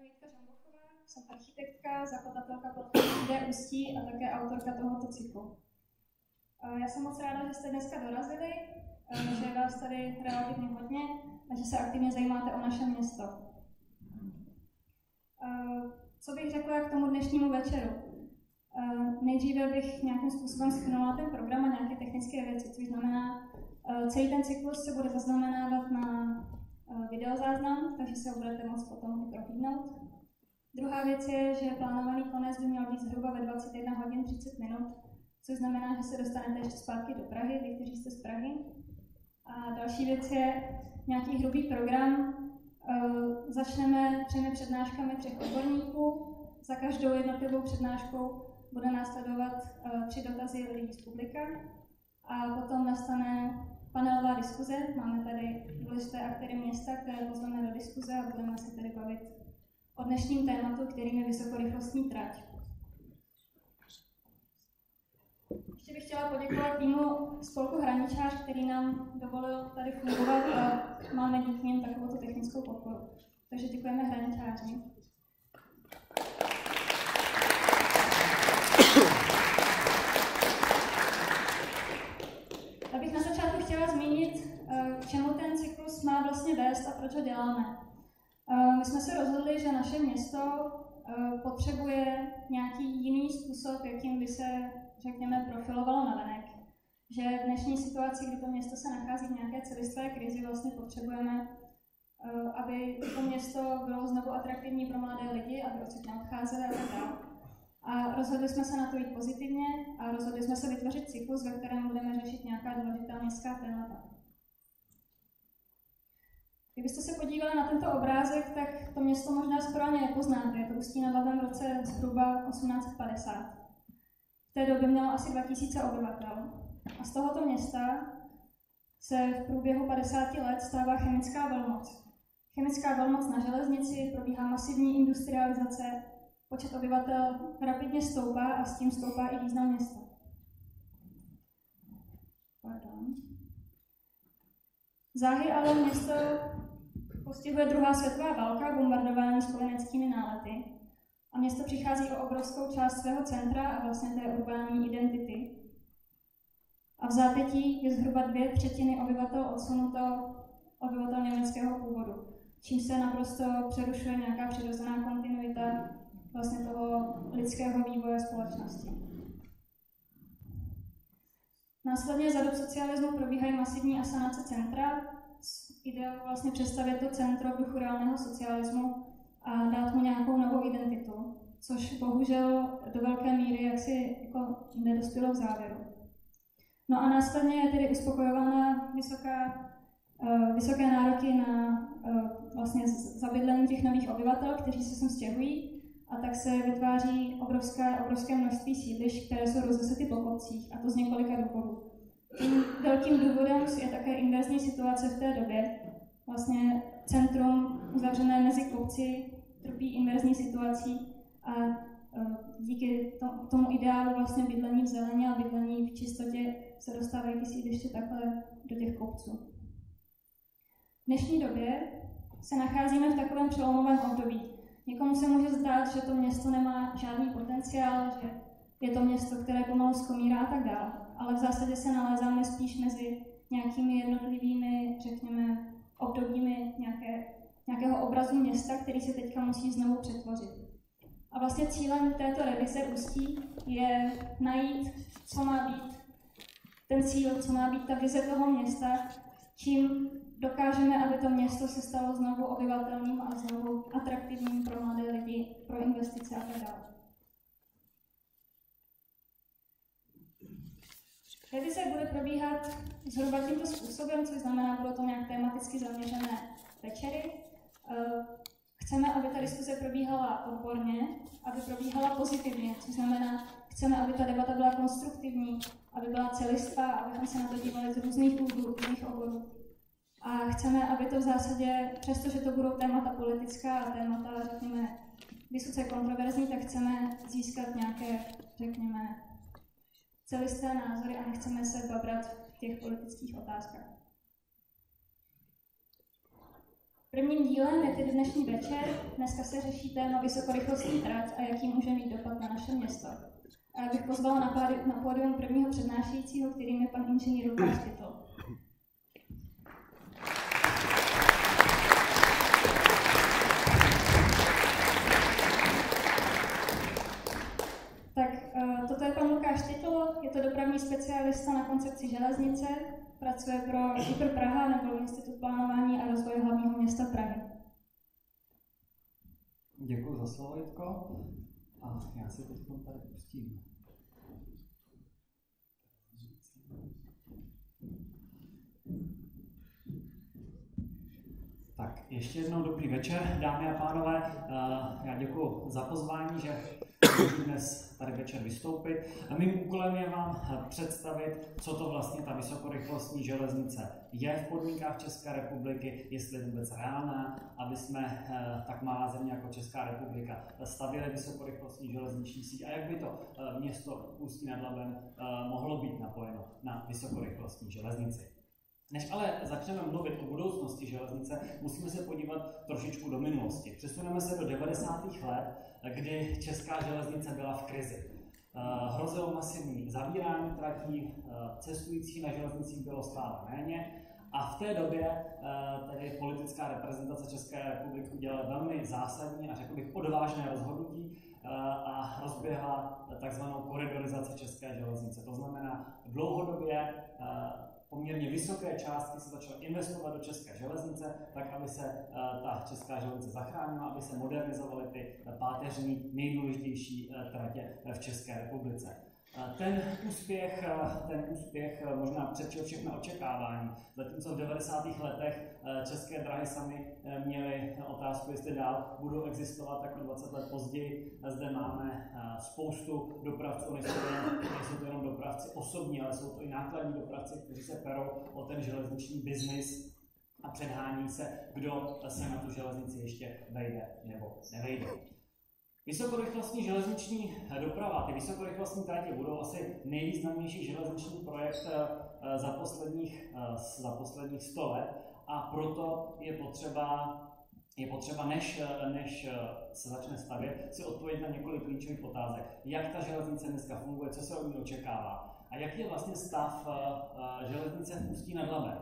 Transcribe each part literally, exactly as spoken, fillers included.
jmenuji Jitka Žambochová, jsem architektka, zakladatelka platformy Idé Ústí a také autorka tohoto cyklu. Já jsem moc ráda, že jste dneska dorazili, že je vás tady relativně hodně a že se aktivně zajímáte o naše město. Co bych řekla k tomu dnešnímu večeru? Nejdříve bych nějakým způsobem shrnula ten program a nějaké technické věci, což znamená, celý ten cyklus se bude zaznamenávat na videozáznam, takže se ho budete moct potom i prohlídnout. Druhá věc je, že plánovaný konec by měl být zhruba ve dvacet jedna hodin třicet minut, což znamená, že se dostanete ještě zpátky do Prahy, vy, kteří jste z Prahy. A další věc je nějaký hrubý program. Začneme třemi přednáškami třech odborníků. Za každou jednotlivou přednáškou bude následovat tři dotazy lidí z publika a potom nastane panelová diskuze. Máme tady důležité aktéry města, které pozveme do diskuze a budeme se tady bavit o dnešním tématu, kterým je vysokorychlostní trať. Ještě bych chtěla poděkovat týmu spolku Hraničář, který nám dovolil tady fungovat a máme díky nim takovou technickou podporu. Takže děkujeme Hraničáři. Já bych na začátku chtěla zmínit, k čemu ten cyklus má vlastně vést a proč ho děláme. My jsme se rozhodli, že naše město potřebuje nějaký jiný způsob, jakým by se, řekněme, profilovalo navenek. Že v dnešní situaci, kdy to město se nachází v nějaké celistvé krizi, vlastně potřebujeme, aby to město bylo znovu atraktivní pro mladé lidi, aby odsud neodcházeli a tak dále. A rozhodli jsme se na to jít pozitivně a rozhodli jsme se vytvořit cyklus, ve kterém budeme řešit nějaká důležitá městská témata. Kdybyste se podívali na tento obrázek, tak to město možná skoro ani nepoznáte. Je to Ústí nad Labem v roce zhruba osmnáct set padesát. V té době mělo asi dva tisíce obyvatel. A z tohoto města se v průběhu padesáti let stává chemická velmoc. Chemická velmoc na železnici, probíhá masivní industrializace, počet obyvatel rapidně stoupá a s tím stoupá i význam města. Pardon. Záhy ale město postihuje druhá světová válka, bombardování spojeneckými nálety. A město přichází o obrovskou část svého centra a vlastně té urbání identity. A v zápětí je zhruba dvě třetiny obyvatel odsunuto obyvatel německého původu, čím se naprosto přerušuje nějaká přirozená kontinuita vlastně toho lidského vývoje společnosti. Následně za dob socialismu probíhají masivní asanace centra s ideou vlastně představit to centro v duchu reálného socialismu a dát mu nějakou novou identitu, což bohužel do velké míry jaksi jako nedospělo k závěru. No a následně je tedy uspokojována vysoká, uh, vysoké nároky na uh, vlastně zabydlení těch nových obyvatel, kteří se sem stěhují, a tak se vytváří obrovské, obrovské množství sídlišť, které jsou rozesety po kopcích, a to z několika důvodů. Tím velkým důvodem je také inverzní situace v té době. Vlastně centrum uzavřené mezi kopci trpí inverzní situací a díky tomu ideálu vlastně bydlení v zeleně a bydlení v čistotě se dostávají ty sídliště takhle do těch kopců. V dnešní době se nacházíme v takovém přelomovém období. Někomu se může zdát, že to město nemá žádný potenciál, že je to město, které pomalu skomírá a tak dále. Ale v zásadě se nalézáme spíš mezi nějakými jednotlivými, řekněme, obdobími nějaké, nějakého obrazu města, který se teďka musí znovu přetvořit. A vlastně cílem této revize Ústí je najít, co má být ten cíl, co má být ta vize toho města, čím dokážeme, aby to město se stalo znovu obyvatelným a znovu atraktivním pro mladé lidi, pro investice a tak dále. Revize bude probíhat zhruba tímto způsobem, což znamená, budou to nějak tematicky zaměřené večery. Chceme, aby ta diskuze probíhala odborně, aby probíhala pozitivně, což znamená, chceme, aby ta debata byla konstruktivní, aby byla celistvá, abychom se na to dívali z různých úhlů, různých oborů. A chceme, aby to v zásadě, přestože to budou témata politická a témata, řekněme, vysoce kontroverzní, tak chceme získat nějaké, řekněme, celistvé názory a nechceme se babrat v těch politických otázkách. Prvním dílem je tedy dnešní večer. Dneska se řeší téma vysokorychlostní trať a jaký může mít dopad na naše město. A já bych pozvala na, pády, na pódium prvního přednášejícího, kterým je pan inženýr Lukáš Titl. Tak uh, toto je pan Lukáš Titl, je to dopravní specialista na koncepci železnice, pracuje pro Hyper Praha nebo Institut plánování a rozvoje hlavního města Prahy. Děkuji za slovo, Jitko. A já si teď tady pustím. Tak, ještě jednou dobrý večer, dámy a pánové. Já děkuji za pozvání, že můžu dnes tady večer vystoupit. A mým úkolem je vám představit, co to vlastně ta vysokorychlostní železnice je v podmínkách České republiky, jestli je vůbec reálná, aby jsme tak malá země jako Česká republika stavěli vysokorychlostní železniční síť a jak by to město Ústí nad Labem mohlo být napojeno na vysokorychlostní železnici. Než ale začneme mluvit o budoucnosti železnice, musíme se podívat trošičku do minulosti. Přesuneme se do devadesátých let, kdy česká železnice byla v krizi. Hrozilo masivní zavírání tratí, cestující na železnicích bylo stále méně a v té době tedy politická reprezentace České republiky udělala velmi zásadní a řekl bych odvážné rozhodnutí a rozběhla takzvanou koridorizaci české železnice. To znamená dlouhodobě poměrně vysoké částky se začaly investovat do české železnice, tak aby se uh, ta česká železnice zachránila, aby se modernizovaly ty uh, páteřní nejdůležitější uh, tratě uh, v České republice. Uh, ten úspěch, uh, ten úspěch uh, možná předčil všechna očekávání, zatímco v devadesátých letech uh, České dráhy sami uh, měly otázku, jestli dál budou existovat, tak o dvacet let později uh, zde máme uh, spoustu dopravců, nejsou to, jenom, nejsou to jenom dopravci osobní, ale jsou to i nákladní dopravci, kteří se perou o ten železniční biznis a předhání se, kdo se na tu železnici ještě vejde nebo nevejde. Vysokorychlostní železniční doprava, ty vysokorychlostní tratě budou asi nejvýznamnější železniční projekt za posledních, za posledních sto let a proto je potřeba, je potřeba než, než se začne stavět, si odpovědět na několik klíčových otázek. Jak ta železnice dneska funguje, co se od ní očekává a jaký je vlastně stav železnice v Ústí nad Labem.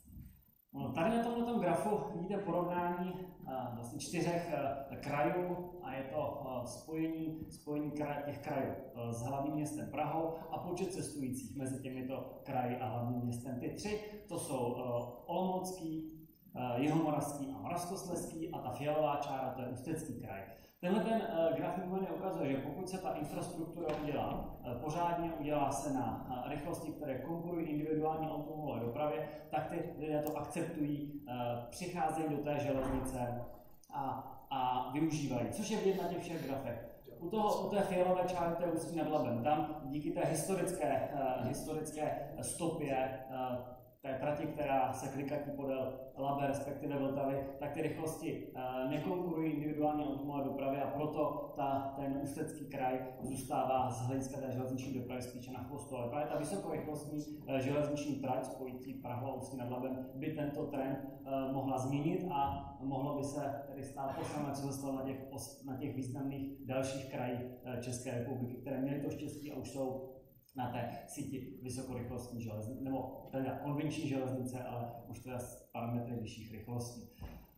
No, tady na tomto grafu vidíte porovnání uh, vlastně čtyřech uh, krajů a je to uh, spojení, spojení kraj, těch krajů uh, s hlavním městem Prahou a počet cestujících mezi těmito kraji a hlavním městem. Ty tři to jsou uh, Olomoucký, uh, Jihomoravský a Moravskoslezský a ta fialová čára to je Ústecký kraj. Tenhle ten uh, graf mimo ukazuje, že pokud se ta infrastruktura udělá uh, pořádně, udělá se na uh, rychlosti, které konkurují individuální automobilové dopravě, tak ty lidé to akceptují, uh, přicházejí do té železnice a, a využívají, což je vidět na těch všech grafech. U, toho, u té fialové čáry to je Ústí nad Labem. Tam díky té historické, uh, historické stopě uh, té trati, která se klikatí podél Labe, respektive Vltavy, tak ty rychlosti uh, nekonkurují individuální automobilové dopravy a proto ta, ten Ústecký kraj zůstává z hlediska té železniční dopravy spíše na chvostu. Ale právě ta vysokorychlostní uh, železniční trať spojící Prahu a Ústí nad Labem by tento trend uh, mohla změnit a mohlo by se tedy stát to samé, co se stalo na těch, na těch významných dalších krajích uh, České republiky, které měly to štěstí a už jsou na té síti vysokorychlostní železnice, nebo teda konvenční železnice, ale už teda s parametry vyšších rychlostí.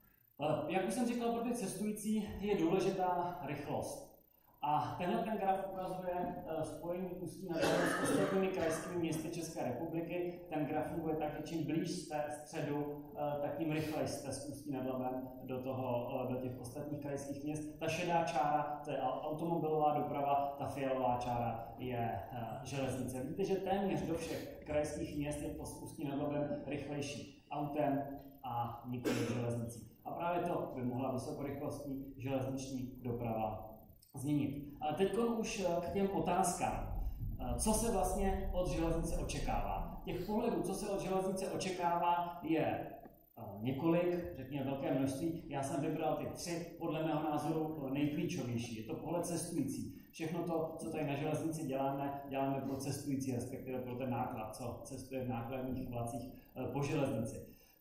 Jak už jsem říkal, pro ty cestující je důležitá rychlost. A tenhle ten graf ukazuje spojení Ústí nad Labem s ostatními krajskými městy České republiky. Ten graf funguje tak, že čím blíž jste středu, tak tím rychleji jste z Ústí nad Labem do, toho, do těch ostatních krajských měst. Ta šedá čára, to je automobilová doprava, ta fialová čára je železnice. Vidíte, že téměř do všech krajských měst je to z Ústí nad Labem rychlejší autem a nikoli železnicí. A právě to by mohla vysokorychlostní železniční doprava změnit. Ale teď už k těm otázkám. Co se vlastně od železnice očekává? Těch pohledů, co se od železnice očekává, je několik, řekněme velké množství. Já jsem vybral ty tři, podle mého názoru, nejklíčovější. Je to pohled cestující. Všechno to, co tady na železnici děláme, děláme pro cestující, respektive pro ten náklad, co cestuje v nákladních vlacích po železnici.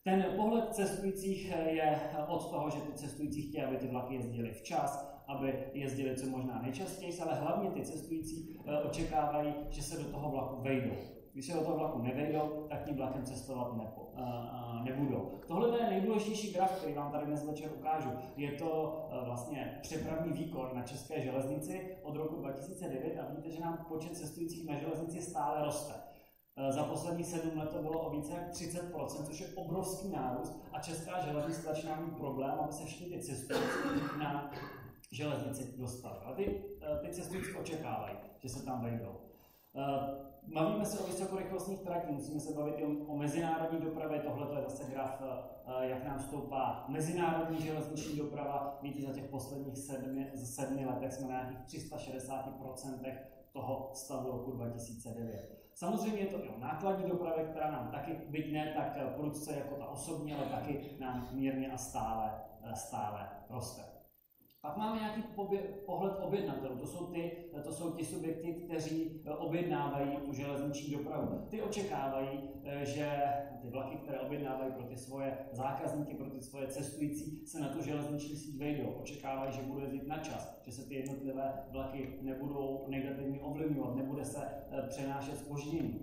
Ten pohled cestujících je od toho, že ty cestující chtějí, aby ty vlaky jezdily včas, aby jezdili co možná nejčastěji, ale hlavně ty cestující očekávají, že se do toho vlaku vejdou. Když se do toho vlaku nevejdou, tak tím vlakem cestovat nepo, uh, nebudou. Tohle je nejdůležitější graf, který vám tady dnes večer ukážu. Je to uh, vlastně přepravní výkon na české železnici od roku dva tisíce devět a vidíte, že nám počet cestujících na železnici stále roste. Uh, za posledních sedm let to bylo o více jak třicet procent, což je obrovský nárůst a česká železnice začíná mít problém, aby se všichni ty cestující na železnici dostali. Ale ty, uh, ty cestující očekávají, že se tam vejdou. Uh, Bavíme se o vysokorychlostních tratích, musíme se bavit o, o mezinárodní dopravě. Tohle je zase graf, jak nám stoupá mezinárodní železniční doprava. Víte, za těch posledních sedmi, sedmi letech jsme na nějakých tři sta šedesáti procentech toho stavu roku dva tisíce devět. Samozřejmě je to i o nákladní dopravě, která nám taky, byť ne tak prudce jako ta osobní, ale taky nám mírně a stále, stále roste. Pak máme nějaký pohled objednatelů. To jsou, ty, to jsou ti subjekty, kteří objednávají tu železniční dopravu. Ty očekávají, že ty vlaky, které objednávají pro ty svoje zákazníky, pro ty svoje cestující, se na tu železniční síť vejdou. Očekávají, že budou jezdit na čas, že se ty jednotlivé vlaky nebudou negativně ovlivňovat, nebude se přenášet zpoždění.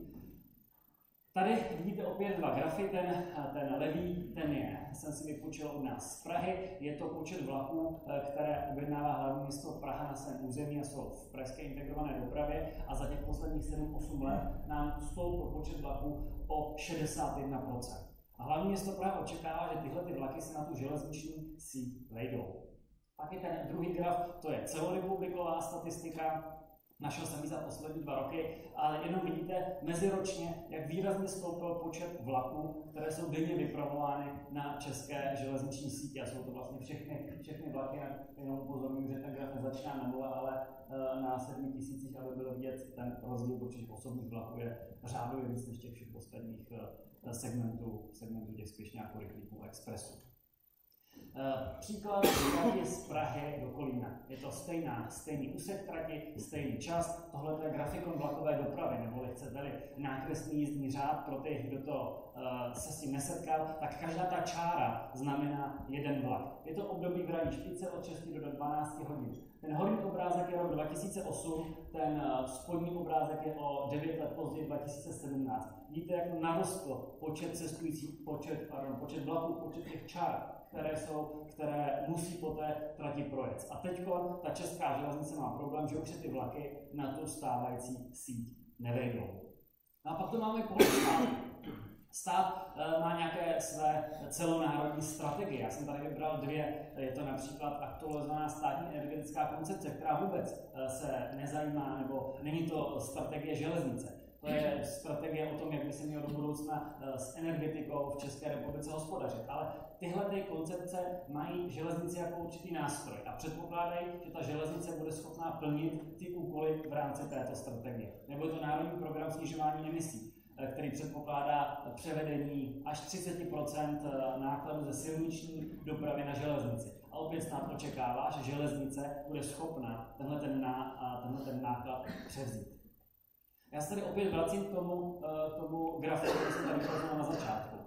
Tady vidíte opět dva grafy, ten, ten levý, ten je, jsem si vypůjčil od nás z Prahy, je to počet vlaků, které objednává hlavní město Praha na svém území a jsou v pražské integrované dopravě a za těch posledních sedm osm let nám stoupl počet vlaků o šedesát jedna procent. A hlavní město Praha očekává, že tyhle ty vlaky se na tu železniční síť vejdou. Pak je ten druhý graf, to je celorepubliková statistika. Našel jsem ji za poslední dva roky, ale jenom vidíte meziročně, jak výrazně stoupil počet vlaků, které jsou denně vypravovány na české železniční sítě. A jsou to vlastně všechny, všechny vlaky, jenom upozorňuji, že ten graf nezačíná na nule, ale na sedmi tisících, aby bylo vidět ten rozdíl, protože osobních vlaků je řádově víc než těch všech posledních segmentů, segmentů těch spěšňáků, rychlíků a expresů. Uh, příklad trati z Prahy do Kolína. Je to stejná, stejný úsek trati, stejný čas. Tohle je grafikon vlakové dopravy, nebo chcete-li nákresný jízdní řád pro ty, kdo to uh, se s tím nesetkal, tak každá ta čára znamená jeden vlak. Je to období v ranní špičce od šesti do dvanácti hodin. Ten horní obrázek je rok dva tisíce osm, ten uh, spodní obrázek je o devět let později dva tisíce sedmnáct. Vidíte, jak narostl počet cestujících, počet, pardon, počet vlaků, počet těch čár, které, jsou, které musí po té trati projet. A teď ta česká železnice má problém, že už se ty vlaky na tu stávající síť nevejdou. A pak to máme pohled státu. Stát e, má nějaké své celonárodní strategie. Já jsem tady vybral dvě. Je to například aktualizovaná státní energetická koncepce, která vůbec e, se nezajímá, nebo není to strategie železnice. To je strategie o tom, jak by se mělo do budoucna s energetikou v České republice hospodařit. Ale tyhle ty koncepce mají železnici jako určitý nástroj a předpokládají, že ta železnice bude schopná plnit ty úkoly v rámci této strategie. Nebo je to Národní program snižování emisí, který předpokládá převedení až třicet procent nákladů ze silniční dopravy na železnici. A opět stát očekává, že železnice bude schopna tenhle ten, ná, tenhle ten náklad převzít. Já se tady opět vracím k tomu, k tomu grafu, který jsem tady ukazoval na začátku.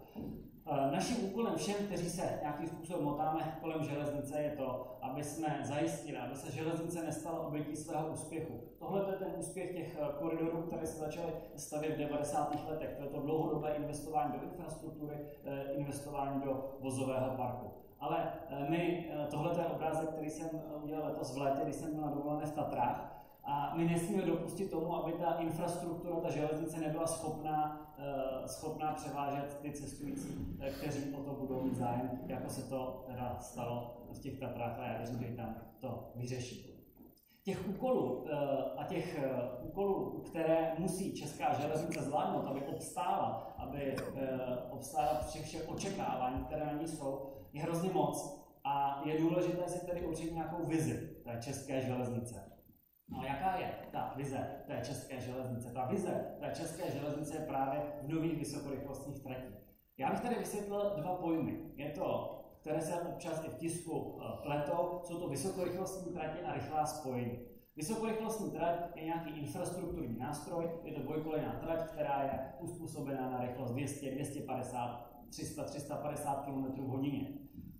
Naším úkolem všem, kteří se nějakým způsobem motáme kolem železnice, je to, aby jsme zajistili, aby se železnice nestala obětí svého úspěchu. Tohle je ten úspěch těch koridorů, které se začaly stavět v devadesátých letech. To je to dlouhodobé investování do infrastruktury, investování do vozového parku. Ale my, tohle je obrázek, který jsem udělal letos v létě, když jsem byl na dovolené v Tatrách. A my nesmíme dopustit tomu, aby ta infrastruktura, ta železnice nebyla schopná, uh, schopná převážet ty cestující, kteří o to budou mít zájem, jako se to teda stalo v těch Tatrách a já věřím, že tam to vyřeší. Těch úkolů uh, a těch uh, úkolů, které musí česká železnice zvládnout, aby obstála, aby uh, obstála všech všech očekávání, které na ní jsou, je hrozně moc. A je důležité si tedy určit nějakou vizi té české železnice. No a jaká je ta vize té české železnice? Ta vize té české železnice je právě v nových vysokorychlostních tratích. Já bych tady vysvětlil dva pojmy. Je to, které se občas i v tisku pletou, jsou to vysokorychlostní tratě a rychlá spojení. Vysokorychlostní trať je nějaký infrastrukturní nástroj, je to dvojkolejná trať, která je uspůsobená na rychlost dvě stě, dvě stě padesát, tři sta až tři sta padesát kilometrů v hodině.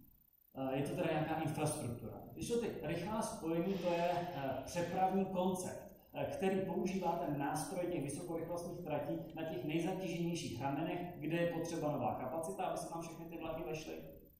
Je to teda nějaká infrastruktura. Když to ty rychlá spojení, to je přepravní koncept, který používá ten nástroj těch vysokorychlostních tratí na těch nejzatíženějších ramenech, kde je potřeba nová kapacita, aby se tam všechny ty vlaky vešly.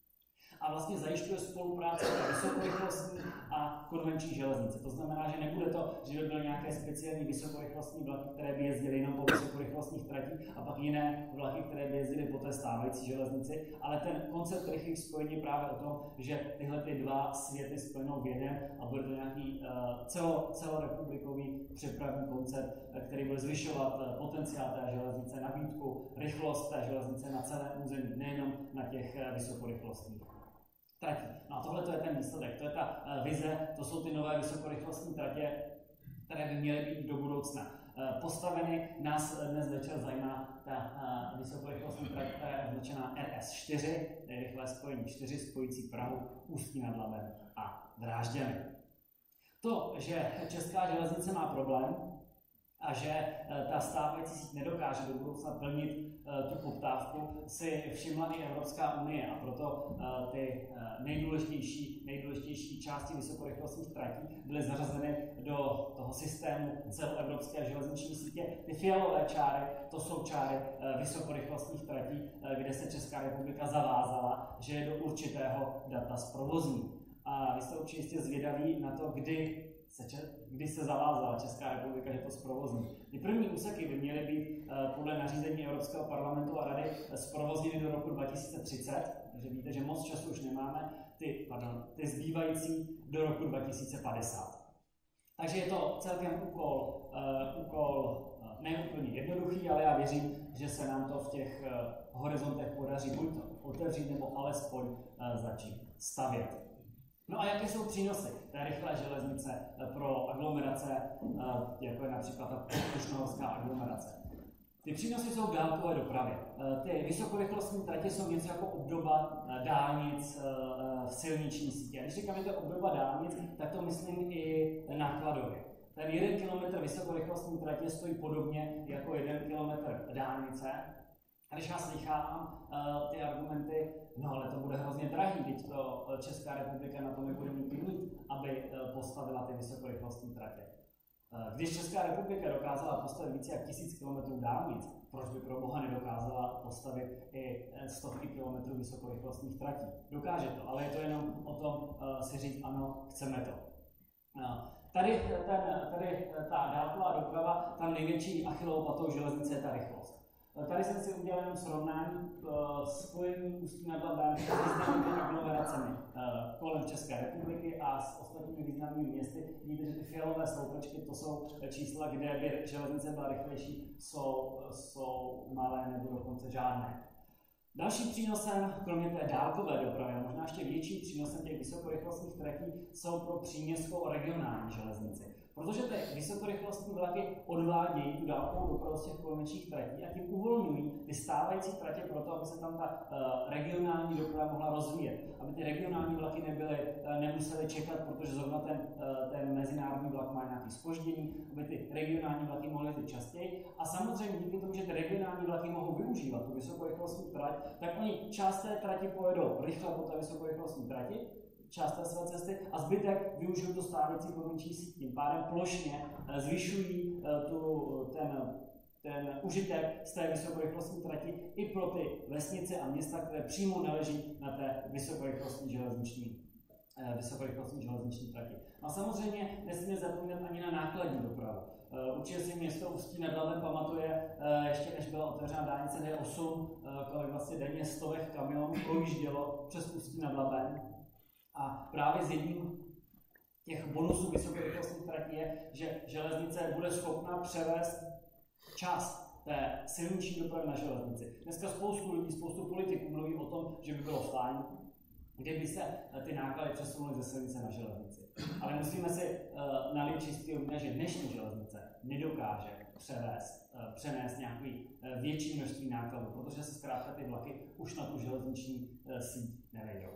A vlastně zajišťuje spolupráci vysokorychlostní a konvenční železnice. To znamená, že nebude to, že by byly nějaké speciální vysokorychlostní vlaky, které by jezdily jenom po vysokorychlostních tratích, a pak jiné vlaky, které by jezdily po té stávající železnici, ale ten koncept rychlých spojení je právě o tom, že tyhle ty dva světy spojenou v jeden a bude to nějaký uh, celo, celorepublikový přepravní koncept, který bude zvyšovat uh, potenciál té železnice, nabídku, rychlost té železnice na celé území, nejenom na těch uh, vysokorychlostních tratí. No a tohle to je ten výsledek, to je ta uh, vize, to jsou ty nové vysokorychlostní tratě, které by měly být do budoucna uh, postaveny. Nás dnes večer zajímá ta uh, vysokorychlostní trať, která je označená R S čtyři, to je rychlé spojení čtyři, spojící Prahu, Ústí nad Labem a Drážďany. To, že česká železnice má problém a že uh, ta stávající síť nedokáže do budoucna plnit tu poptávku, si všimla i Evropská unie, a proto uh, ty uh, nejdůležitější, nejdůležitější části vysokorychlostních tratí byly zařazeny do toho systému celoevropské železniční sítě. Ty fialové čáry, to jsou čáry uh, vysokorychlostních tratí, uh, kde se Česká republika zavázala, že je do určitého data zprovozní. A vy jste určitě jistě zvědaví na to, kdy se, kdy se zavázala Česká republika, že to zprovozní. Ty první úseky by měly být uh, podle nařízení Evropského parlamentu a Rady zprovozněny do roku dva tisíce třicet, takže víte, že moc času už nemáme, ty, pardon, ty zbývající do roku dva tisíce padesát. Takže je to celkem úkol, uh, úkol uh, neúplně jednoduchý, ale já věřím, že se nám to v těch uh, horizontech podaří buď to otevřít, nebo alespoň uh, začít stavět. No a jaké jsou přínosy té rychlé železnice pro aglomerace, jako je například ta krušnohorská aglomerace? Ty přínosy jsou v dálkové dopravě. Ty vysokorychlostní tratě jsou něco jako obdoba dálnic v silniční sítě. Když říkám, že to je obdoba dálnic, tak to myslím i nákladově. Ten jeden kilometr vysokorychlostní tratě stojí podobně jako jeden kilometr dálnice. A když já slychám uh, ty argumenty, no ale to bude hrozně drahý, když to uh, Česká republika na to nebude mít mít, aby uh, postavila ty vysokorychlostní tratě. Uh, když Česká republika dokázala postavit více jak tisíc kilometrů dálnic, proč by pro boha nedokázala postavit i stovky kilometrů vysokorychlostních tratí? Dokáže to, ale je to jenom o tom uh, si říct, ano, chceme to. Uh, tady, ten, tady ta dálková doprava, tam největší Achillovou patou železnice je ta rychlost. Tady jsem si udělal jenom srovnání uh, spojení Ústí nad Labem s významnými aglomeracemi uh, kolem České republiky a s ostatními významnými městy. Vidíte, že ty fialové sloupečky, to jsou čísla, kde by železnice byla rychlejší, jsou, jsou malé nebo dokonce žádné. Dalším přínosem, kromě té dálkové dopravy, a možná ještě větším přínosem těch vysokorychlostních tratí, jsou pro příměstskou a regionální železnici. Protože ty vysokorychlostní vlaky odvádějí tu dálkovou dopravu z těch konvenčních tratí a tím uvolňují ty stávající tratě proto, aby se tam ta uh, regionální doprava mohla rozvíjet. Aby ty regionální vlaky nebyly, uh, nemusely čekat, protože zrovna ten, uh, ten mezinárodní vlak má nějaké zpoždění, aby ty regionální vlaky mohly jezdit častěji. A samozřejmě díky tomu, že ty regionální vlaky mohou využívat tu vysokorychlostní trať, tak oni část té trati pojedou rychle po té vysokorychlostní trati, část té své cesty, a zbytek využijou to stávající konvenční síť. Tím pádem plošně zvýšují tu, ten, ten užitek z té vysokorychlostní trati i pro ty vesnice a města, které přímo neleží na té vysokorychlostní železniční, vysokorychlostní železniční trati. A samozřejmě nesmíme zapomínat ani na nákladní dopravu. Určitě si město Ústí nad Labem pamatuje, ještě než byla otevřena dálnice D osm, kolik vlastně denně stovek kamionů projíždělo přes Ústí nad Labem. A právě z jedním těch bonusů vysokorychlostních tratí je, že železnice bude schopna převést část té silniční dopravy na železnici. Dneska spoustu lidí, spoustu politiků mluví o tom, že by bylo fajn, kdyby se ty náklady přesunuly ze silnice na železnici. Ale musíme si uh, nalít čistý umět, že dnešní železnice nedokáže převést, uh, přenést nějaký uh, větší množství nákladů, protože se zkrátka ty vlaky už na tu železniční uh, síť nevejdou.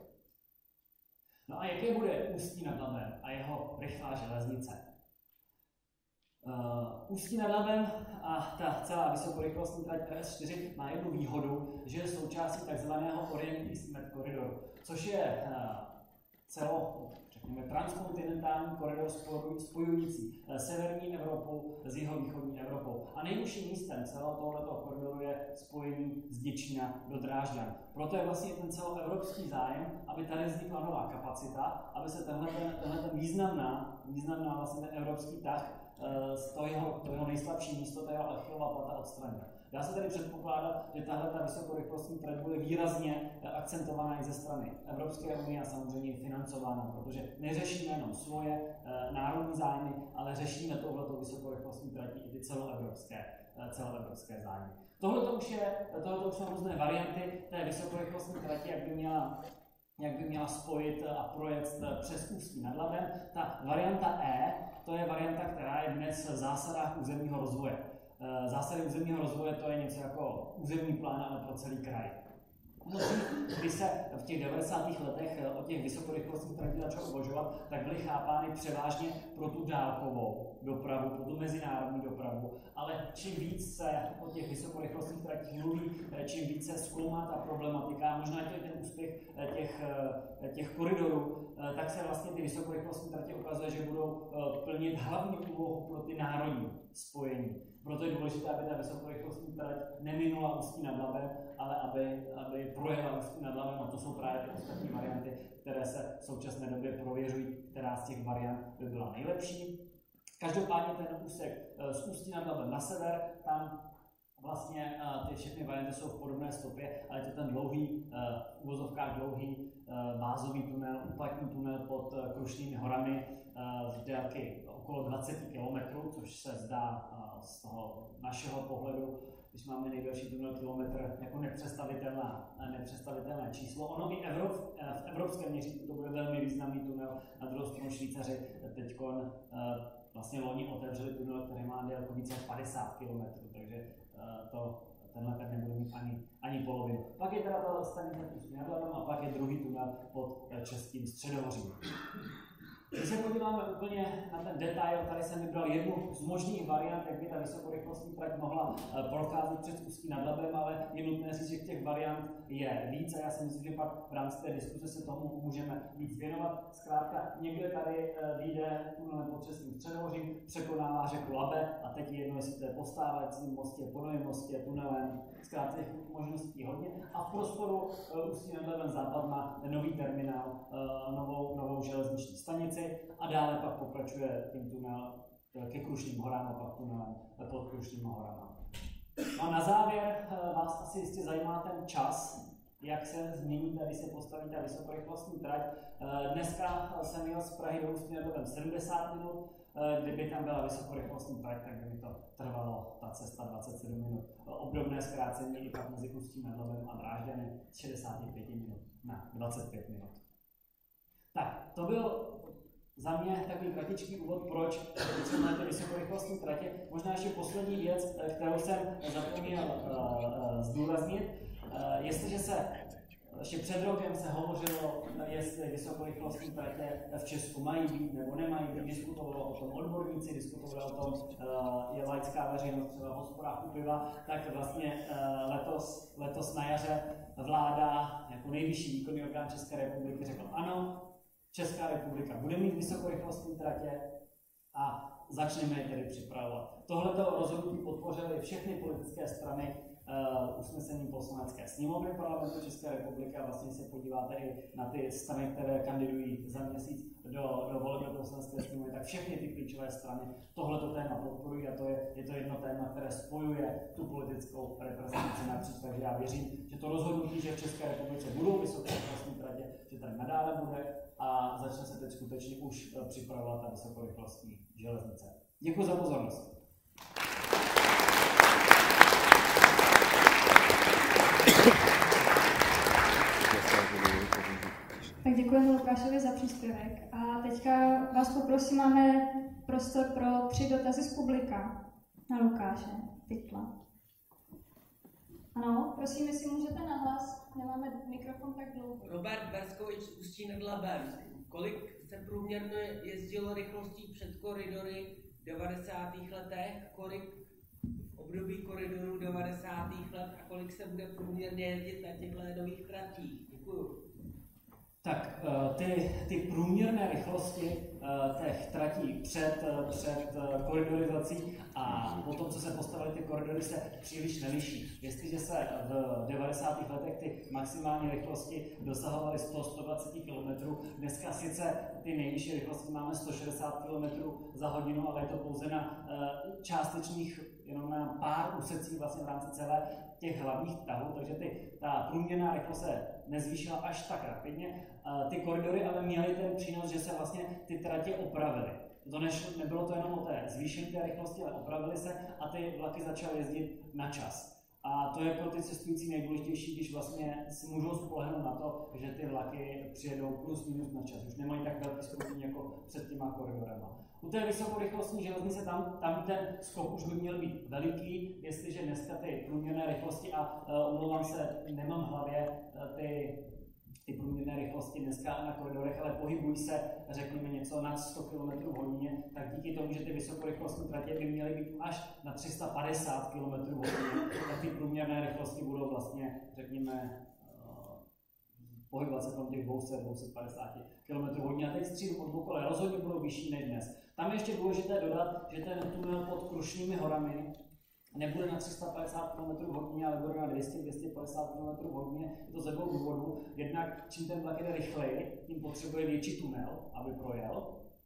No a jaké bude Ústí nad Labem a jeho rychlá železnice? Ústí nad Labem a ta celá vysokorychlostní trať R S čtyři má jednu výhodu, že je součástí takzvaného Orient East Med koridoru, což je celo, řekněme, transkontinentální koridor spojující severní Evropu s jihovýchodní Evropou. A nejúžším místem celého tohoto koridoru je spojení z Děčína do Drážďan. Proto je vlastně ten celoevropský zájem, aby tady vznikla nová kapacita, aby se tenhle, tenhle významná, významná vlastně ten evropský tah z toho jeho, to jeho nejslabší místo, ta jeho Achillova pata odstranila. Dá se tedy předpokládat, že tahle ta vysokorychlostní trať bude výrazně akcentovaná i ze strany Evropské unie a samozřejmě financována, protože neřešíme jenom svoje e, národní zájmy, ale řešíme touhleto vysokorychlostní trati i ty celoevropské, e, celoevropské zájmy. Tohle už je, tohleto už jsou různé varianty té vysokorychlostní trati, jak by měla jak by měla spojit a projet přes Ústí nad Labem. Ta varianta E, to je varianta, která je dnes v zásadách územního rozvoje. Zásady územního rozvoje to je něco jako územní plán, ale pro celý kraj. Když se v těch devadesátých letech o těch vysokorychlostních tratích začalo uvažovat, tak byly chápány převážně pro tu dálkovou dopravu, pro tu mezinárodní dopravu. Ale čím víc se o těch vysokorychlostních tratích mluví, čím více zkoumá ta problematika, možná je to i ten úspěch těch, těch koridorů, tak se vlastně ty vysokorychlostní tratě ukazuje, že budou plnit hlavní úlohu pro ty národní spojení. Proto je důležité, aby ta vysokorychlostní trať neminula Ústí nad Labem, ale aby, aby projela Ústí nad Labem, a to jsou právě ty ostatní varianty, které se v současné době prověřují, která z těch variant by byla nejlepší. Každopádně ten úsek z Ústí nad Labem na sever, tam vlastně ty všechny varianty jsou v podobné stopě, ale je to ten dlouhý, v uvozovkách dlouhý bázový tunel, úpatní tunel pod Krušnými horami z délky okolo dvacet kilometrů, což se zdá z toho našeho pohledu, když máme nejdelší tunel kilometr, jako nepředstavitelné číslo. Ono i Evrop, v evropském měřítku to bude velmi významný tunel. Na druhou stranu Švýcaři teď vlastně loni otevřeli tunel, který má délku více než padesát kilometrů, takže to, tenhle tak nebude mít ani, ani polovinu. Pak je teda ta stanice Ústí nad Labem a pak je druhý tunel pod Českým Středohořím. Když se podíváme úplně na ten detail, tady jsem vybral jednu z možných variant, jak by ta vysokorychlostní trať mohla procházet přes Ústí nad Labem, ale je nutné říct, že těch variant je víc a já si myslím, že pak v rámci té diskuse se tomu můžeme víc věnovat. Zkrátka někde tady vyjde tunel pod Českým Středohořím, překonává řeku Labe a teď je jedno, jestli to je po stávajícím mostě, po novém mostě, tunelem, zkrátka těch možností hodně. A v prostoru Ústí nad Labem západ má nový terminál, novou, novou železniční stanici a dále pak pokračuje tím tunel ke Krušným horám a pak tunelem pod Krušnými horama. No a na závěr vás asi jistě zajímá ten čas, jak se změní, když se postaví ta vysokorychlostní trať. Dneska jsem jel z Prahy do Ústí nad Labem sedmdesát minut, kdyby tam byla vysokorychlostní trať, tak by mi to trvalo ta cesta dvacet sedm minut. Obdobné zkrácení i pak mezi Ústím nad Labem a Drážďany z šedesát pět minut na dvacet pět minut. Tak, to byl za mě takový kratičký úvod, proč potřebujeme ty vysokorychlostní tratě. Možná ještě poslední věc, kterou jsem zapomněl uh, zdůraznit. Uh, jestliže se ještě před rokem se hovořilo, jestli vysokorychlostní tratě v Česku mají být nebo nemají být, diskutovalo o tom odborníci, diskutovalo o tom uh, je laická veřejnost, třeba v hospodách u piva, tak vlastně uh, letos, letos na jaře vláda jako nejvyšší výkonný orgán České republiky řekl ano, Česká republika bude mít vysokorychlostní tratě a začneme je tedy připravovat. Tohleto rozhodnutí podpořily všechny politické strany uh, usnesení poslanecké sněmovny Parlamentu České republiky a vlastně se podíváte i na ty strany, které kandidují za měsíc do, do voleb do poslanecké sněmovny, tak všechny ty klíčové strany tohleto téma podporují a to je, je to jedno téma, které spojuje tu politickou reprezentaci napříč. Takže já věřím, že to rozhodnutí, že v České republice budou vysokorychlostní tratě, že tady nadále bude a začne se teď skutečně už připravovat ta vysokorychlostní železnice. Děkuji za pozornost. Tak děkujeme Lukášovi za příspěvek. A teďka vás poprosím, máme prostor pro tři dotazy z publika na Lukáše Pytla. Ano, prosím, jestli můžete nahlas, nemáme mikrofon tak dlouho. Robert Berskovič z Ústí nad Labem. Kolik se průměrně jezdilo rychlostí před koridory v devadesátých letech, kolik v období koridoru devadesátých let a kolik se bude průměrně jezdit na těch ledových tratích? Děkuju. Tak ty, ty průměrné rychlosti těch tratí před, před koridorizací a potom, co se postavily ty koridory, se příliš neliší. Jestliže se v devadesátých letech ty maximální rychlosti dosahovaly sto až sto dvacet kilometrů, dneska sice ty nejvyšší rychlosti máme sto šedesát kilometrů za hodinu, ale je to pouze na částečných, jenom na pár úsecích vlastně v rámci celé těch hlavních tahů, takže ty, ta průměrná rychlost se nezvýšila až tak rapidně. Ty koridory ale měly ten přínos, že se vlastně ty tratě opravily. To nešlo, nebylo to jenom o té zvýšení té rychlosti, ale opravily se a ty vlaky začaly jezdit na čas. A to je pro ty cestující nejdůležitější, když vlastně si můžou spolehnout na to, že ty vlaky přijedou plus minus na čas. Už nemají tak velký zpoždění jako před těma koridorama. U té vysokorychlostní železnice tam, tam ten skok už by měl být veliký, jestliže dneska ty průměrné rychlosti, a uh, omlouvám se, nemám v hlavě uh, ty, ty průměrné rychlosti dneska na koridorech, ale pohybují se, řekněme, něco nad sto kilometrů hodině, tak díky tomu, že ty vysokorychlostní tratě by měly být až na tři sta padesát kilometrů hodině, tak ty průměrné rychlosti budou vlastně, řekněme, pohybovat se kolem těch dvě stě až dvě stě padesát kilometrů hodině. A teď střídu od boku, ale rozhodně budou vyšší než dnes. Tam je ještě důležité dodat, že ten tunel pod Krušnými horami nebude na tři sta padesát kilometrů hodině, ale bude na dvě stě až dvě stě padesát kilometrů hodině. Je to ze dvou důvodů. Jednak čím ten vlak jde rychleji, tím potřebuje větší tunel, aby projel.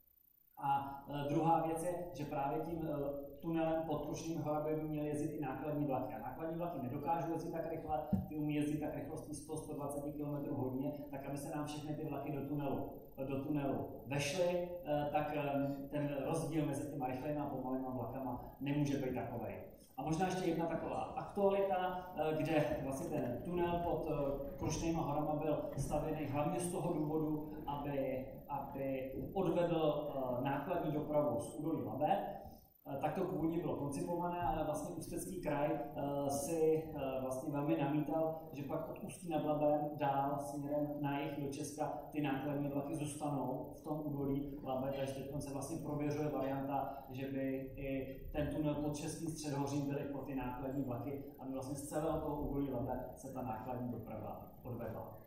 A e, druhá věc je, že právě tím e, tunelem pod Krušnými horami by měly jezdit i nákladní vlaky. A nákladní vlaky nedokážou jezdit tak rychle, ty umí jezdit tak rychlostí sto až sto dvacet kilometrů hodině, tak aby se nám všechny ty vlaky do tunelu, do tunelu vešly, e, tak e, ten rozdíl mezi těma rychlejma a pomalýma vlakama nemůže být takový. A možná ještě jedna taková aktualita, kde vlastně ten tunel pod Krušnými horama byl stavěný hlavně z toho důvodu, aby, aby odvedl nákladní dopravu z údolí Labe. Tak to původně bylo koncipované, ale vlastně Ústecký kraj si vlastně velmi namítal, že pak od Ústí nad Labem dál směrem na jih do Česka ty nákladní vlaky zůstanou v tom údolí Labe, takže teď se vlastně prověřuje varianta, že by i ten tunel pod Českým středohořím byl i pro ty nákladní vlaky, aby vlastně z celého toho údolí Labe se ta nákladní doprava odvedla.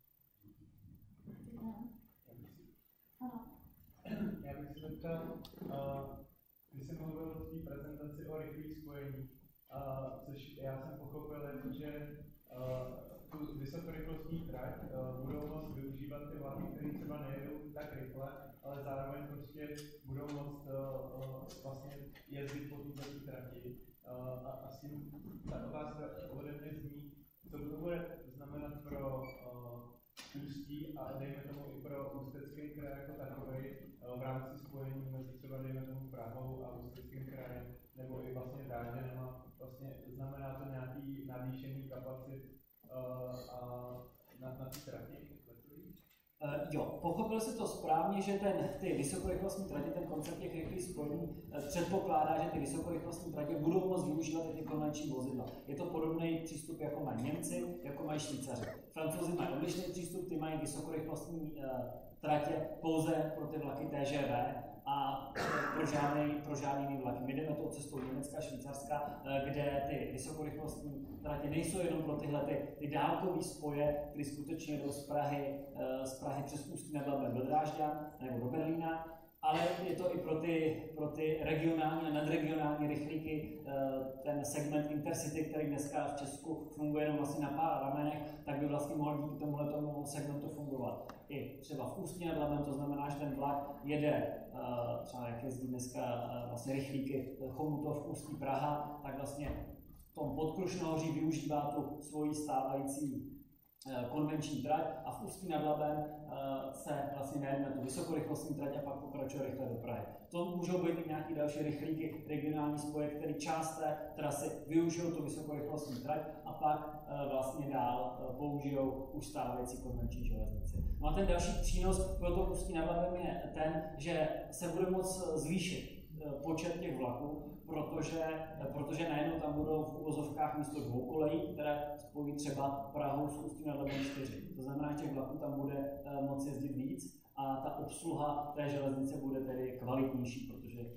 Já bych se zeptal, uh... když jsem mluvil v té prezentaci o rychlých spojení, uh, což já jsem pochopil, že uh, tu vysokorychlostní trať uh, budou moct využívat ty vlaky, které třeba nejedou tak rychle, ale zároveň prostě budou moct uh, vlastně jezdit po této trati. Uh, a, a s tím ta otázka ode mě zní, co to bude znamenat pro uh, Ústí a dejme tomu i pro Ústecký kraj jako takový v rámci spojení mezi třeba dejme tomu Prahou a Ústeckým krajem, nebo i vlastně Drážďanama. Vlastně znamená to nějaký navýšení kapacit uh, a na, na ty trati? Uh, jo, pochopil si to správně, že ten, ty vysokorychlostní tratě, ten koncept těch rychlých spojení uh, předpokládá, že ty vysokorychlostní tratě budou moct využívat i ty konvenční vozidla. Je to podobný přístup, jako mají Němci, jako mají Švýcaři. Francouzi mají odlišný přístup, ty mají vysokorychlostní uh, tratě pouze pro ty vlaky T G V a pro žádný, pro žádný jiný vlaky. My jdeme tou cestou Německa, Švýcarska, kde ty vysokorychlostní tratě nejsou jenom pro tyhle ty, ty dálkové spoje, které skutečně jdou z Prahy, z Prahy přes Ústí nad Labem do Drážďan nebo do Berlína, ale je to i pro ty, pro ty regionální a nadregionální rychlíky, ten segment Intercity, který dneska v Česku funguje jenom vlastně na pár ramenech, tak by vlastně mohl díky tomuhle tomu segmentu fungovat i třeba v Ústí nad Labem, to znamená, že ten vlak jede, třeba jak jezdí dneska vlastně rychlíky Chomutov, Ústí, Praha, tak vlastně v tom Podkrušnohoří využívá tu svoji stávající konvenční trať a v Ústí nad Labem se vlastně najede na tu vysokorychlostní trať a pak pokračuje rychle do Prahy. To můžou být i nějaké další rychlíky, regionální spoje, které část té trasy využijou tu vysokorychlostní trať a pak vlastně dál použijou už stávající konvenční železnici. No a ten další přínos pro to Ústí nad Labem je ten, že se bude moct zvýšit počet těch vlaků, protože, protože najednou tam budou v uvozovkách místo dvou kolejí, které spojí třeba Prahu s Ústím nad Labem čtyři. To znamená, že těch vlaků tam bude moci jezdit víc a ta obsluha té železnice bude tedy kvalitnější, protože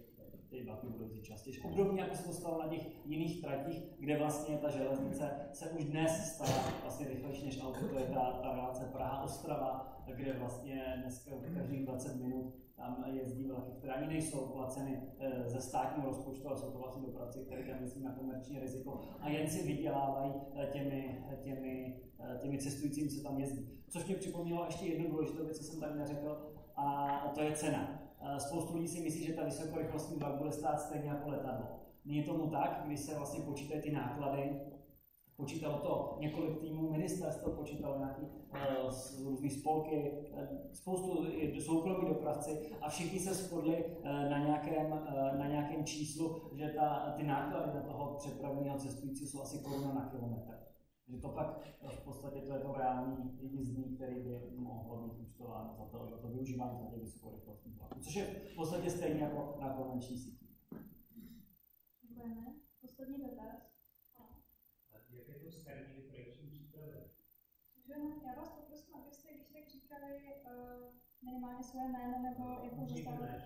ty vlaky budou jezdit častěji. Obdobně jako se to stalo na těch jiných tratích, kde vlastně ta železnice se už dnes stala vlastně rychlejší než auto, to je ta, ta relace Praha-Ostrava, kde vlastně dneska každých dvacet minut tam jezdí vlaky, které ani nejsou placeny e, ze státního rozpočtu, ale jsou to vlastně dopravci, kteří tam jezdí na komerční riziko a jen si vydělávají e, těmi, těmi, e, těmi cestujícími, co tam jezdí. Což mě připomnělo ještě jednu důležitou věc, co jsem tady neřekl, a to je cena. E, spoustu lidí si myslí, že ta vysokorychlostní vlak bude stát stejně jako letadlo. Není tomu tak, když se vlastně počítají ty náklady. Počítalo to několik týmů, ministerstvo počítalo nějaké uh, různé spolky, uh, spoustu soukromí dopravci a všichni se shodli uh, na, nějakém, uh, na nějakém číslu, že ta, ty náklady na toho přepravního cestující jsou asi koruna na kilometr. Že to pak v podstatě to je to reální jízdní, který by mohlo být účtováno za to, za to využívání za těch vysokorychlostních vlaků, což je v podstatě stejně jako na konvenční síti. Děkujeme. Poslední dotaz. Jak je to s termíny projekční přípravy? Já vás poprosím, abyste, když tak říkali uh, minimálně své jméno nebo jakou zastavili.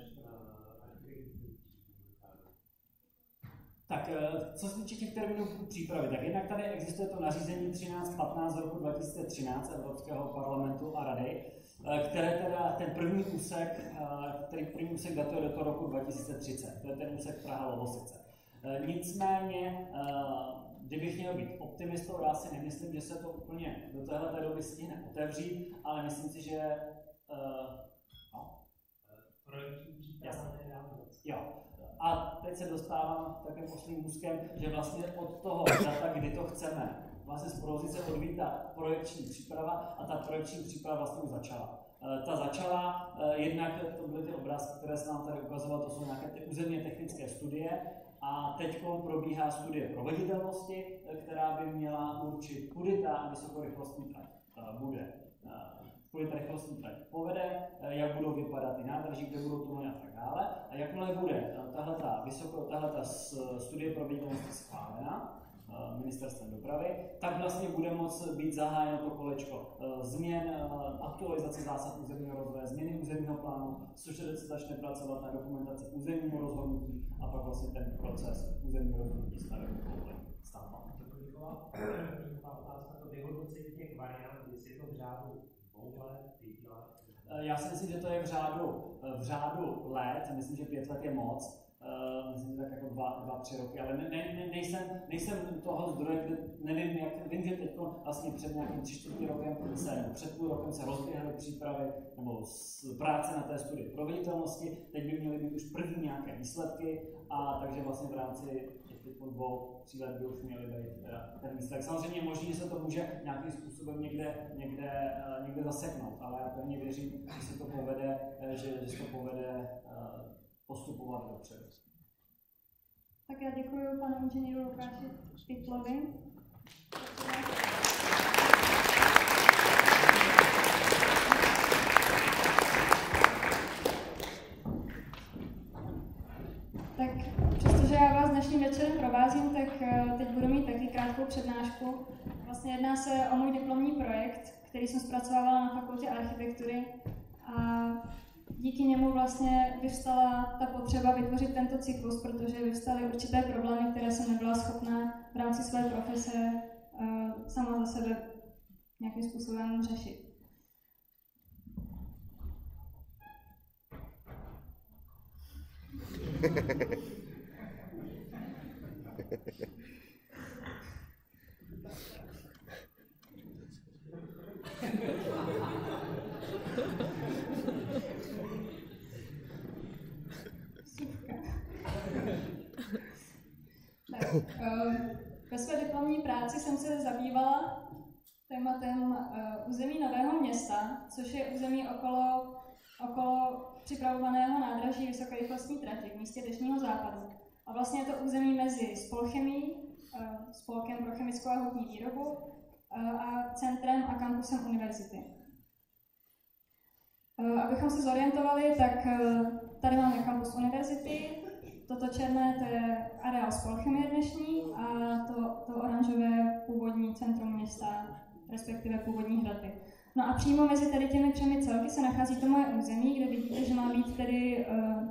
Tak co se týče těch termínů přípravy, tak jednak tady existuje to nařízení třináct patnáct z roku dva tisíce třináct Evropského parlamentu a rady, které teda ten první úsek, který první úsek datuje do toho roku dva tisíce třicet, to je ten úsek Praha-Lovosice. Nicméně, kdybych měl být optimistou, já si nemyslím, že se to úplně do téhle doby stihne otevřít, ale myslím si, že uh, no. Projekční příprava Jo. A teď se dostávám takovým oslým úzkem, že vlastně od toho data, kdy to chceme, vlastně z provozy se odvíjí ta projekční příprava a ta projekční příprava vlastně už začala. Uh, ta začala, uh, jednak to byly ty obrázky, které se nám tady ukazovaly, to jsou nějaké ty územně technické studie, a teď probíhá studie proveditelnosti, která by měla určit, kudy ta vysokorychlostní trať bude, kudy ta rychlostní trať povede, jak budou vypadat ty nádraží, kde budou tunely a tak dále. A jakmile bude tahleta studie proveditelnosti schválena ministerstvem dopravy, tak vlastně bude moct být zahájeno to kolečko změn, aktualizace zásad územního rozvoje, změny územního plánu, což se začne pracovat na dokumentaci územního rozhodnutí a pak vlastně ten proces územního rozhodnutí stavebního povolení stavba. Taková otázka, to vyhodnocení těch variant, jestli je to v řádu dvou let, pěti let? Já si myslím, že to je v řádu, v řádu let, myslím, že pět let je moc. Uh, myslím, že tak jako dva, dva, tři roky, ale ne, ne, nejsem, nejsem toho zdroje, kde nevím, jak, vím, že teď vlastně před nějakým tři čtvrtým rokem se, před půl rokem se rozběhly přípravy nebo práce na té studii proveditelnosti, teď by měly být už první nějaké výsledky a takže vlastně v rámci těch dvou, tří let by už měly být teda ten výsledek. Samozřejmě možná, že se to může nějakým způsobem někde, někde, uh, někde zaseknout, ale já pevně věřím, že se to povede, že, že se to povede uh, postupovat dopředu. Tak já děkuji panu inženýru Lukáši Špitlovi. Tak přestože já vás dnešním večerem provázím, tak teď budu mít taky krátkou přednášku. Vlastně jedná se o můj diplomní projekt, který jsem zpracovávala na Fakultě architektury a díky němu vlastně vyvstala ta potřeba vytvořit tento cyklus, protože vyvstaly určité problémy, které jsem nebyla schopná v rámci své profese uh, sama za sebe nějakým způsobem řešit. Ve své diplomní práci jsem se zabývala tématem území Nového Města, což je území okolo, okolo připravovaného nádraží vysokorychlostní tratě v místě Deštního západu. A vlastně je to území mezi Spolchemií, spolkem pro chemickou a hutní výrobu, a centrem a kampusem univerzity. Abychom se zorientovali, tak tady máme kampus univerzity. Toto černé to je areál Spolchemie dnešní a to, to oranžové původní centrum města, respektive původní hradby. No a přímo mezi tady těmi třemi celky se nachází to moje území, kde vidíte, že má být tedy uh,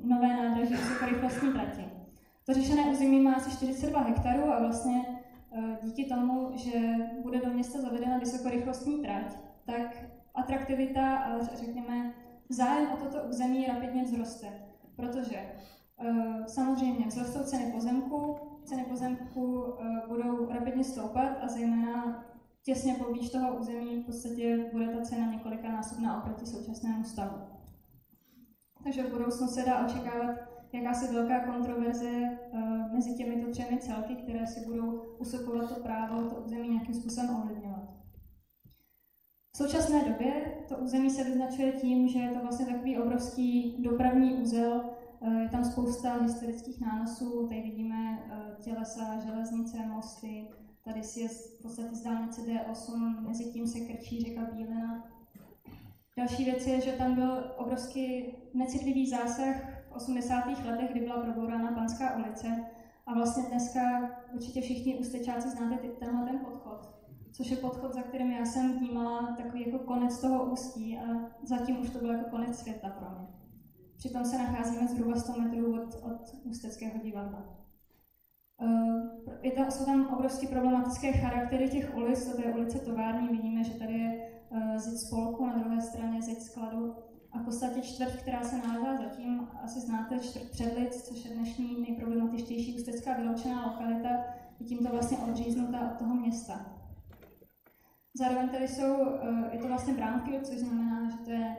nové nádraží vysokorychlostní trati. To řešené území má asi čtyřicet dva hektarů a vlastně díky tomu, že bude do města zavedena vysokorychlostní trať, tak atraktivita a řekněme zájem o toto území rapidně vzroste, protože samozřejmě vzrostou ceny pozemku, ceny pozemku budou rapidně stoupat a zejména těsně poblíž toho území v podstatě bude ta cena několikanásobná oproti současnému stavu. Takže v budoucnu se dá očekávat jakási velká kontroverze uh, mezi těmito třemi celky, které si budou usurpovat to právo to území nějakým způsobem ovlivňovat. V současné době to území se vyznačuje tím, že je to vlastně takový obrovský dopravní úzel, uh, je tam spousta historických nánosů, tady vidíme uh, tělesa, železnice, mosty, tady si je v podstatě z dálnice D osm, mezi tím se krčí řeka Bílina. Další věc je, že tam byl obrovský necitlivý zásah v osmdesátých letech, kdy byla probourána Panská ulice. A vlastně dneska určitě všichni ústečáci znáte tenhle ten podchod, což je podchod, za kterým já jsem vnímala takový jako konec toho ústí a zatím už to byl jako konec světa pro mě. Přitom se nacházíme zhruba sto metrů od, od Ústeckého divadla. Je tam, jsou tam obrovsky problematické charaktery těch ulic, to je ulice Tovární, vidíme, že tady je zeď spolku, na druhé straně zeď skladu a v podstatě čtvrť, která se nalézá zatím, asi znáte čtvrť Předlic, což je dnešní nejproblematičtější ústecká vyloučená lokalita, je tímto vlastně odříznutá od toho města. Zároveň tady jsou, je to vlastně brownfield, což znamená, že to je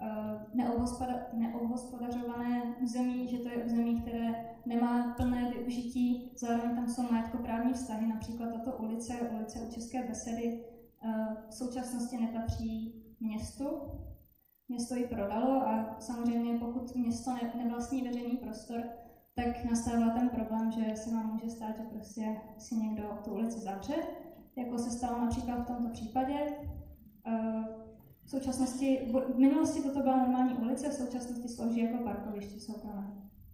neobhospodařované území, že to je území, které nemá plné využití, zároveň tam jsou majetkoprávní vztahy, například tato ulice, ulice u České Besedy, v současnosti nepatří městu. Město ji prodalo a samozřejmě pokud město ne, nevlastní veřejný prostor, tak nastává ten problém, že se vám může stát, že prostě si někdo tu ulici zavře, jako se stalo například v tomto případě. V současnosti, v minulosti toto byla normální ulice, v současnosti slouží jako parkoviště soukromé.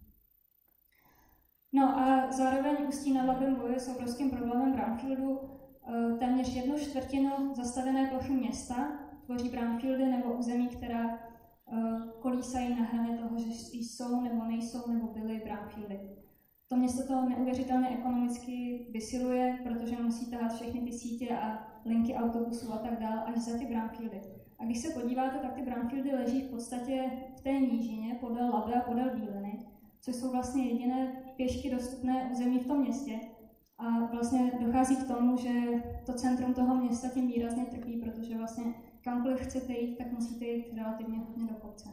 No a zároveň Ústí nad Labem bojuje s obrovským problémem brownfieldu. Téměř jednu čtvrtinu zastavené plochy města tvoří brownfieldy nebo území, která kolísají na hraně toho, že jsou nebo nejsou nebo byly brownfieldy. To město to neuvěřitelně ekonomicky vysiluje, protože musí tahat všechny ty sítě a linky autobusů a tak dále až za ty brownfieldy. A když se podíváte, tak ty brownfieldy leží v podstatě v té nížině podél Labe a podél Bíliny, což jsou vlastně jediné pěšky dostupné území v tom městě. A vlastně dochází k tomu, že to centrum toho města tím výrazně trpí, protože vlastně kamkoliv chcete jít, tak musíte jít relativně hodně do kopce.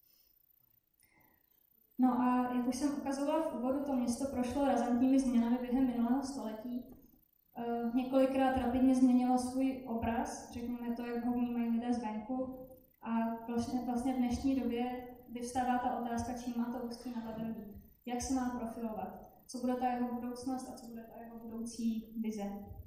No a jak už jsem ukazovala v úvodu, to město prošlo razantními změnami během minulého století. E, několikrát rapidně změnilo svůj obraz, řekněme to, jak ho vnímají lidé zvenku. A vlastně, vlastně v dnešní době vyvstává ta otázka, čím má to Ústí nad Labem být. Jak se má profilovat, co bude ta jeho budoucnost a co bude ta jeho budoucí vize.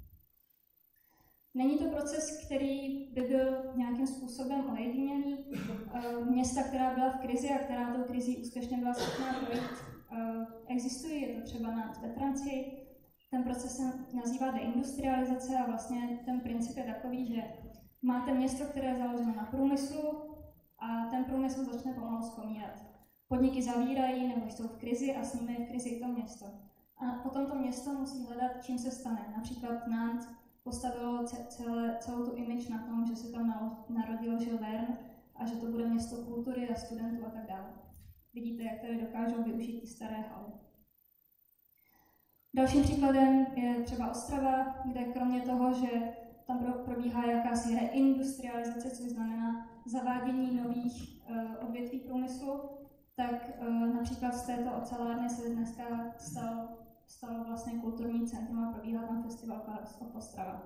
Není to proces, který by byl nějakým způsobem ojedinělý. Města, která byla v krizi a která tou krizí úspěšně byla schopná projít, existují, je to třeba Nantes ve Francii. Ten proces se nazývá deindustrializace a vlastně ten princip je takový, že máte město, které je založeno na průmyslu a ten průmysl začne pomalu zkomírat. Podniky zavírají nebo jsou v krizi a s nimi je v krizi i to město. A potom to město musí hledat, čím se stane. Například Nantes postavilo celé, celou tu image na tom, že se tam narodilo Jules Verne a že to bude město kultury a studentů a tak dále. Vidíte, jak tady dokážou využít ty staré haly. Dalším příkladem je třeba Ostrava, kde kromě toho, že tam probíhá jakási reindustrializace, což znamená zavádění nových uh, odvětví průmyslu, tak uh, například z této ocelárny se dneska stalo, stalo vlastně kulturní centrum a probíhá tam festival Stop Ostrava.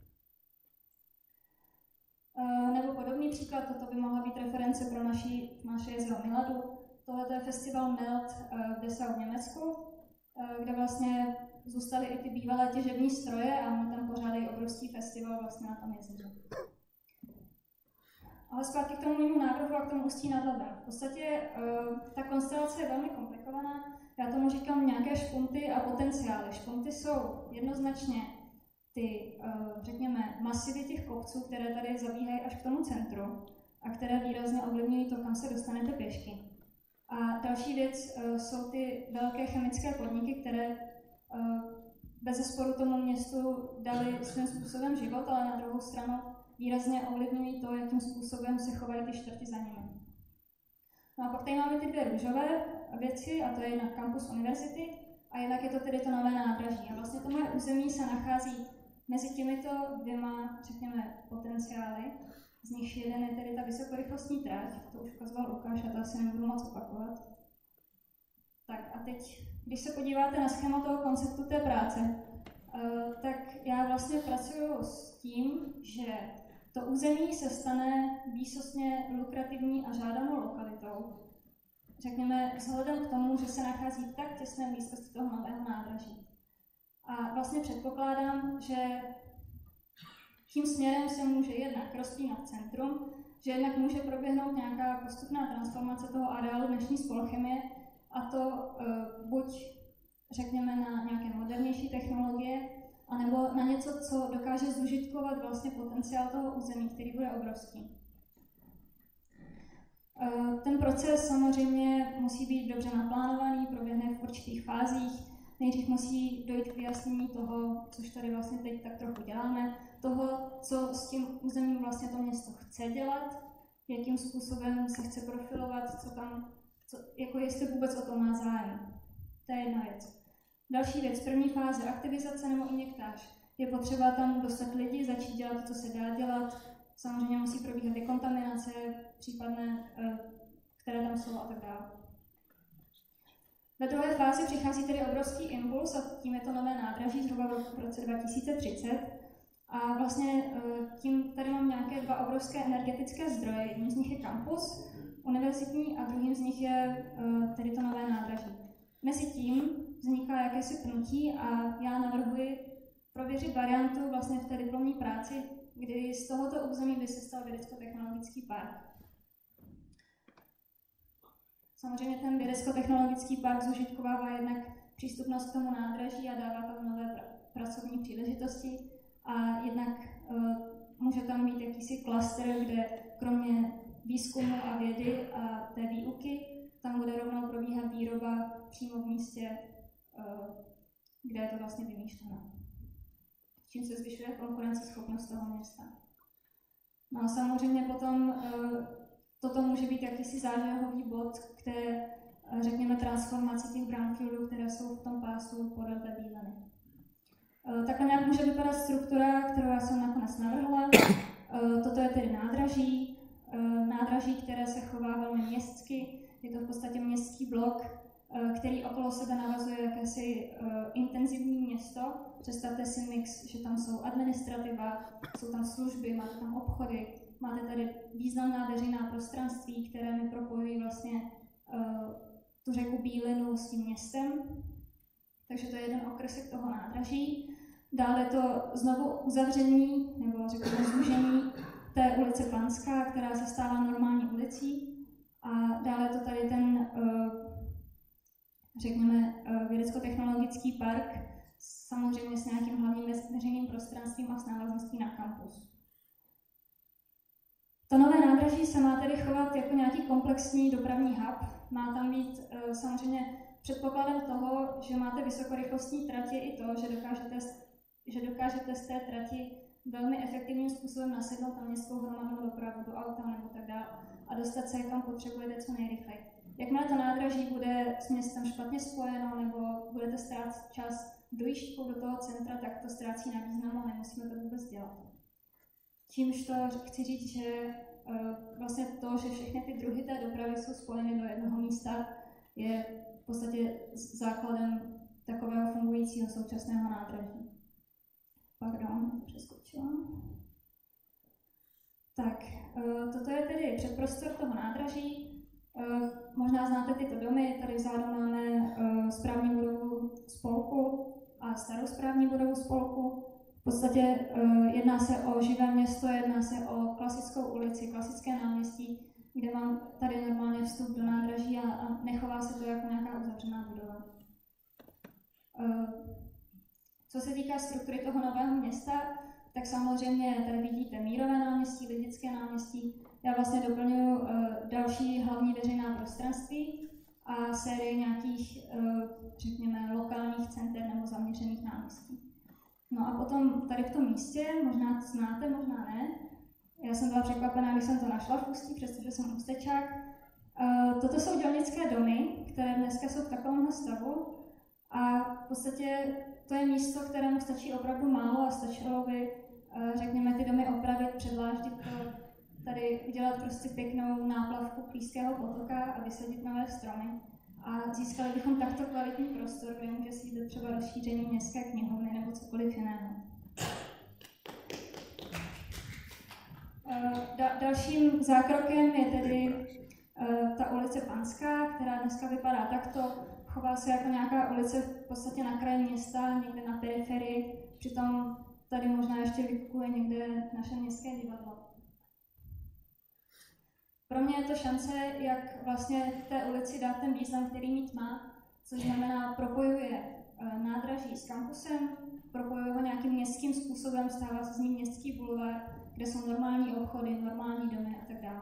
Uh, nebo podobný příklad, toto by mohla být reference pro naši, naše jezero Miladu. Tohle je festival Melt uh, v Dessau v Německu, uh, kde vlastně zůstaly i ty bývalé těžební stroje a oni tam pořádají obrovský festival vlastně na tom jezeře. Ale zpátky k tomu mému návrhu a k tomu Ústí nad Labem. V podstatě uh, ta konstelace je velmi komplikovaná. Já tomu říkám nějaké špunty a potenciály. Špunty jsou jednoznačně ty, uh, řekněme, masivy těch kopců, které tady zabíhají až k tomu centru a které výrazně ovlivňují to, kam se dostanete pěšky. A další věc uh, jsou ty velké chemické podniky, které uh, bezesporu tomu městu dali svým způsobem život, ale na druhou stranu výrazně ovlivňují to, jakým způsobem se chovají ty čtvrti za nimi. No a pak tady máme ty dvě růžové věci, a to je jednak kampus univerzity, a jednak je to tedy to nové nádraží. A vlastně to moje území se nachází mezi těmito dvěma, řekněme, potenciály. Z nich jeden je tedy ta vysokorychlostní trať, to už ukazoval Lukáš a to asi nebudu moc opakovat. Tak a teď, když se podíváte na schéma toho konceptu té práce, tak já vlastně pracuji s tím, že to území se stane výsostně lukrativní a žádanou lokalitou. Řekněme, vzhledem k tomu, že se nachází v tak těsné blízkosti toho nového nádraží. A vlastně předpokládám, že tím směrem se může jednak rozpínat centrum, že jednak může proběhnout nějaká postupná transformace toho areálu dnešní spolchemie, a to uh, buď řekněme na nějaké modernější technologie, anebo na něco, co dokáže zužitkovat vlastně potenciál toho území, který bude obrovský. Ten proces samozřejmě musí být dobře naplánovaný, proběhne v určitých fázích. Nejdřív musí dojít k vyjasnění toho, což tady vlastně teď tak trochu děláme, toho, co s tím územím vlastně to město chce dělat, jakým způsobem se chce profilovat, co tam, co, jako jestli vůbec o to má zájem. To je jedna věc. Další věc, první fáze, aktivizace nebo injektáž. Je potřeba tam dostat lidi, začít dělat to, co se dá dělat. Samozřejmě musí probíhat dekontaminace, případné, které tam jsou a tak dále. Ve druhé fázi přichází tedy obrovský impuls a tím je to nové nádraží zhruba v roce dva tisíce třicet. A vlastně tím tady mám nějaké dva obrovské energetické zdroje. Jedním z nich je kampus univerzitní a druhým z nich je tedy to nové nádraží. Mezitím vzniká jakési pnutí a já navrhuji prověřit variantu vlastně v té diplomní práci, kdy z tohoto území by se stal vědecko-technologický park. Samozřejmě ten vědecko-technologický park zužitkovává jednak přístupnost k tomu nádraží a dává tam nové pr pracovní příležitosti a jednak uh, může tam být jakýsi klaster, kde kromě výzkumu a vědy a té výuky tam bude rovnou probíhat výroba přímo v místě, uh, kde je to vlastně vymýšleno. Čím se zvyšuje konkurenceschopnost toho města. No a samozřejmě potom uh, toto může být jakýsi zážehový bod k té, uh, řekněme, transformaci těch brownfieldů, které jsou v tom pásu podél té bíliny. Uh, takhle nějak může vypadat struktura, kterou já jsem nakonec navrhla. Uh, toto je tedy nádraží, uh, nádraží, které se chová velmi městsky. Je to v podstatě městský blok, který okolo sebe navazuje jakési uh, intenzivní město. Představte si mix, že tam jsou administrativa, jsou tam služby, máte tam obchody, máte tady významná veřejná prostranství, které mi propojují vlastně uh, tu řeku Bílinu s tím městem. Takže to je jeden okresek toho nádraží. Dále to znovu uzavření, nebo řekněme zúžení té ulice Panská, která se stává normální ulicí. A dále to tady ten uh, řekněme, vědecko-technologický park, samozřejmě s nějakým hlavním veřejným prostranstvím a s návazností na kampus. To nové nádraží se má tedy chovat jako nějaký komplexní dopravní hub. Má tam být samozřejmě předpokladem toho, že máte vysokorychlostní tratě i to, že dokážete, že dokážete z té trati velmi efektivním způsobem nasednout na městskou hromadnou dopravu do auta nebo tak dále a dostat se, kam potřebujete co nejrychleji. Jakmile to nádraží bude s městem špatně spojeno nebo budete ztrácet čas dojížďkou do toho centra, tak to ztrácí na významu a nemusíme to vůbec dělat. Čímž to chci říct, že uh, vlastně to, že všechny ty druhy té dopravy jsou spojeny do jednoho místa, je v podstatě základem takového fungujícího současného nádraží. Pardon, přeskočila. Tak, uh, toto je tedy předprostor toho nádraží. Uh, možná znáte tyto domy, tady vzadu máme uh, správní budovu spolku a starou správní budovu spolku. V podstatě uh, jedná se o živé město, jedná se o klasickou ulici, klasické náměstí, kde mám tady normálně vstup do nádraží a, a nechová se to jako nějaká uzavřená budova. Uh, co se týká struktury toho nového města, tak samozřejmě tady vidíte Mírové náměstí, Lidické náměstí. Já vlastně doplňuji uh, další hlavní veřejná prostranství. a sérii nějakých, řekněme, lokálních center nebo zaměřených náměstí. No a potom tady v tom místě, možná to znáte, možná ne, já jsem byla překvapená, když jsem to našla v Ústí, přestože jsem Ústečák. Toto jsou dělnické domy, které dneska jsou v takovémhle stavu a v podstatě to je místo, kterému stačí opravdu málo a stačilo by, řekněme, ty domy opravit, předláždit to, tady udělat prostě pěknou náplavku Klíského potoka a vysadit nové stromy. A získali bychom takto kvalitní prostor, kde může sídlit třeba rozšíření městské knihovny nebo cokoliv jiného. Da- dalším zákrokem je tedy uh, ta ulice Panská, která dneska vypadá takto. Chová se jako nějaká ulice v podstatě na kraji města, někde na periferii. Přitom tady možná ještě vykukuje někde naše městské divadlo. Pro mě je to šance, jak vlastně té ulici dát ten význam, který mít má, což znamená propojuje nádraží s kampusem, propojuje ho nějakým městským způsobem, stává se z ní městský bulvár, kde jsou normální obchody, normální domy a tak dále.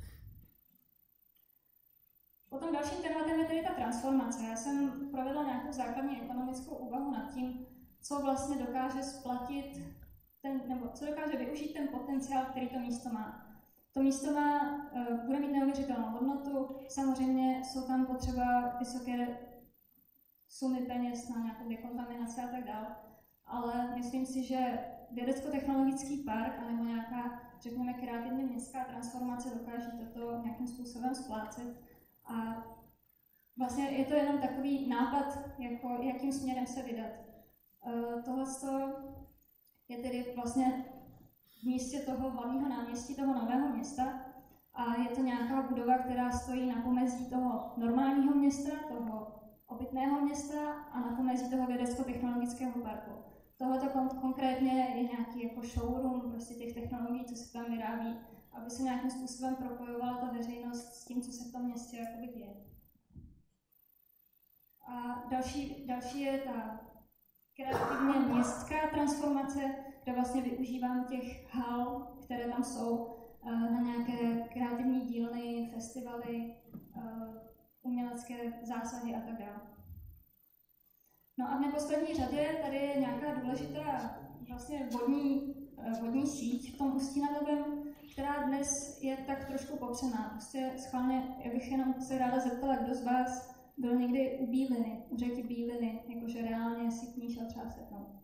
Potom dalším tématem je tedy ta transformace. Já jsem provedla nějakou základní ekonomickou úvahu nad tím, co vlastně dokáže splatit, ten, nebo co dokáže využít ten potenciál, který to místo má. To místo má, uh, bude mít neuvěřitelnou hodnotu, samozřejmě jsou tam potřeba vysoké sumy peněz na nějakou dekontaminaci a tak dále, ale myslím si, že vědecko-technologický park anebo nějaká, řekněme, kreativně městská transformace dokáže toto nějakým způsobem splácet a vlastně je to jenom takový nápad, jako, jakým směrem se vydat. Uh, Tohle je tedy vlastně v místě toho hlavního náměstí, toho nového města a je to nějaká budova, která stojí na pomezí toho normálního města, toho obytného města a na pomezí toho vědecko-technologického parku. Tohle kon- konkrétně je nějaký jako showroom prostě těch technologií, co se tam vyrábí, aby se nějakým způsobem propojovala ta veřejnost s tím, co se v tom městě jakoby děje. A další, další je ta kreativně městská transformace, kde vlastně využívám těch hal, které tam jsou, na nějaké kreativní dílny, festivaly, umělecké zásahy a tak dále. No a v neposlední řadě tady je nějaká důležitá vlastně vodní, vodní síť v tom Ústí nad Labem, která dnes je tak trošku popřená. Prostě schválně, já bych jenom se ráda zeptala, kdo z vás byl někdy u Bíliny, u řeky Bíliny, jakože reálně si k ní šel třeba setnout.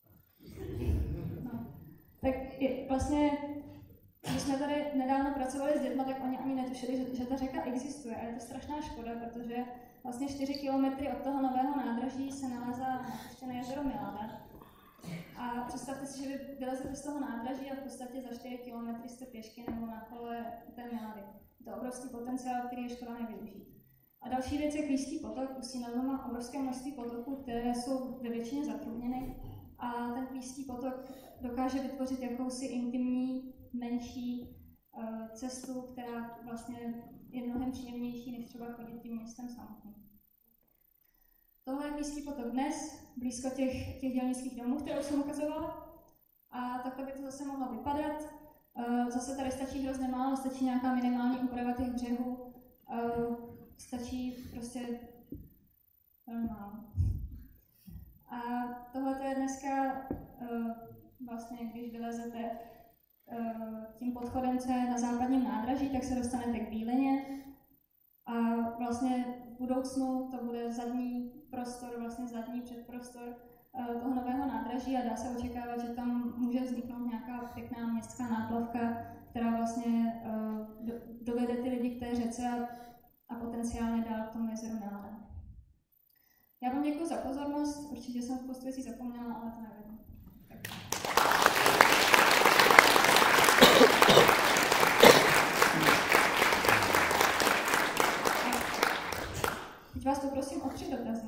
No. Tak je, vlastně, když jsme tady nedávno pracovali s dětmi, tak oni ani netušili, že, že ta řeka existuje. A je to strašná škoda, protože vlastně čtyři kilometry od toho nového nádraží se nalézá napuštěné jezero Milada. A představte si, že vy vylezete z toho nádraží a v podstatě za čtyři kilometry jste pěšky nebo na kole té Milady. Je to obrovský potenciál, který je škoda nevyužít. A další věc je Klíský potok. Ústí nad Labem má obrovské množství potoků, které jsou ve většině zatrubněny. A ten Klíský potok dokáže vytvořit jakousi intimní, menší uh, cestu, která vlastně je mnohem příjemnější, než třeba chodit tím městem samotným. Tohle je Klíský potok dnes, blízko těch, těch dělnických domů, které už jsem ukazovala. A takhle by to zase mohlo vypadat. Uh, zase tady stačí hrozně málo, stačí nějaká minimální úprava těch břehů. Uh, stačí prostě velmi málo. A tohle je dneska uh, vlastně, když vylezete uh, tím podchodem, co je na západním nádraží, tak se dostanete k Bílině. A vlastně v budoucnu to bude zadní prostor, vlastně zadní předprostor uh, toho nového nádraží a dá se očekávat, že tam může vzniknout nějaká pěkná městská náplavka, která vlastně uh, do, dovede ty lidi k té řece a, a potenciálně dál k tomu jezeru Milada. Já vám děkuji za pozornost, určitě jsem spoustu věcí zapomněla, ale to nevím. Teď vás poprosím o tři dotazy.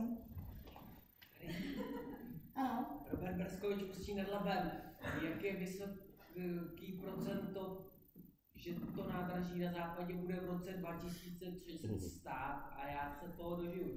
Ano. Robert Brskovič, Ústí nad Labem. Jak je vysoký procento že to nádraží na západě bude v roce dva tisíce třicet stát a já se toho dožiju.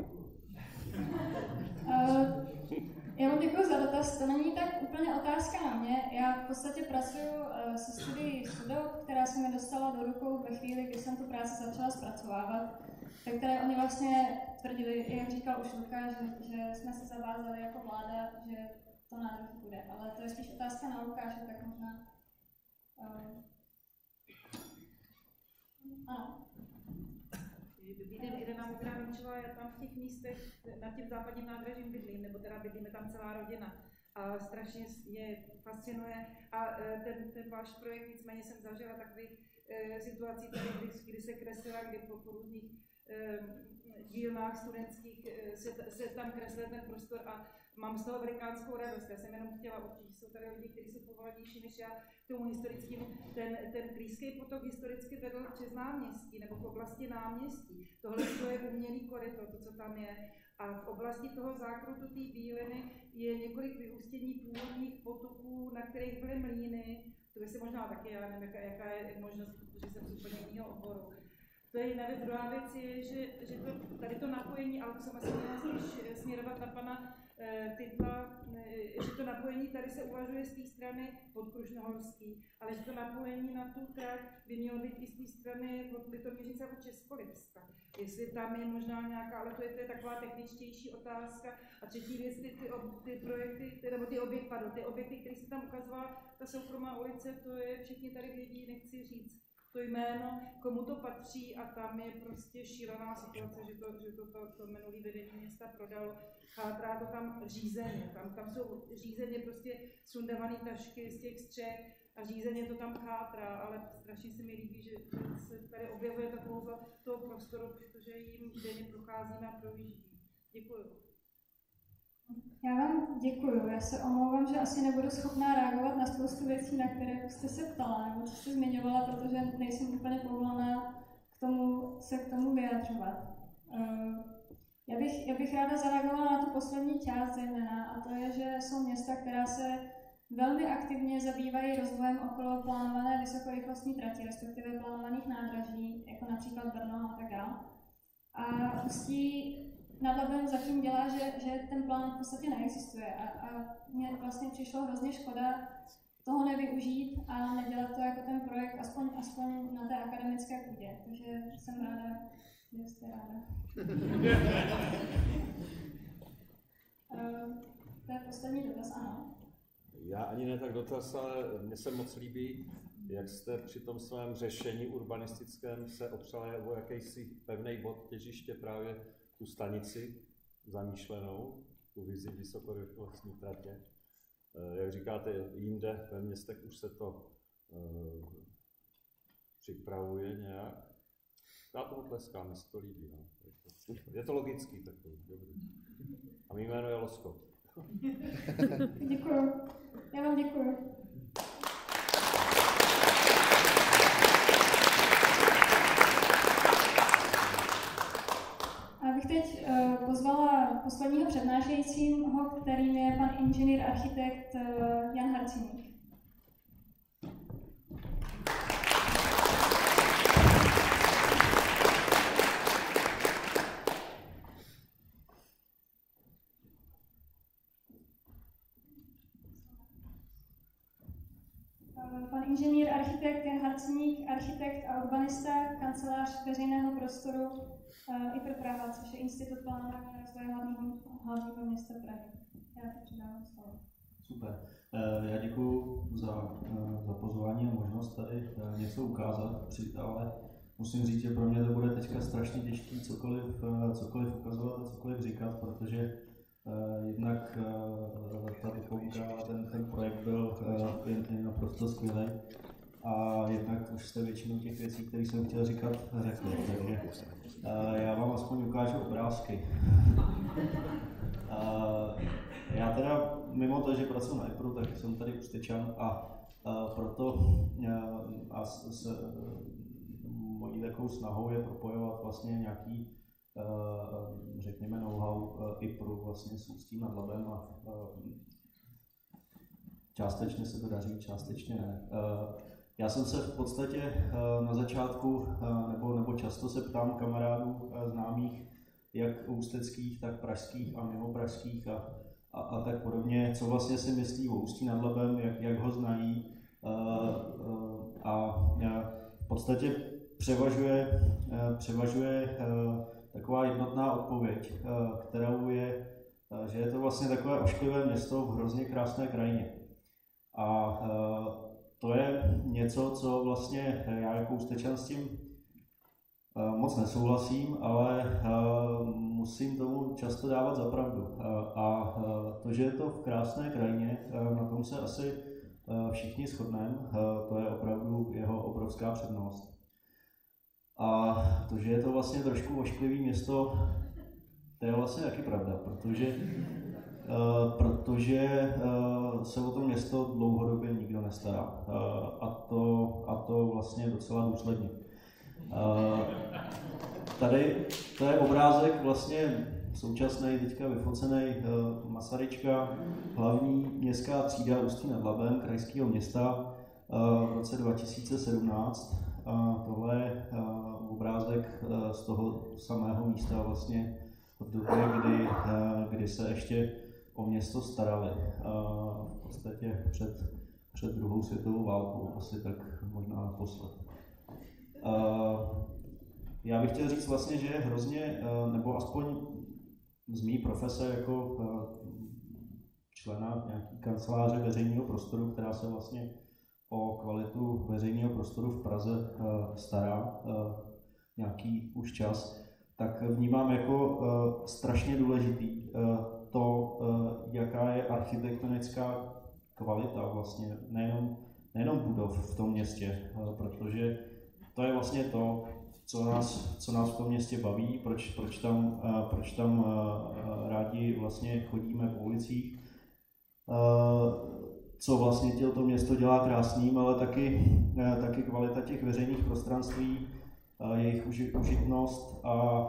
Uh, já vám děkuji za dotaz, to není tak úplně otázka na mě. Já v podstatě pracuji uh, se studií Sudoku, která se mi dostala do rukou ve chvíli, kdy jsem tu práci začala zpracovávat, tak které oni vlastně tvrdili, jak říkal už Luka, že, že jsme se zavázali jako vláda, že to nádraží bude, ale to je spíš otázka na Lukáše, tak možná... Uh, ano. Dobrý den, Irena Mokráničová, já tam v těch místech na těm západním nádražím bydlím, nebo teda bydlíme tam celá rodina. A strašně mě fascinuje a ten, ten váš projekt, nicméně jsem zažila takových e, situací, tady, kdy, kdy se kreslila, kdy po, po různých e, dílnách studentských e, se, se tam kreslil ten prostor a mám z toho velikánskou radost. Já jsem jenom chtěla, určitě jsou tady lidi, kteří jsou povolanější než já, k tomu historickému. Ten, ten Klížský potok historicky vedl přes náměstí, nebo v oblasti náměstí. Tohle je umělý koryto, to, co tam je. A v oblasti toho zákrutu té bíliny je několik vyústění původních potoků, na kterých byly mlýny. To by si možná taky, já nevím, jaká, jaká je možnost, protože jsem z úplně jiného oboru. To je jedna věc. Druhá věc je, že, že to, tady to napojení, ale to jsem asi měla spíš směrovat na pana e, Titla, e, že to napojení tady se uvažuje z té strany podkrušnohorský, ale že to napojení na tu trať by mělo být i z té strany od Litoměřice jako Českolipska. Jestli tam je možná nějaká, ale to je, to je taková techničtější otázka. A třetí věc, ty, ty, ty projekty, ty, nebo ty objekty, pardon, ty objekty, které se tam ukazovala, ta soukromá ulice, to je, všichni tady vědí, nechci říct to jméno, komu to patří a tam je prostě šílená situace, že to, že to, to, to minulý vedení města prodalo. Chátrá to tam řízeně, tam, tam jsou řízeně prostě sundavané tašky z těch střech a řízeně to tam chátrá, ale strašně se mi líbí, že, že se tady objevuje takovou toho prostoru, protože jim denně procházíme a projíždí. Děkuju. Já vám děkuju. Já se omlouvám, že asi nebudu schopná reagovat na spoustu věcí, na které jste se ptala, nebo co jste zmiňovala, protože nejsem úplně povolaná k tomu, se k tomu vyjadřovat. Já bych, já bych ráda zareagovala na tu poslední část zejména, a to je, že jsou města, která se velmi aktivně zabývají rozvojem okolo plánované vysokorychlostní trati, respektive plánovaných nádraží, jako například Brno a tak dále. A Ústí nad Labem zatím dělá, že, že ten plán v podstatě neexistuje a, a mně vlastně přišlo hrozně škoda toho nevyužít a nedělat to jako ten projekt aspoň, aspoň na té akademické půdě. Takže jsem ráda, že jste ráda. uh, to je poslední dotaz, ano. Já ani ne tak dotaz, ale mně se moc líbí, jak jste při tom svém řešení urbanistickém se opřeli o jakýsi pevný bod těžiště právě tu stanici zamýšlenou, tu vizi vysokorychlostní tratě. Jak říkáte, jinde ve městech už se to uh, připravuje nějak. Já tomu tleskám, mi se to líbí. No. Je to logický takový, dobrý. A mý jméno je Loskot. Děkuju. Já vám děkuju. A bych teď uh, pozvala posledního přednášejícího, kterým je pan inženýr architekt uh, Jan Harciník. Pan inženýr architekt Jan Harciník, architekt a urbanista, kancelář veřejného prostoru uh, I P R Praha, což je Institut plánování a rozvoje hlavního, hlavního města Prahy. Já to předávám slovo. Super. Já děkuji za, za pozvání a možnost tady něco ukázat, ale musím říct, že pro mě to bude teďka strašně těžké cokoliv, cokoliv ukazovat a cokoliv říkat, protože jednak ta diplomka, ten, ten projekt byl jen naprosto skvělý a jednak už jste většinu těch věcí, které jsem chtěl říkat, řekli, takže já vám aspoň ukážu obrázky. Já teda, mimo to, že pracuji na I P R U, tak jsem tady Ústečan a, a proto a s, s mojí takovou snahou je propojovat vlastně nějaký, řekněme, know-how I P R U vlastně s Ústím nad Labem a, a částečně se to daří, částečně ne. Já jsem se v podstatě na začátku, nebo, nebo často se ptám kamarádů známých, jak ústeckých, tak pražských a mimo pražských a, a, a tak podobně, co vlastně si myslí o Ústí nad Labem, jak, jak ho znají. A, a v podstatě převažuje, převažuje taková jednotná odpověď, kterou je, že je to vlastně takové ošklivé město v hrozně krásné krajině. A to je něco, co vlastně já jako Ústečan s tím moc nesouhlasím, ale musím tomu často dávat za pravdu. A to, že je to v krásné krajině, na tom se asi všichni shodneme, to je opravdu jeho obrovská přednost. A to, že je to vlastně trošku ošklivé město, to je vlastně taky pravda, protože, uh, protože uh, se o to město dlouhodobě nikdo nestará. Uh, a, to, a to vlastně docela důsledně. Uh, tady to je obrázek vlastně současný, teďka vyfocený uh, Masaryčka, hlavní městská třída Ústí nad Labem, krajského města uh, v roce dva tisíce sedmnáct. Uh, tohle je uh, obrázek uh, z toho samého místa vlastně v době, kdy, uh, kdy se ještě o město starali. Uh, v podstatě před, před druhou světovou válkou, asi tak možná naposled. Uh, já bych chtěl říct vlastně, že je hrozně, uh, nebo aspoň z mý profese jako uh, člena nějaký kanceláře veřejného prostoru, která se vlastně o kvalitu veřejného prostoru v Praze uh, stará uh, nějaký už čas, tak vnímám jako uh, strašně důležitý uh, to, uh, jaká je architektonická kvalita vlastně nejenom, nejenom budov v tom městě, uh, protože to je vlastně to, co nás, co nás v tom městě baví, proč, proč tam, uh, proč tam uh, rádi vlastně chodíme po ulicích. Uh, co vlastně to město dělá krásným, ale taky, taky kvalita těch veřejných prostranství, jejich užitnost a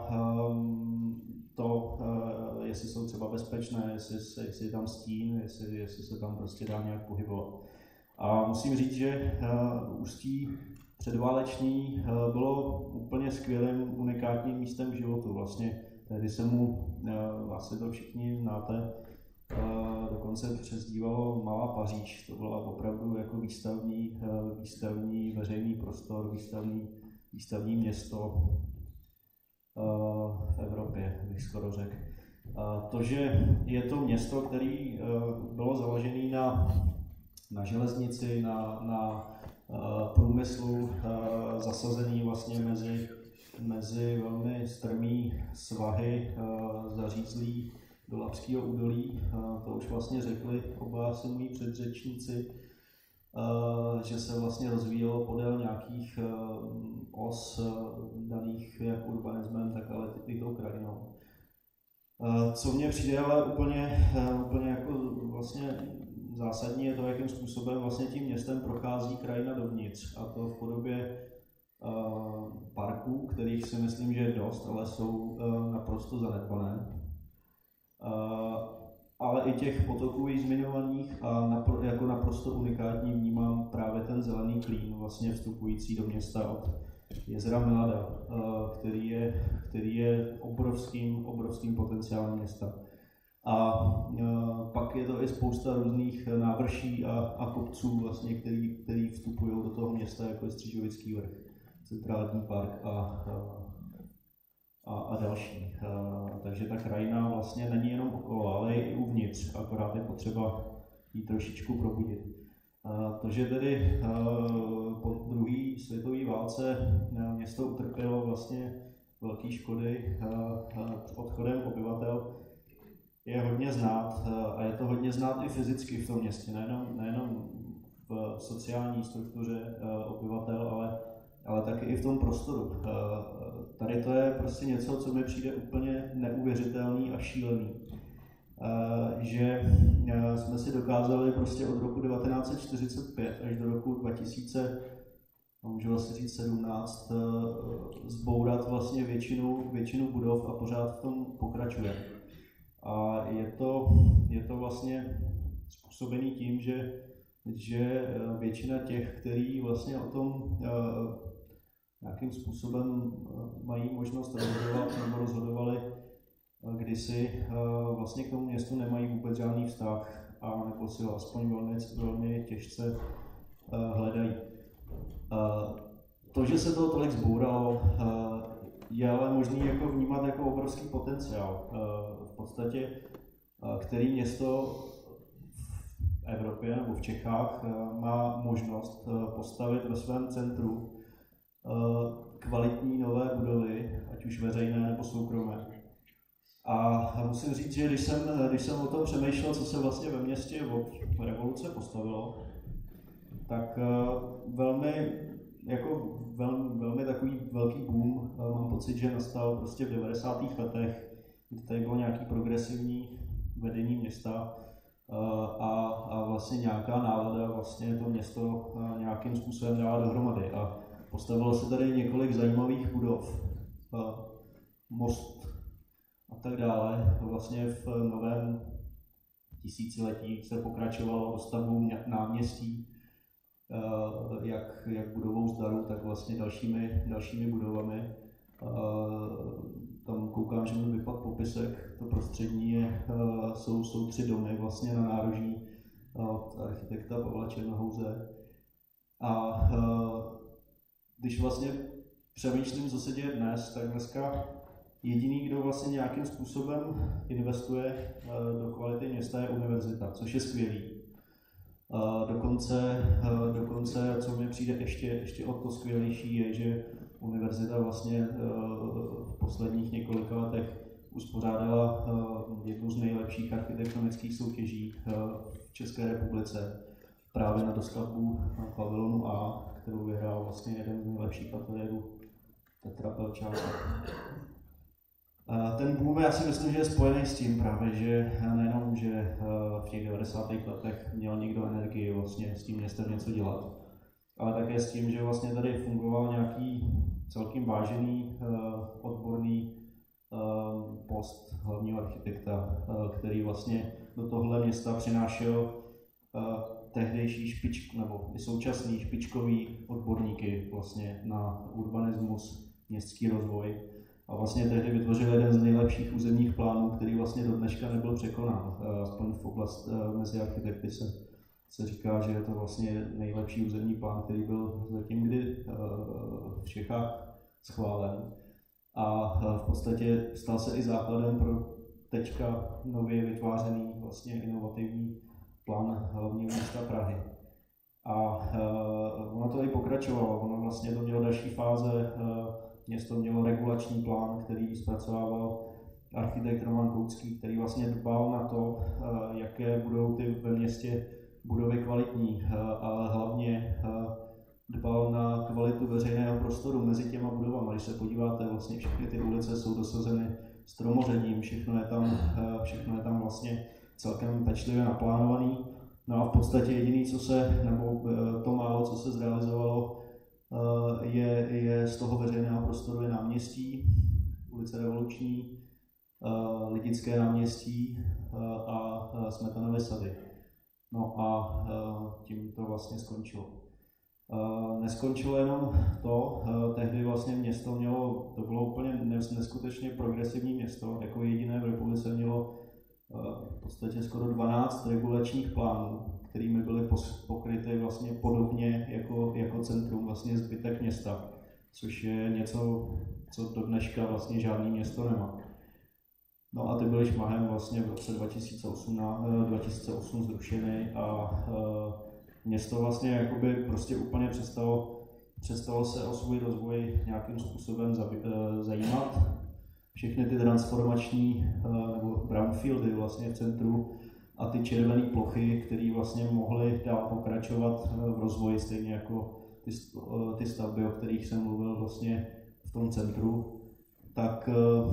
to, jestli jsou třeba bezpečné, jestli, jestli je tam stín, jestli, jestli se tam prostě dá nějak pohybovat. A musím říct, že Ústí předváleční bylo úplně skvělým, unikátním místem k životu. Vlastně tehdy se mu, asi to všichni znáte, dokonce přezdívalo Malá Paříž. To byla opravdu jako výstavní, výstavní veřejný prostor, výstavní, výstavní město v Evropě, bych skoro řekl. To, že je to město, které bylo založené na, na železnici, na, na průmyslu, zasazený vlastně mezi, mezi velmi strmý svahy, zařízlý do Labského údolí, to už vlastně řekli oba asi moji předřečníci, že se vlastně rozvíjelo podél nějakých os daných jak urbanismem, tak ale i tou krajinou. Co mně přijde ale úplně, úplně jako vlastně zásadní je to, jakým způsobem vlastně tím městem prochází krajina dovnitř, a to v podobě parků, kterých si myslím, že je dost, ale jsou naprosto zanedbané. Uh, ale i těch potoků již zmiňovaných a napr- jako naprosto unikátní vnímám právě ten zelený klín, vlastně vstupující do města od jezera Milada, uh, který je, který je obrovským, obrovským potenciálem města. A uh, pak je to i spousta různých návrší a, a kopců, vlastně, který, který vstupují do toho města, jako je Střížovický vrch, Centrální park a, a A, a další. Uh, takže ta krajina vlastně není jenom okolo, ale i uvnitř, akorát je potřeba ji trošičku probudit. Uh, to, že tedy uh, po druhé světové válce uh, město utrpělo vlastně velké škody uh, odchodem obyvatel, je hodně znát uh, a je to hodně znát i fyzicky v tom městě, nejenom, nejenom v sociální struktuře uh, obyvatel, ale ale taky i v tom prostoru. Tady to je prostě něco, co mi přijde úplně neuvěřitelný a šílený. Že jsme si dokázali prostě od roku devatenáct set čtyřicet pět až do roku dva tisíce, můžu vlastně říct sedmnáct, zbourat vlastně většinu, většinu budov a pořád v tom pokračuje. A je to, je to vlastně způsobený tím, že že většina těch, kteří vlastně o tom nějakým způsobem mají možnost rozhodovat nebo rozhodovali kdysi, vlastně k tomu městu nemají vůbec žádný vztah a nebo si ho aspoň velmi, velmi těžce hledají. To, že se to tolik zbouralo, je ale možný jako vnímat jako obrovský potenciál. V podstatě, který město v Evropě nebo v Čechách má možnost postavit ve svém centru kvalitní nové budovy, ať už veřejné nebo soukromé. A musím říct, že když jsem, když jsem o tom přemýšlel, co se vlastně ve městě od revoluce postavilo, tak velmi, jako velmi, velmi takový velký boom, mám pocit, že nastal prostě v devadesátých letech, kdy tady bylo nějaký progresivní vedení města a, a vlastně nějaká nálada vlastně to město nějakým způsobem dala dohromady. A postavilo se tady několik zajímavých budov, most a tak dále. Vlastně v novém tisíciletí se pokračovalo dostavbou náměstí, jak, jak budovou Zdaru, tak vlastně dalšími, dalšími budovami. Tam koukám, že mi vypadl popisek, to prostřední je, jsou, jsou tři domy vlastně na nároží od architekta Pavla Černohouze. A když vlastně přemýšlím, co se děje dnes, tak dneska jediný, kdo vlastně nějakým způsobem investuje do kvality města, je univerzita, což je skvělý. Dokonce, dokonce co mi přijde ještě, ještě o to skvělejší, je, že univerzita vlastně v posledních několika letech uspořádala jednu z nejlepších architektonických soutěží v České republice právě na dostavbu pavilonu A, kterou vyhrál vlastně jeden z nejlepších ateliérů Petra Pelčáka. Ten boom, já si myslím, že je spojený s tím právě, že nejenom, že v těch devadesátých letech měl někdo energii vlastně s tím městem něco dělat, ale také s tím, že vlastně tady fungoval nějaký celkem vážený odborný post hlavního architekta, který vlastně do tohle města přinášel tehdejší špičk, nebo i současný špičkový odborníky vlastně na urbanismus, městský rozvoj. A vlastně tehdy vytvořil jeden z nejlepších územních plánů, který vlastně do dneška nebyl překonán. Aspoň v oblast mezi architekty se, se říká, že je to vlastně nejlepší územní plán, který byl zatím kdy v Čechách schválen. A v podstatě stal se i základem pro teďka nově vytvářený vlastně inovativní plán hlavního města Prahy. A ono to i pokračovalo, ono vlastně to mělo další fáze. Město mělo regulační plán, který zpracovával architekt Roman Koutský, který vlastně dbal na to, jaké budou ty ve městě budovy kvalitní, ale hlavně dbal na kvalitu veřejného prostoru mezi těma budovami. Když se podíváte, vlastně všechny ty ulice jsou dosazeny stromořením, všechno je tam, všechno je tam vlastně celkem pečlivě naplánovaný. No a v podstatě jediný, co se, nebo to málo, co se zrealizovalo, je, je z toho veřejného prostoru je náměstí, ulice Revoluční, Lidické náměstí a Smetanovy sady. No a tím to vlastně skončilo. Neskončilo jenom to, tehdy vlastně město mělo, to bylo úplně neskutečně progresivní město, jako jediné v republice mělo v podstatě skoro dvanáct regulačních plánů, kterými byly pokryty vlastně podobně jako, jako centrum, vlastně zbytek města, což je něco, co do dneška vlastně žádný město nemá. No a ty byly šmahem vlastně v roce dva tisíce osm zrušeny a město vlastně jakoby prostě úplně přestalo, přestalo se o svůj rozvoj nějakým způsobem zajímat. Všechny ty transformační nebo brownfieldy vlastně v centru a ty červené plochy, které vlastně mohly dál pokračovat v rozvoji, stejně jako ty, ty stavby, o kterých jsem mluvil vlastně v tom centru, tak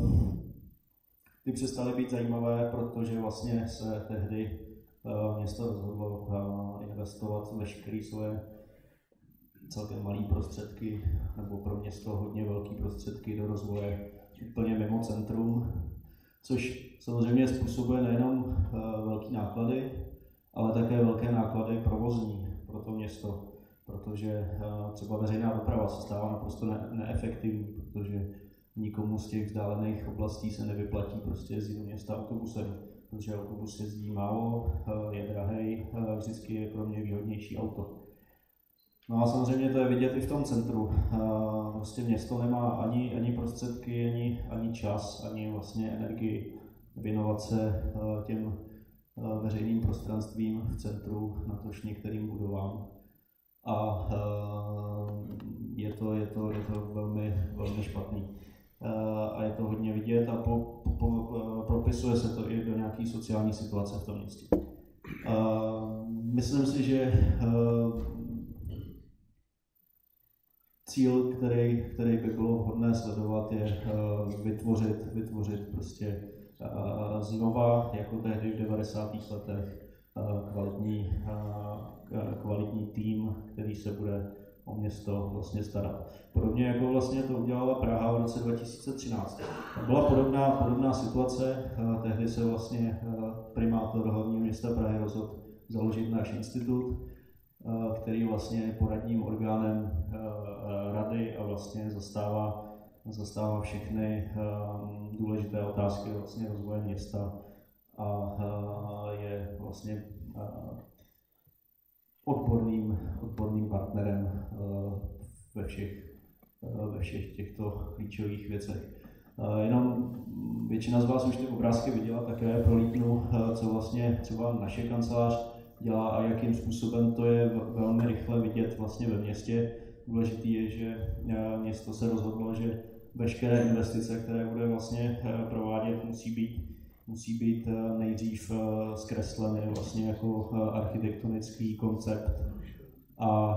ty přestaly být zajímavé, protože vlastně se tehdy město rozhodlo investovat veškeré svoje celkem malé prostředky, nebo pro město hodně velké prostředky do rozvoje úplně mimo centrum, což samozřejmě způsobuje nejenom velké náklady, ale také velké náklady provozní pro to město, protože třeba veřejná doprava se stává naprosto ne- neefektivní, protože nikomu z těch vzdálených oblastí se nevyplatí prostě jezdit do města autobusem, protože autobus jezdí málo, je drahej, vždycky je pro mě výhodnější auto. No a samozřejmě to je vidět i v tom centru. Prostě město nemá ani, ani prostředky, ani, ani čas, ani vlastně energii věnovat se těm veřejným prostranstvím v centru, natož některým budovám. A je to, je to, je to velmi, velmi špatný. A je to hodně vidět a po, po, propisuje se to i do nějaké sociální situace v tom městě. Myslím si, že cíl, který, který by bylo vhodné sledovat, je vytvořit, vytvořit prostě znova, jako tehdy v devadesátých letech, kvalitní, kvalitní tým, který se bude o město vlastně starat. Podobně jako vlastně to udělala Praha v roce dva tisíce třináct. Byla podobná, podobná situace, tehdy se vlastně primátor hlavního města Prahy rozhodl založit náš institut, který vlastně je poradním orgánem rady a vlastně zastává, zastává všechny důležité otázky vlastně rozvoje města a je vlastně odborným, odborným partnerem ve všech, ve všech těchto klíčových věcech. Jenom většina z vás už ty obrázky viděla, tak já je prolítnu, co vlastně třeba naše kancelář dělá a jakým způsobem to je velmi rychle vidět vlastně ve městě. Důležitý je, že město se rozhodlo, že veškeré investice, které bude vlastně provádět, musí být, musí být nejdřív zkresleny vlastně jako architektonický koncept a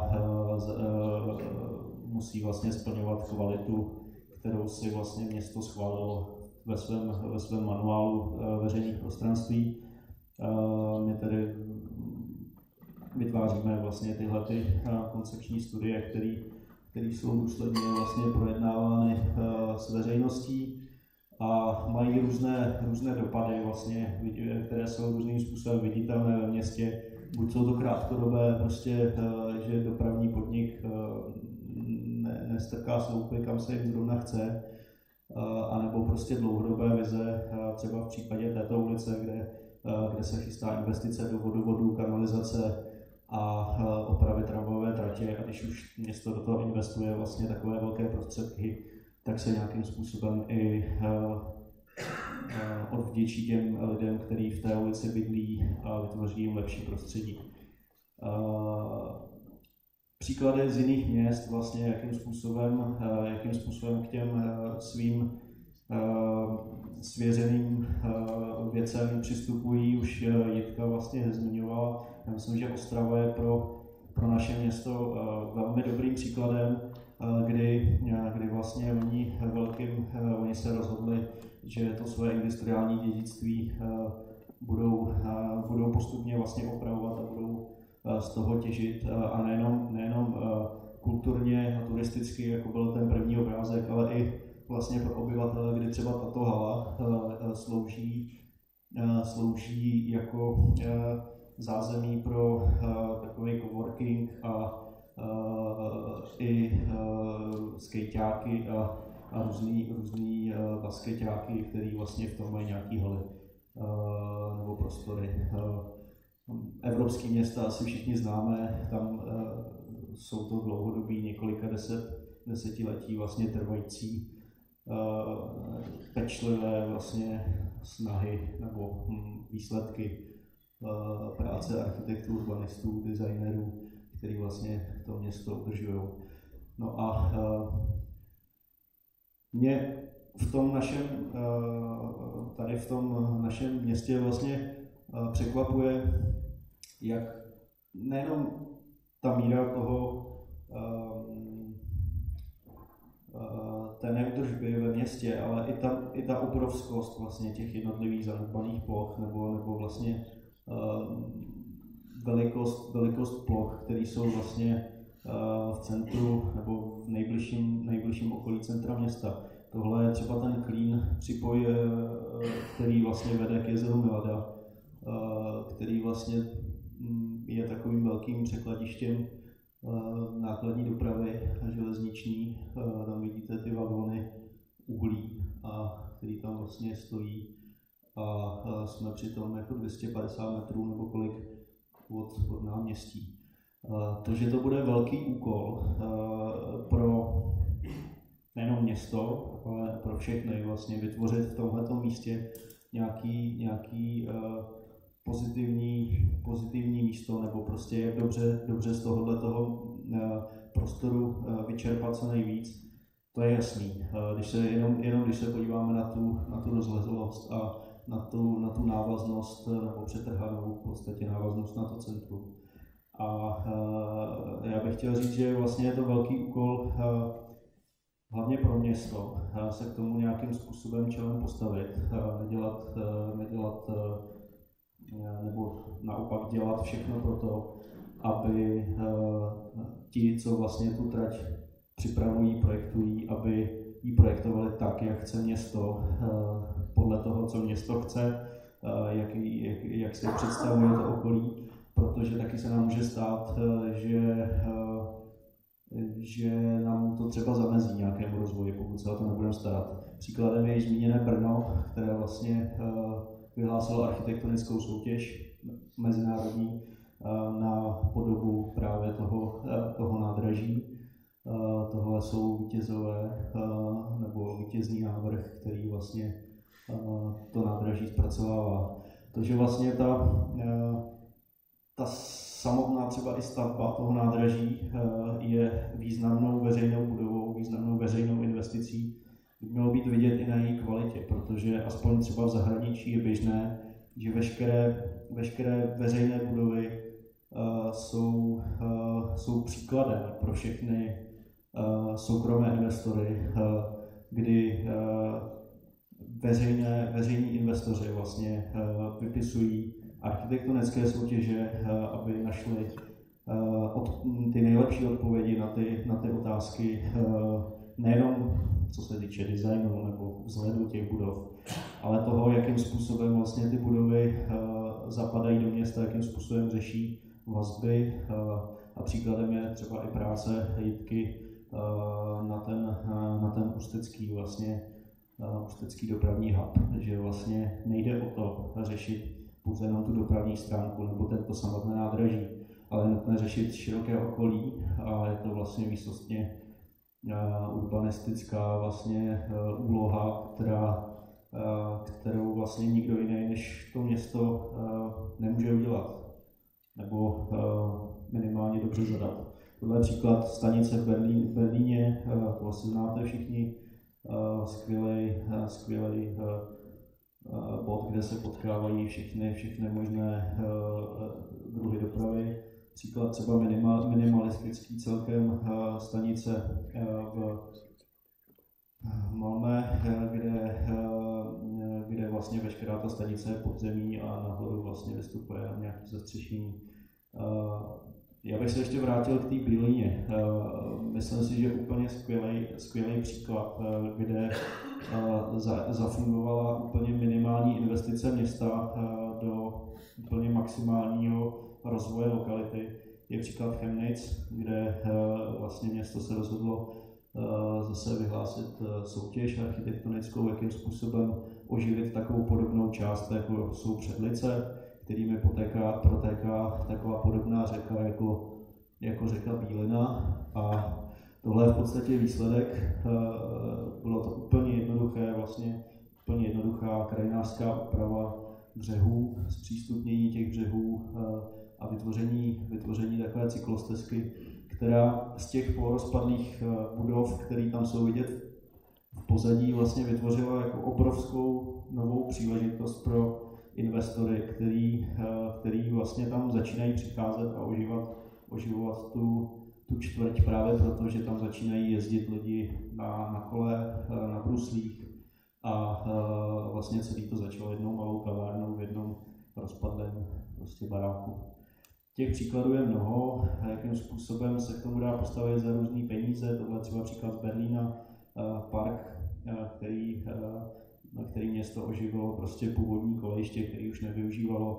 musí vlastně splňovat kvalitu, kterou si vlastně město schválilo ve svém, ve svém manuálu veřejných prostranství. My tedy vytváříme vlastně tyhle ty koncepční studie, které jsou důsledně vlastně projednávány s veřejností a mají různé, různé dopady, vlastně, které jsou různým způsobem viditelné ve městě. Buď jsou to krátkodobé, prostě, že dopravní podnik ne, nestrká sloupy, kam se jim zrovna chce, anebo prostě dlouhodobé vize, třeba v případě této ulice, kde, kde se chystá investice do vodovodů, kanalizace a opravy tramvajové tratě, a když už město do toho investuje vlastně takové velké prostředky, tak se nějakým způsobem i odvděčí těm lidem, kteří v té ulici bydlí a vytvoří jim lepší prostředí. Příklady z jiných měst, vlastně jakým způsobem, jakým způsobem k těm svým svěřeným věcem přistupují, už Jitka vlastně zmiňovala. Já myslím, že Ostrava je pro, pro naše město velmi dobrým příkladem, kdy, kdy vlastně oni velkým, oni se rozhodli, že to své industriální dědictví budou, budou postupně vlastně opravovat a budou z toho těžit, a nejenom, nejenom kulturně a turisticky, jako byl ten první obrázek, ale i vlastně pro obyvatele, kdy třeba tato hala slouží, slouží jako zázemí pro takový coworking a i skejťáky a, a různý, různý baskeťáky, který vlastně v tom mají nějaký haly nebo prostory. Evropské města asi všichni známe, tam jsou to dlouhodobí několika deset, desetiletí vlastně trvající pečlivé vlastně snahy nebo výsledky práce architektů, urbanistů, designérů, který vlastně to město udržují. No a mě v tom našem, tady v tom našem městě vlastně překvapuje, jak nejenom ta míra toho té neúdržby ve městě, ale i ta, i ta obrovskost vlastně těch jednotlivých zanedbaných ploch, nebo, nebo vlastně velikost, velikost ploch, které jsou vlastně v centru nebo v nejbližším, nejbližším okolí centra města. Tohle je třeba ten klín připoj, který vlastně vede k jezeru Milada, který vlastně je takovým velkým překladištěm nákladní dopravy železniční. Tam vidíte ty vagony uhlí, a který tam vlastně stojí. A jsme přitom jako dvě stě padesát metrů nebo kolik od, od náměstí. To, že to bude velký úkol pro nejenom město, ale pro všechny vlastně vytvořit v tomhletom místě nějaký, nějaký pozitivní, pozitivní místo, nebo prostě jak dobře, dobře z tohohle toho prostoru vyčerpat co nejvíc, to je jasný. Když se, jenom, jenom když se podíváme na tu, na tu rozleželost a na tu, na tu návaznost, nebo přetrhanou v podstatě návaznost na to centrum. A já bych chtěl říct, že vlastně je to velký úkol hlavně pro město se k tomu nějakým způsobem čelem postavit, nedělat, nedělat nebo naopak dělat všechno pro to, aby ti, co vlastně tu trať připravují, projektují, aby ji projektovali tak, jak chce město, podle toho, co město chce, jak, jak, jak si představuje to okolí, protože taky se nám může stát, že, že nám to třeba zamezí nějakému rozvoji, pokud se o to nebudeme starat. Příkladem je již zmíněné Brno, které vlastně vyhlásilo architektonickou soutěž mezinárodní na podobu právě toho, toho nádraží. Tohle jsou vítězové nebo vítězný návrh, který vlastně to nádraží zpracovává. Takže vlastně ta, ta samotná třeba i stavba toho nádraží je významnou veřejnou budovou, významnou veřejnou investicí. Mělo být vidět i na její kvalitě, protože aspoň třeba v zahraničí je běžné, že veškeré, veškeré veřejné budovy uh, jsou, uh, jsou příkladem pro všechny uh, soukromé investory, uh, kdy uh, veřejné, veřejní investoři vlastně uh, vypisují architektonické soutěže, uh, aby našli uh, od, ty nejlepší odpovědi na ty, na ty otázky, uh, nejenom co se týče designu nebo vzhledu těch budov, ale toho, jakým způsobem vlastně ty budovy uh, zapadají do města, jakým způsobem řeší vazby. Uh, a příkladem je třeba i práce Jitky uh, na ten, uh, na ten ústecký, vlastně, uh, ústecký dopravní hub, že vlastně nejde o to řešit pouze jenom tu dopravní stránku nebo tento samotné nádraží, ale nutné řešit široké okolí, a je to vlastně výsostně urbanistická vlastně úloha, která, kterou vlastně nikdo jiný než to město nemůže udělat, nebo minimálně dobře zadat. Tohle je příklad stanice v Berlíně, v Berlíně, to asi znáte všichni, skvělý, skvělý bod, kde se potkávají všechny, všechny možné druhy dopravy. Příklad třeba minima, minimalistický celkem uh, stanice uh, v, v Malmö, uh, kde, uh, kde vlastně veškerá ta stanice je podzemí a nahoru vlastně vystupuje na nějaké zastřešení. Uh, já bych se ještě vrátil k té Bílině. Uh, myslím si, že úplně skvělý, skvělý příklad, uh, kde uh, za, zafungovala úplně minimální investice města uh, do úplně maximálního rozvoje lokality. Je příklad Chemnitz, kde uh, vlastně město se rozhodlo uh, zase vyhlásit uh, soutěž architektonickou, jakým způsobem oživit takovou podobnou část, jako jsou Předlice, kterými potéká, protéká taková podobná řeka jako, jako řeka Bílina. A tohle je v podstatě výsledek. Uh, bylo to úplně jednoduché, vlastně úplně jednoduchá krajinářská úprava břehů, zpřístupnění těch břehů uh, a vytvoření, vytvoření takové cyklostezky, která z těch polorozpadlých budov, které tam jsou vidět v pozadí, vlastně vytvořila jako obrovskou novou příležitost pro investory, který, který vlastně tam začínají přicházet a ožívat, oživovat tu, tu čtvrť právě proto, že tam začínají jezdit lidi na, na kole, na bruslích a vlastně celý to začalo jednou malou kavárnou v jednom rozpadlém prostě baráku. Těch příkladů je mnoho, jakým způsobem se k tomu dá postavit za různý peníze. Tohle je třeba příklad z Berlína, park, který, který město oživilo prostě původní kolejiště, který už nevyužívalo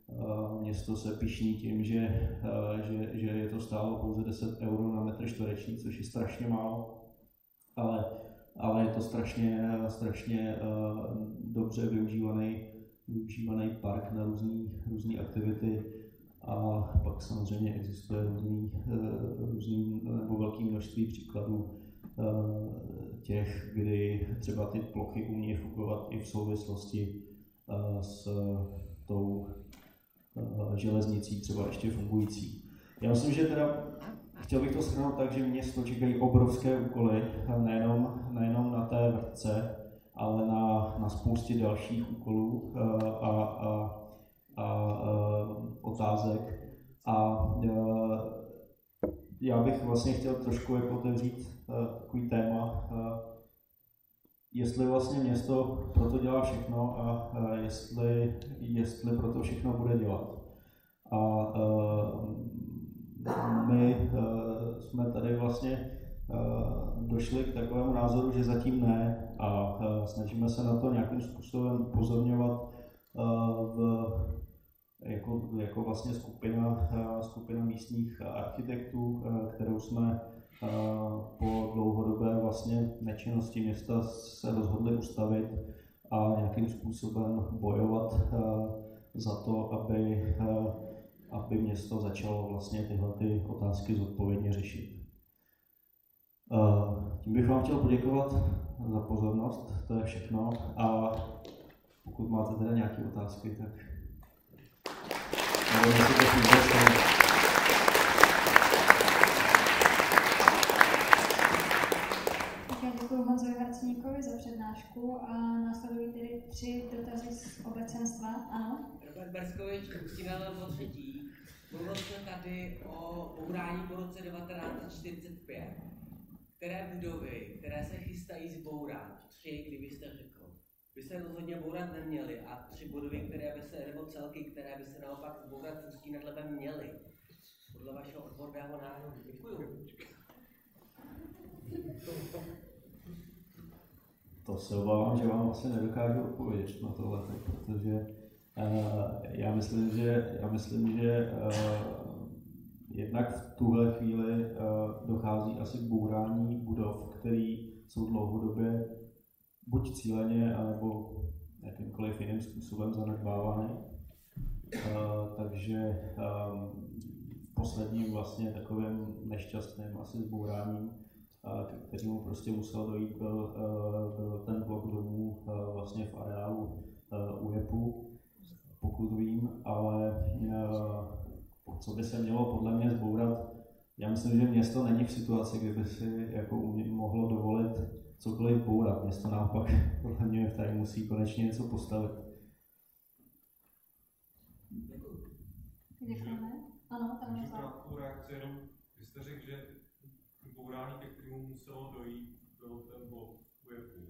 Město se pyšní tím, že, že, že je to stálo pouze deset euro na metr čtvereční, což je strašně málo, ale, ale je to strašně, strašně dobře využívaný, využívaný park na různé aktivity. A pak samozřejmě existuje různý, různý nebo velké množství příkladů těch, kdy třeba ty plochy umí fungovat i v souvislosti s tou železnicí třeba ještě fungující. Já myslím, že teda chtěl bych to shrnout tak, že město čekají obrovské úkoly, nejenom, nejenom na té vrtce, ale na, na spoustě dalších úkolů a, a, a, a otázek. A já bych vlastně chtěl trošku jako otevřít takový téma, jestli vlastně město proto dělá všechno a jestli, jestli proto všechno bude dělat. A my jsme tady vlastně došli k takovému názoru, že zatím ne, a snažíme se na to nějakým způsobem upozorňovat v, jako, jako vlastně skupina, skupina místních architektů, kterou jsme po dlouhodobé vlastně nečinnosti města se rozhodli ustavit a nějakým způsobem bojovat za to, aby, aby město začalo vlastně tyhle ty otázky zodpovědně řešit. Tím bych vám chtěl poděkovat za pozornost, to je všechno, a pokud máte teda nějaké otázky, tak nevím, jestli to vůbec. Děkuji Honzovi Harcníkovi za přednášku a následují tedy tři dotazy z obecenstva. Ano? Robert Berskovič, Ústínal po třetí. Mluvil jsme tady o bourání po roce devatenáct set čtyřicet pět. Které budovy, které se chystají zbourat, tři, kdybyste řekl, by se rozhodně bourat neměly, a tři budovy, které by se, nebo celky, které by se naopak zbourat v Ústí nad Labem měly, podle vašeho odborného názoru. Děkuju. To se obávám, že vám asi nedokážu odpovědět na tohle, protože uh, já myslím, že, já myslím, že uh, jednak v tuhle chvíli uh, dochází asi k bourání budov, které jsou dlouhodobě buď cíleně, anebo jakýmkoliv jiným způsobem zanedbávány. Uh, takže um, posledním vlastně takovým nešťastným asi zbouráním, ke kterému prostě musel dojít, byl, byl ten blok domů vlastně v areálu U J E P u, pokud vím, ale co by se mělo podle mě zbourat, já myslím, že město není v situaci, kdyby si jako mohlo dovolit cokoliv bourat. Město naopak podle mě tady musí konečně něco postavit. Děkujeme. Ano, tam je krátkou reakci, jenom vy jste řekl, že bourání, ke kterému muselo dojít, byl ten blok U J E P u.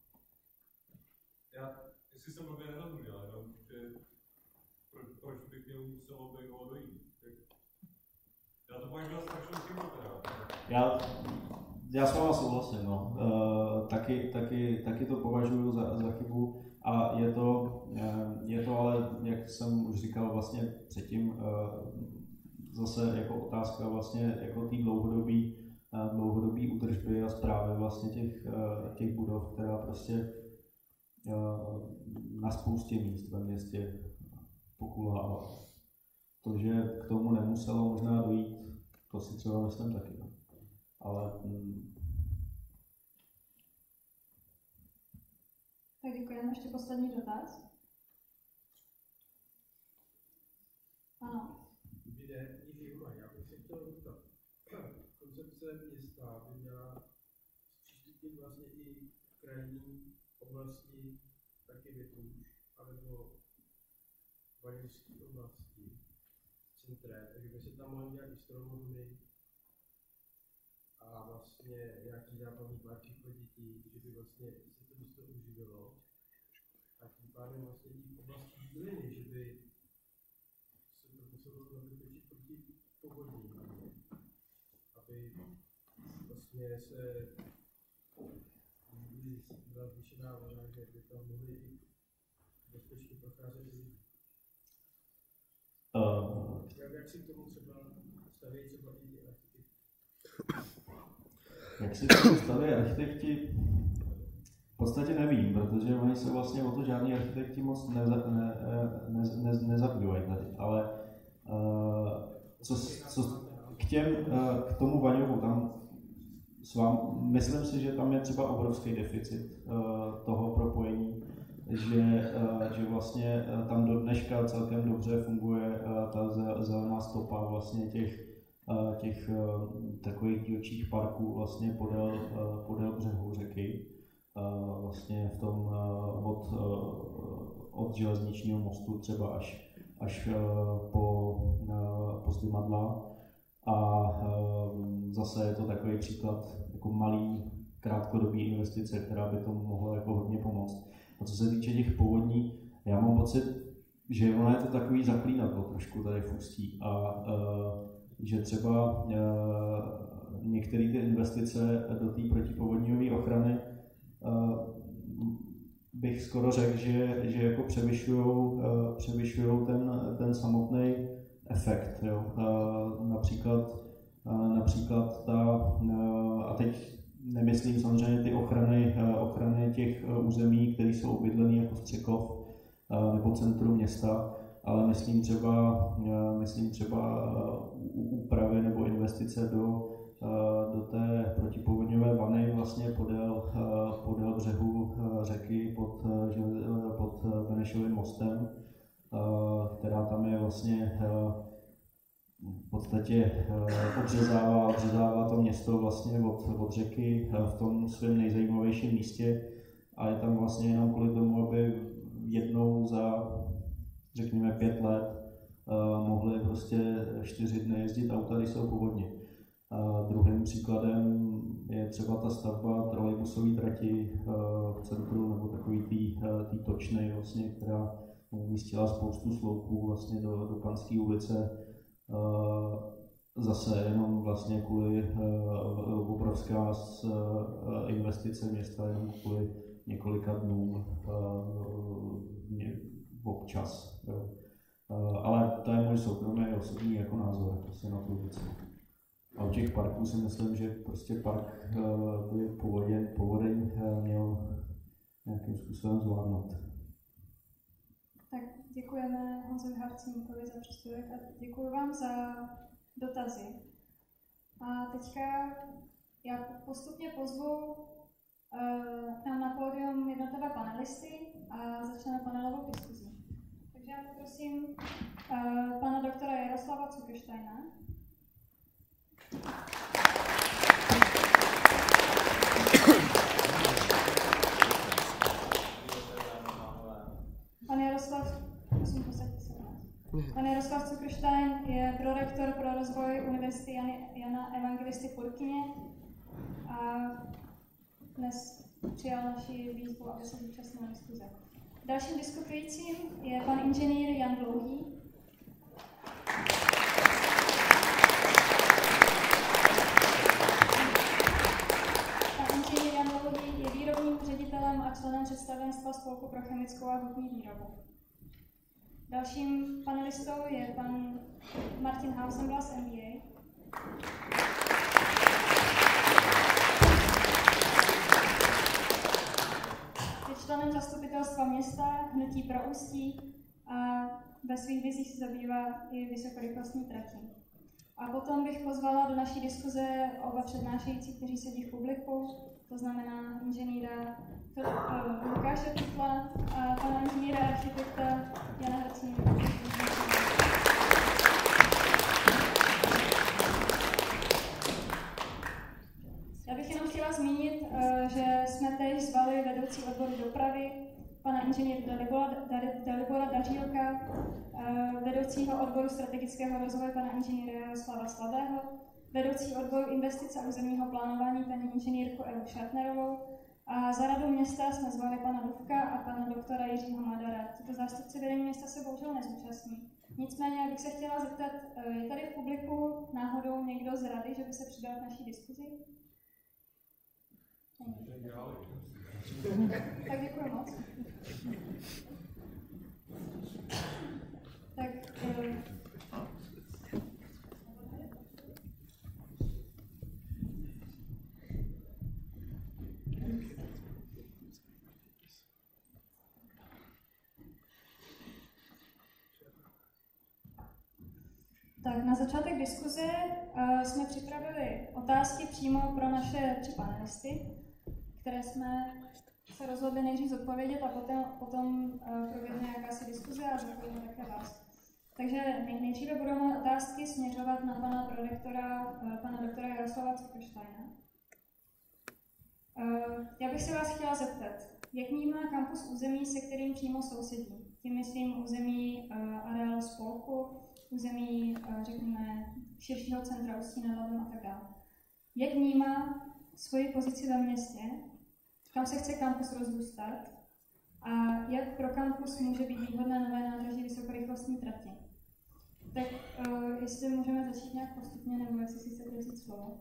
Já, jestli jsem dobře nerozuměl, jenom, že pro, proč by k němu muselo bylo dojít. Tak, já to považuji za strašnou chybu teda. Já, já s váma souhlasím, no. E, taky, taky, taky to považuji za, za chybu a je to, je to ale, jak jsem už říkal vlastně předtím, e, zase jako otázka vlastně jako té dlouhodobí dlouhodobý údržby a správy vlastně těch, těch budov, která prostě na spoustě míst ve městě pokulhává. To, že k tomu nemuselo možná dojít, to si třeba myslím taky. No. Ale hm. Tak děkujeme. Ještě poslední dotaz. Ano. Já bych se chtěl zeptat. Koncepce města by měla zpřístupnit vlastně i krajní oblasti, taky Větruž, alebo Vaněřské oblasti, centré, takže by se tam mohly dělat i stromovny a vlastně nějaký zábavní parky pro děti, že by vlastně se to město uživilo. A tím pádem vlastně i oblasti byliny, že by se to muselo zabezpečit proti povodním. Aby vlastně se byla zvýšená voda, že by tam mohli i bezpečně procházet lidi. Uh, jak, jak si k tomu třeba staví třeba i ty architekti? Jak si k tomu staví architekti? V podstatě nevím, protože oni se vlastně o to žádní architekti moc neza, ne, ne, ne, nezabývají tady, ale uh, co, co k, těm, uh, k tomu Vaňovu, tam s vám, myslím si, že tam je třeba obrovský deficit uh, toho propojení, že, uh, že vlastně uh, tam do dneška celkem dobře funguje uh, ta zelená stopa vlastně těch, uh, těch uh, takových dílčích parků vlastně podél, uh, podél břehu řeky. Uh, vlastně v tom uh, od, uh, od železničního mostu třeba až, až uh, po, uh, po Zdymadla. A uh, zase je to takový příklad jako malý, krátkodobý investice, která by tomu mohla jako hodně pomoct. A co se týče těch povodní, já mám pocit, že ono je to takový zaklínadlo trošku tady v Ústí a uh, že třeba uh, některé ty investice do té protipovodňové ochrany Uh, bych skoro řekl, že, že jako převyšujou, uh, převyšujou ten, ten samotný efekt. Jo. Uh, například, uh, například ta, uh, a teď nemyslím samozřejmě ty ochrany, uh, ochrany těch uh, území, které jsou obydlené jako Střekov uh, nebo centrum města, ale myslím třeba, uh, myslím třeba uh, úpravy nebo investice do do té protipovodňové vany vlastně podél, podél břehu řeky pod, pod Benešovým mostem, která tam je vlastně v podstatě obřezává, obřezává to město vlastně od, od řeky v tom svém nejzajímavějším místě a je tam vlastně jenom kvůli tomu, aby jednou za řekněme pět let mohli prostě čtyři dny jezdit auta, když jsou povodně. A druhým příkladem je třeba ta stavba trolejbusové trati v centru, nebo takový tý točny, vlastně, která umístila spoustu sloupů vlastně do, do Panské ulice. Zase jenom vlastně kvůli obrovská investice města, jenom kvůli několika dnům občas. Ale to je můj soukromý osobní jako názor prostě na tu věc. A u těch parků si myslím, že prostě park by povodeň, povodeň měl nějakým způsobem zvládnout. Tak děkujeme Honzovi Harcníkovi za příspěvek a děkuji vám za dotazy. A teďka já postupně pozvu k nám na pódium jednotlivé panelisty a začneme panelovou diskuzi. Takže já poprosím pana doktora Jaroslava Cukersteina. Pan Jaroslav, prosím, posaďte se vás. Pan Jaroslav Cukerstein je prorektor pro rozvoj Univerzity Jana Evangelisty Purkyně a dnes přijal naši výzvu, aby se zúčastnil diskuze. Dalším diskutujícím je pan inženýr Jan Dlouhý. Je výrobním ředitelem a členem představenstva Spolku pro chemickou a hutní výrobu. Dalším panelistou je pan Martin Hausenblas, M B A. Je členem zastupitelstva města, Hnutí pro Ústí a ve svých vizích se zabývá i vysokorychlostní tratí. A potom bych pozvala do naší diskuze oba přednášející, kteří sedí v publiku, to znamená inženýra Lukáše Pytla a pana inženýra architekta Jana Harcníka. Já bych jenom chtěla zmínit, že jsme teď zvali vedoucí odboru dopravy, pana inženýra Dalibora Dařílka, vedoucího odboru strategického rozvoje pana inženýra Jaroslava Slabého, vedoucí odboru investice a územního plánování paní inženýrku Evu Šatnerovou a za radu města jsme zvali pana Duvka a pana doktora Jiřího Madara. Tyto zástupci vedení města se bohužel nezúčastní. Nicméně bych se chtěla zeptat, je tady v publiku náhodou někdo z rady, že by se přidal k naší diskuzi? Tak děkuji moc. Tak Na začátek diskuze jsme připravili otázky přímo pro naše tři panelisty, které jsme se rozhodli nejdřív zodpovědět a potom, potom proběhne jakási diskuze a zodpovědět také vás. Takže nejdříve budou moje otázky směřovat na pana prorektora, pana doktora Jaroslava Zuckersteina. Já bych se vás chtěla zeptat, jak vnímá kampus území, se kterým přímo sousedí? Tím myslím území areálu spolku, území, řekněme, širšího centra Ústí nad Labem a tak dále. Jak vnímá svoji pozici ve městě, kam se chce kampus rozrůstat a jak pro kampus může být výhodné nové nádraží vysokorychlostní trati? Tak uh, jestli můžeme začít nějak postupně, nebo jestli si chcete vzít slovo.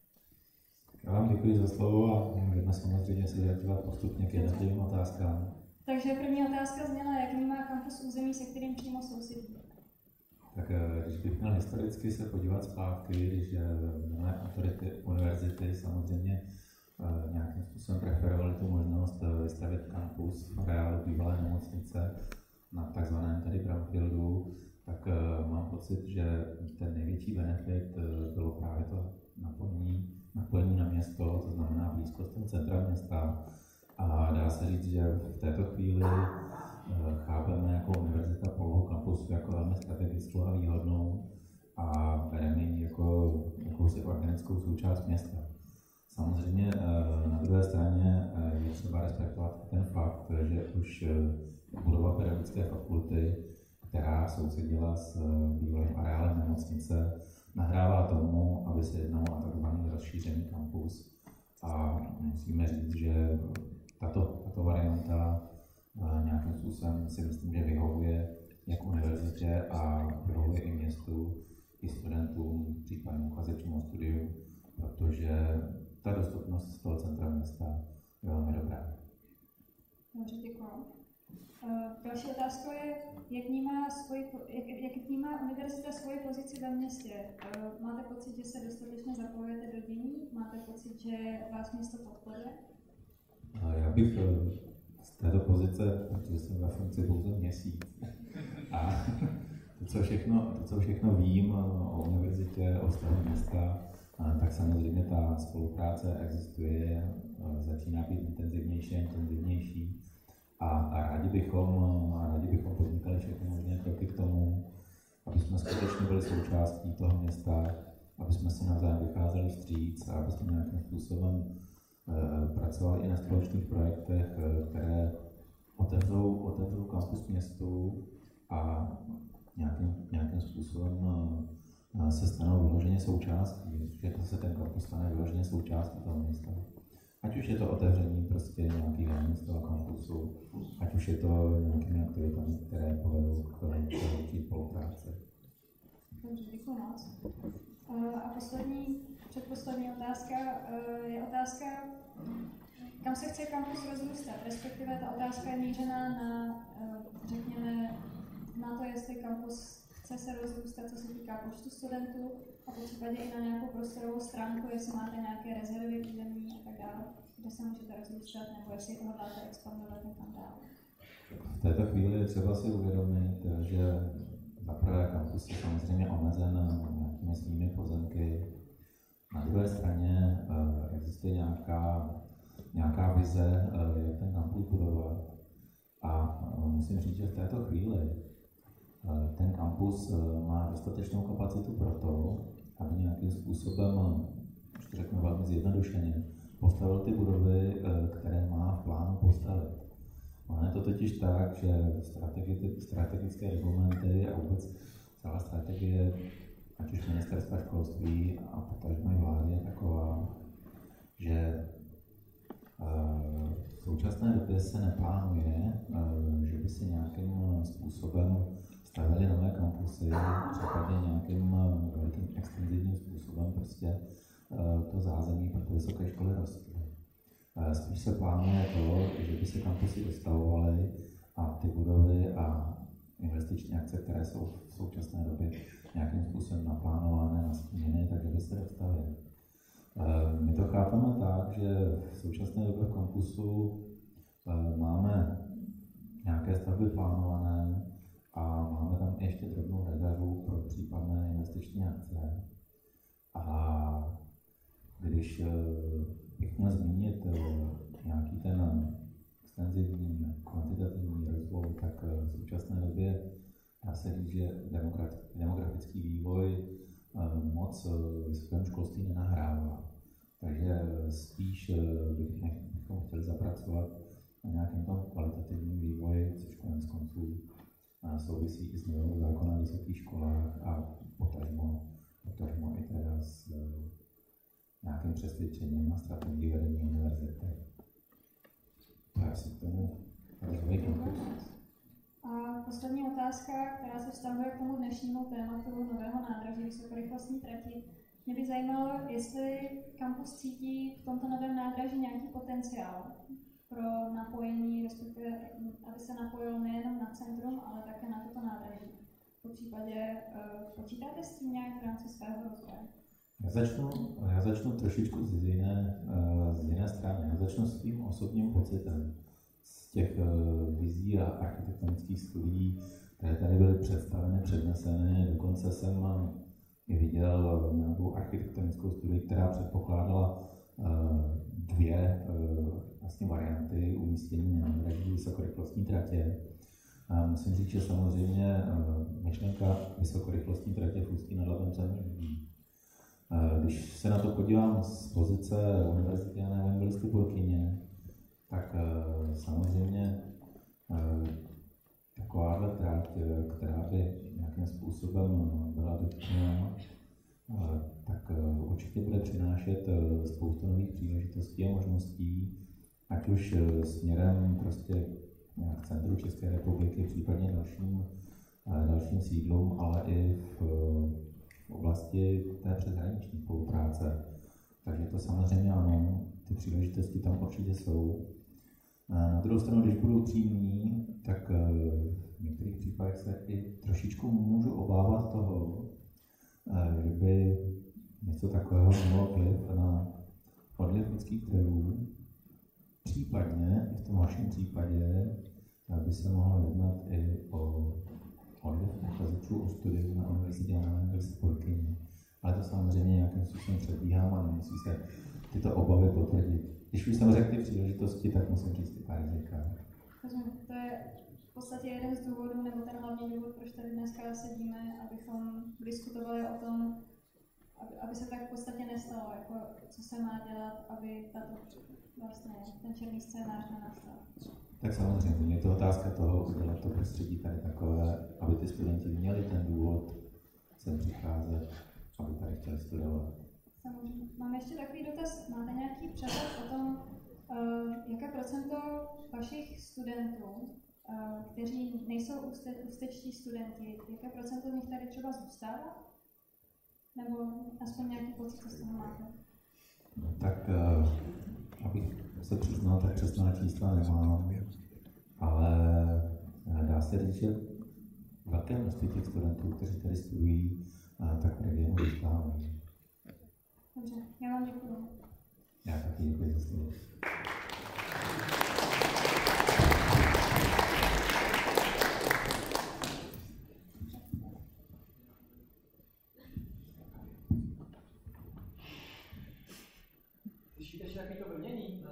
Já vám děkuji za slovo a můžeme samozřejmě se vyjadřovat postupně k jednotlivým otázkám. Takže první otázka zněla, jak vnímá kampus území, se kterým přímo sousedí? Tak když bych měl historicky se podívat zpátky, když mnohé autority univerzity samozřejmě nějakým způsobem preferovali tu možnost vystavit kampus v areálu bývalé nemocnice na takzvaném tady brownfieldu, tak mám pocit, že ten největší benefit bylo právě to napojení, napojení na město, to znamená blízkost toho centra města. A dá se říct, že v této chvíli chápeme jako univerzita polohu kampusu jako velmi strategickou a výhodnou a bereme ji jako jakousi organickou součást města. Samozřejmě na druhé straně je třeba respektovat ten fakt, že už budova pedagogické fakulty, která sousedila s bývalým areálem nemocnice, nahrává tomu, aby se jednalo o takzvaný rozšířený kampus. A musíme říct, že tato, tato varianta nějakým způsobem si myslím, že vyhovuje jak univerzitě a vyhovuje i městu, i studentům, případně uchazečům o studiu, protože ta dostupnost z toho centra města je velmi dobrá. Dobře, děkuji. Další otázka je, jak vnímá, svoji, jak, jak vnímá univerzita svoji pozici ve městě? Máte pocit, že se dostatečně zapojujete do dění? Máte pocit, že vás město podporuje? Já bych z této pozice, protože jsem ve funkci pouze měsíc, a to, co všechno, to, co všechno vím o univerzitě, o stavu města, tak samozřejmě ta spolupráce existuje, začíná být intenzivnější a intenzivnější. A, a rádi bychom, a rádi bychom podnikali všechny možné kroky k tomu, aby jsme skutečně byli součástí toho města, aby jsme si navzájem vycházeli vstříc a aby jsme nějakým způsobem e, pracovali i na společných projektech, které otevřou, otevřou kampus městu a nějakým, nějakým způsobem e, se stanou vyloženě součástí, že to se ten kampus stane vyloženě součástí toho města. Ať už je to otevření prostě nějakých hranic toho kampusu, ať už je to nějakými aktivitami, které povedou k větší spolupráci. Dobře, děkuji moc. A poslední, předposlední otázka je otázka, kam se chce kampus rozrůstat, respektive ta otázka je mířená na, řekněme, na to, jestli kampus chce se rozrůstat, co se týká počtu studentů, a po případě i na nějakou prostorovou stránku, jestli máte nějaké rezervy území a tak dále, kde se můžete rozrůstat, nebo jestli hodláte expandovat někam dál. V této chvíli je třeba si uvědomit, že za prvé kampus je samozřejmě omezen nějakými svými pozemky. Na druhé straně existuje nějaká, nějaká vize, jak ten kampus budovat. A musím říct, že v této chvíli ten kampus má dostatečnou kapacitu pro to, aby nějakým způsobem, už to řeknu velmi zjednodušeně, postavil ty budovy, které má v plánu postavit. Ono je to totiž tak, že strategi- strategické dokumenty a vůbec celá strategie, ať už ministerstva školství a potažmo i vlády, je taková, že v současné době se neplánuje, že by se nějakým způsobem stavili nové kampusy, případně nějakým velkým extenzivním způsobem prostě to zázemí pro ty vysoké školy rostly. Spíš se plánuje to, že by se kampusy dostavovaly a ty budovy a investiční akce, které jsou v současné době nějakým způsobem naplánované, nastíněny, takže by se dostavily. My to chápeme tak, že v současné době v kampusu máme nějaké stavby plánované a máme tam ještě drobnou rezervu pro případné investiční akce. A když bych měl zmínit nějaký ten extenzivní kvantitativní rozvoj, tak v současné době dá se říct, že demografický vývoj moc vysokému školství nenahrává. Takže spíš bychom chtěli zapracovat na nějakém tom kvalitativním vývoji, což konec konců souvisí i s novelou zákona o vysokých školách a potažmo, potažmo i teda s nějakým přesvědčením a strategií vedení univerzity. To je asi k tomu rozvoj campus. A poslední otázka, která se vztahuje k tomu dnešnímu tématu nového nádraží vysokorychlostní trati. Mě by zajímalo, jestli kampus cítí v tomto novém nádraží nějaký potenciál pro napojení, respektive aby se napojil nejenom na centrum, ale také na toto nádraží. Po případě uh, počítáte s tím nějak v rámci svého rozvoje? Já začnu, já začnu trošičku z jiné, z jiné strany. Já začnu s tím osobním pocitem z těch vizí a architektonických studií, které tady byly představeny, předneseny. Dokonce jsem i viděl nějakou architektonickou studii, která předpokládala dvě vlastně varianty umístění nádraží vysokorychlostní tratě. A musím říct, že samozřejmě myšlenka vysokorychlostní tratě v Ústí nad Labem se mi líbí. Když se na to podívám z pozice Univerzity Jana Evangelisty Purkyně, tak samozřejmě takováhle trať, která by nějakým způsobem byla dotčena, tak určitě bude přinášet spoustu nových příležitostí a možností, ať už směrem prostě k centru České republiky, případně dalším, dalším sídlům, ale i v, v oblasti té přeshraniční spolupráce. Takže to samozřejmě ano, ty příležitosti tam určitě jsou. Na druhou stranu, když budu upřímný, tak v některých případech se i trošičku můžu obávat toho, že by něco takového mělo vliv na odliv lidských zdrojů. Případně, i v tom vašem případě, by se mohlo jednat i o odliv uchazečů o studium na Univerzitě Jana Evangelisty Purkyně. Ale to samozřejmě nějakým způsobem předbíhám a nemusí se tyto obavy potvrdit. Když už jsem řekl ty příležitosti, tak musím říct ty pár rizika. To je v podstatě jeden z důvodů, nebo ten hlavní důvod, proč tady dneska sedíme, abychom diskutovali o tom, aby, aby se tak v podstatě nestalo, jako co se má dělat, aby tato, vlastně, ten černý scénář nenastal. Tak samozřejmě, je to otázka toho, udělat to prostředí tady takové, aby ty studenti měli ten důvod sem přicházet, aby tady chtěli studovat. Samozřejmě. Mám ještě takový dotaz. Máte nějaký přehled o tom, uh, jaké procento vašich studentů, uh, kteří nejsou úste, ústečtí studenti, jaké procento z nich tady třeba zůstává? Nebo aspoň nějaký pocit, co z toho máte? No, tak, uh, abych se přiznal, tak přesná čísla nemám, ale dá se říct, že velké množství těch studentů, kteří tady studují, uh, tak v regionu zůstávají. Dobře, já vám děkuji. Já taky děkuji za slovo. Slyšíte ještě takový to brnění?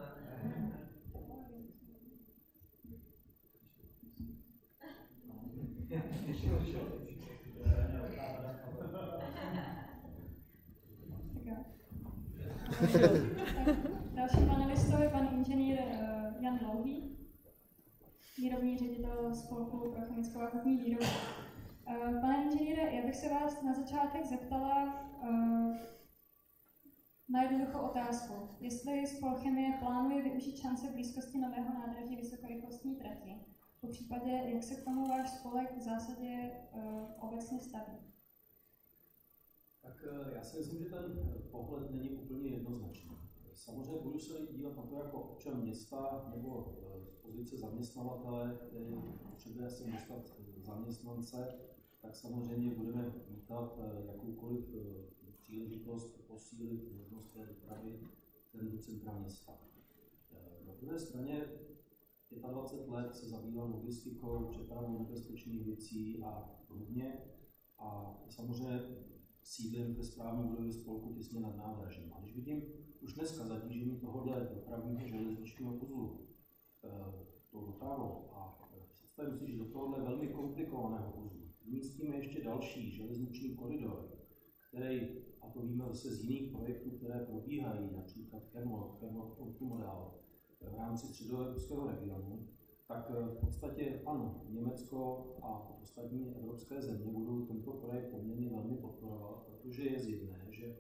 Další panelistou je pan inženýr uh, Jan Dlouhý, výrobní ředitel Spolku pro chemickou a vodní výrobu. Uh, pane inženýre, já bych se vás na začátek zeptala uh, na jednoduchou otázku. Jestli Spolchemie plánuje využít šance blízkosti nového nádraží vysokorychlostní trati, po případě, jak se k tomu váš spolek v zásadě uh, obecně staví? Tak já si myslím, že ten pohled není úplně jednoznačný. Samozřejmě budu se dívat na to jako občan města nebo z pozice zaměstnavatele, který potřebuje si dostat zaměstnance, tak samozřejmě budeme vítat jakoukoliv příležitost posílit možnost té dopravy do centra města. Na druhé straně dvacet pět let se zabýval logistikou, přepravou nebezpečných věcí a podobně. a samozřejmě sídlím ve správní budově spolku těsně nad nádražím. A když vidím už dneska zatížení tohohle dopravního železničního uzlu tou dopravou a představím si, že do tohohle velmi komplikovaného uzlu umístíme ještě další železniční koridor, který, a to víme zase z jiných projektů, které probíhají, například Chemnok, Chemnok Multimodal v rámci středoevropského regionu, tak v podstatě ano, Německo a ostatní evropské země budou tento projekt poměrně velmi podporovat, protože je zjevné, že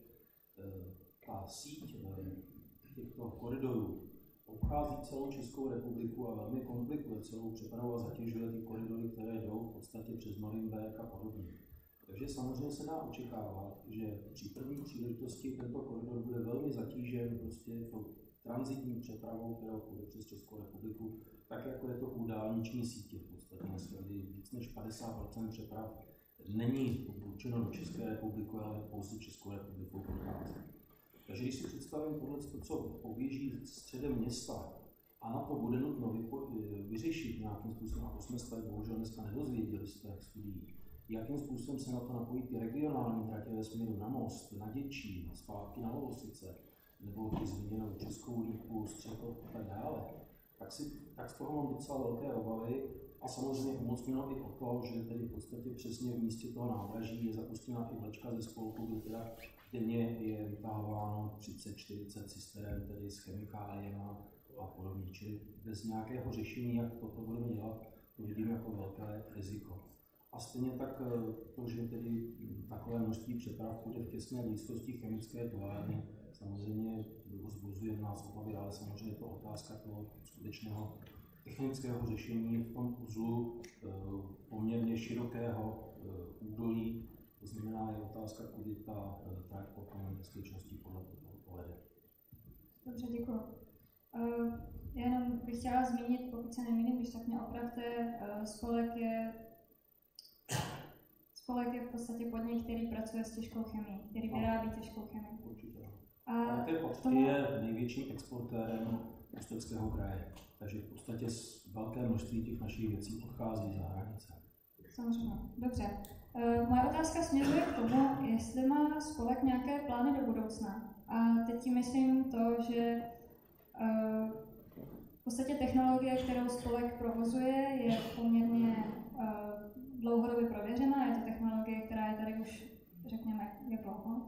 ta síť těchto koridorů obchází celou Českou republiku a velmi komplikuje celou přepravu a zatěžuje ty koridory, které jdou v podstatě přes Norimberk a podobně. Takže samozřejmě se dá očekávat, že při první příležitosti tento koridor bude velmi zatížen prostě tou tranzitní přepravou, kterou půjde přes Českou republiku, tak jako je to u dálniční sítě v podstatě dneska, kdy víc než padesát procent přeprav není určeno do České republiky, ale pouze Českou republikou prochází. Takže když si představím tohle, co poběží středem města a na to bude nutno vyřešit nějakým způsobem, a to jsme se bohužel dneska nedozvěděli z těch studií, jakým způsobem se na to napojí ty regionální tratě ve směru na Most, na Děčín, zpátky na Lovosice, nebo ty zmíněnou Českou Lípu, Střechov a tak dále, tak, si, tak z toho mám docela velké obavy a samozřejmě umocněno i o to, že tedy v podstatě přesně v místě toho nádraží je zapustěná i vlečka ze spolku, kde teda denně je vytahováno třicet čtyřicet cisteren, tedy s chemikáliemi a podobně. Čili bez nějakého řešení, jak toto budeme dělat, to vidím jako velké riziko. A stejně tak to, že tedy takové množství přeprav bude v těsné blízkosti chemické továrny, samozřejmě vzbuzuje v nás obavy, ale samozřejmě je to otázka toho skutečného technického řešení v tom uzlu poměrně širokého údolí. To znamená, je otázka, kudy ta trať potom bezpečnosti podle toho povede. Dobře, děkuji. Uh, jenom bych chtěla zmínit, pokud se nemýlím, když tak mě opravte, uh, spolek je spolek je v podstatě podnik, který pracuje s těžkou chemií, který vyrábí těžkou chemii. Určitě. A tomu... je největším exportérem Ústeckého kraje, takže v podstatě velké množství těch našich věcí odchází za hranice. Samozřejmě, dobře. Uh, moje otázka směřuje k tomu, jestli má spolek nějaké plány do budoucna. A teď tím myslím to, že uh, v podstatě technologie, kterou spolek provozuje, je poměrně uh, dlouhodobě prověřená. Je to technologie, která je tady už, řekněme, jak dlouho?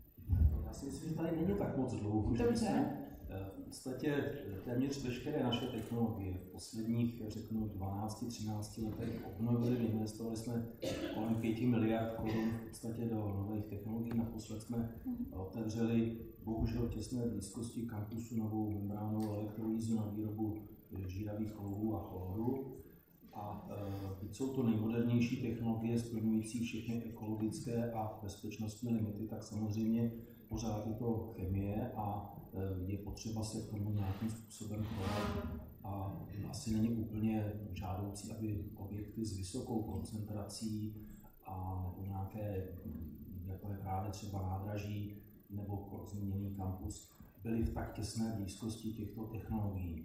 Já si myslím, že tady není tak moc dlouho. Dobře. V podstatě téměř veškeré naše technologie v posledních, řeknu, dvanácti třinácti letech obnovili, investovali jsme kolem pěti miliard korun v podstatě do nových technologií. Naposled jsme otevřeli, bohužel těsné blízkosti kampusu, novou membránovou elektrolýzu na výrobu žíravých kovů a chloru. A e, jsou to nejmodernější technologie splňující všechny ekologické a bezpečnostní limity, tak samozřejmě pořád je to chemie a e, je potřeba se k tomu nějakým způsobem chovat. A asi není úplně žádoucí, aby objekty s vysokou koncentrací a nebo nějaké, jako je právě třeba nádraží nebo zmíněný kampus, byly v tak těsné blízkosti těchto technologií.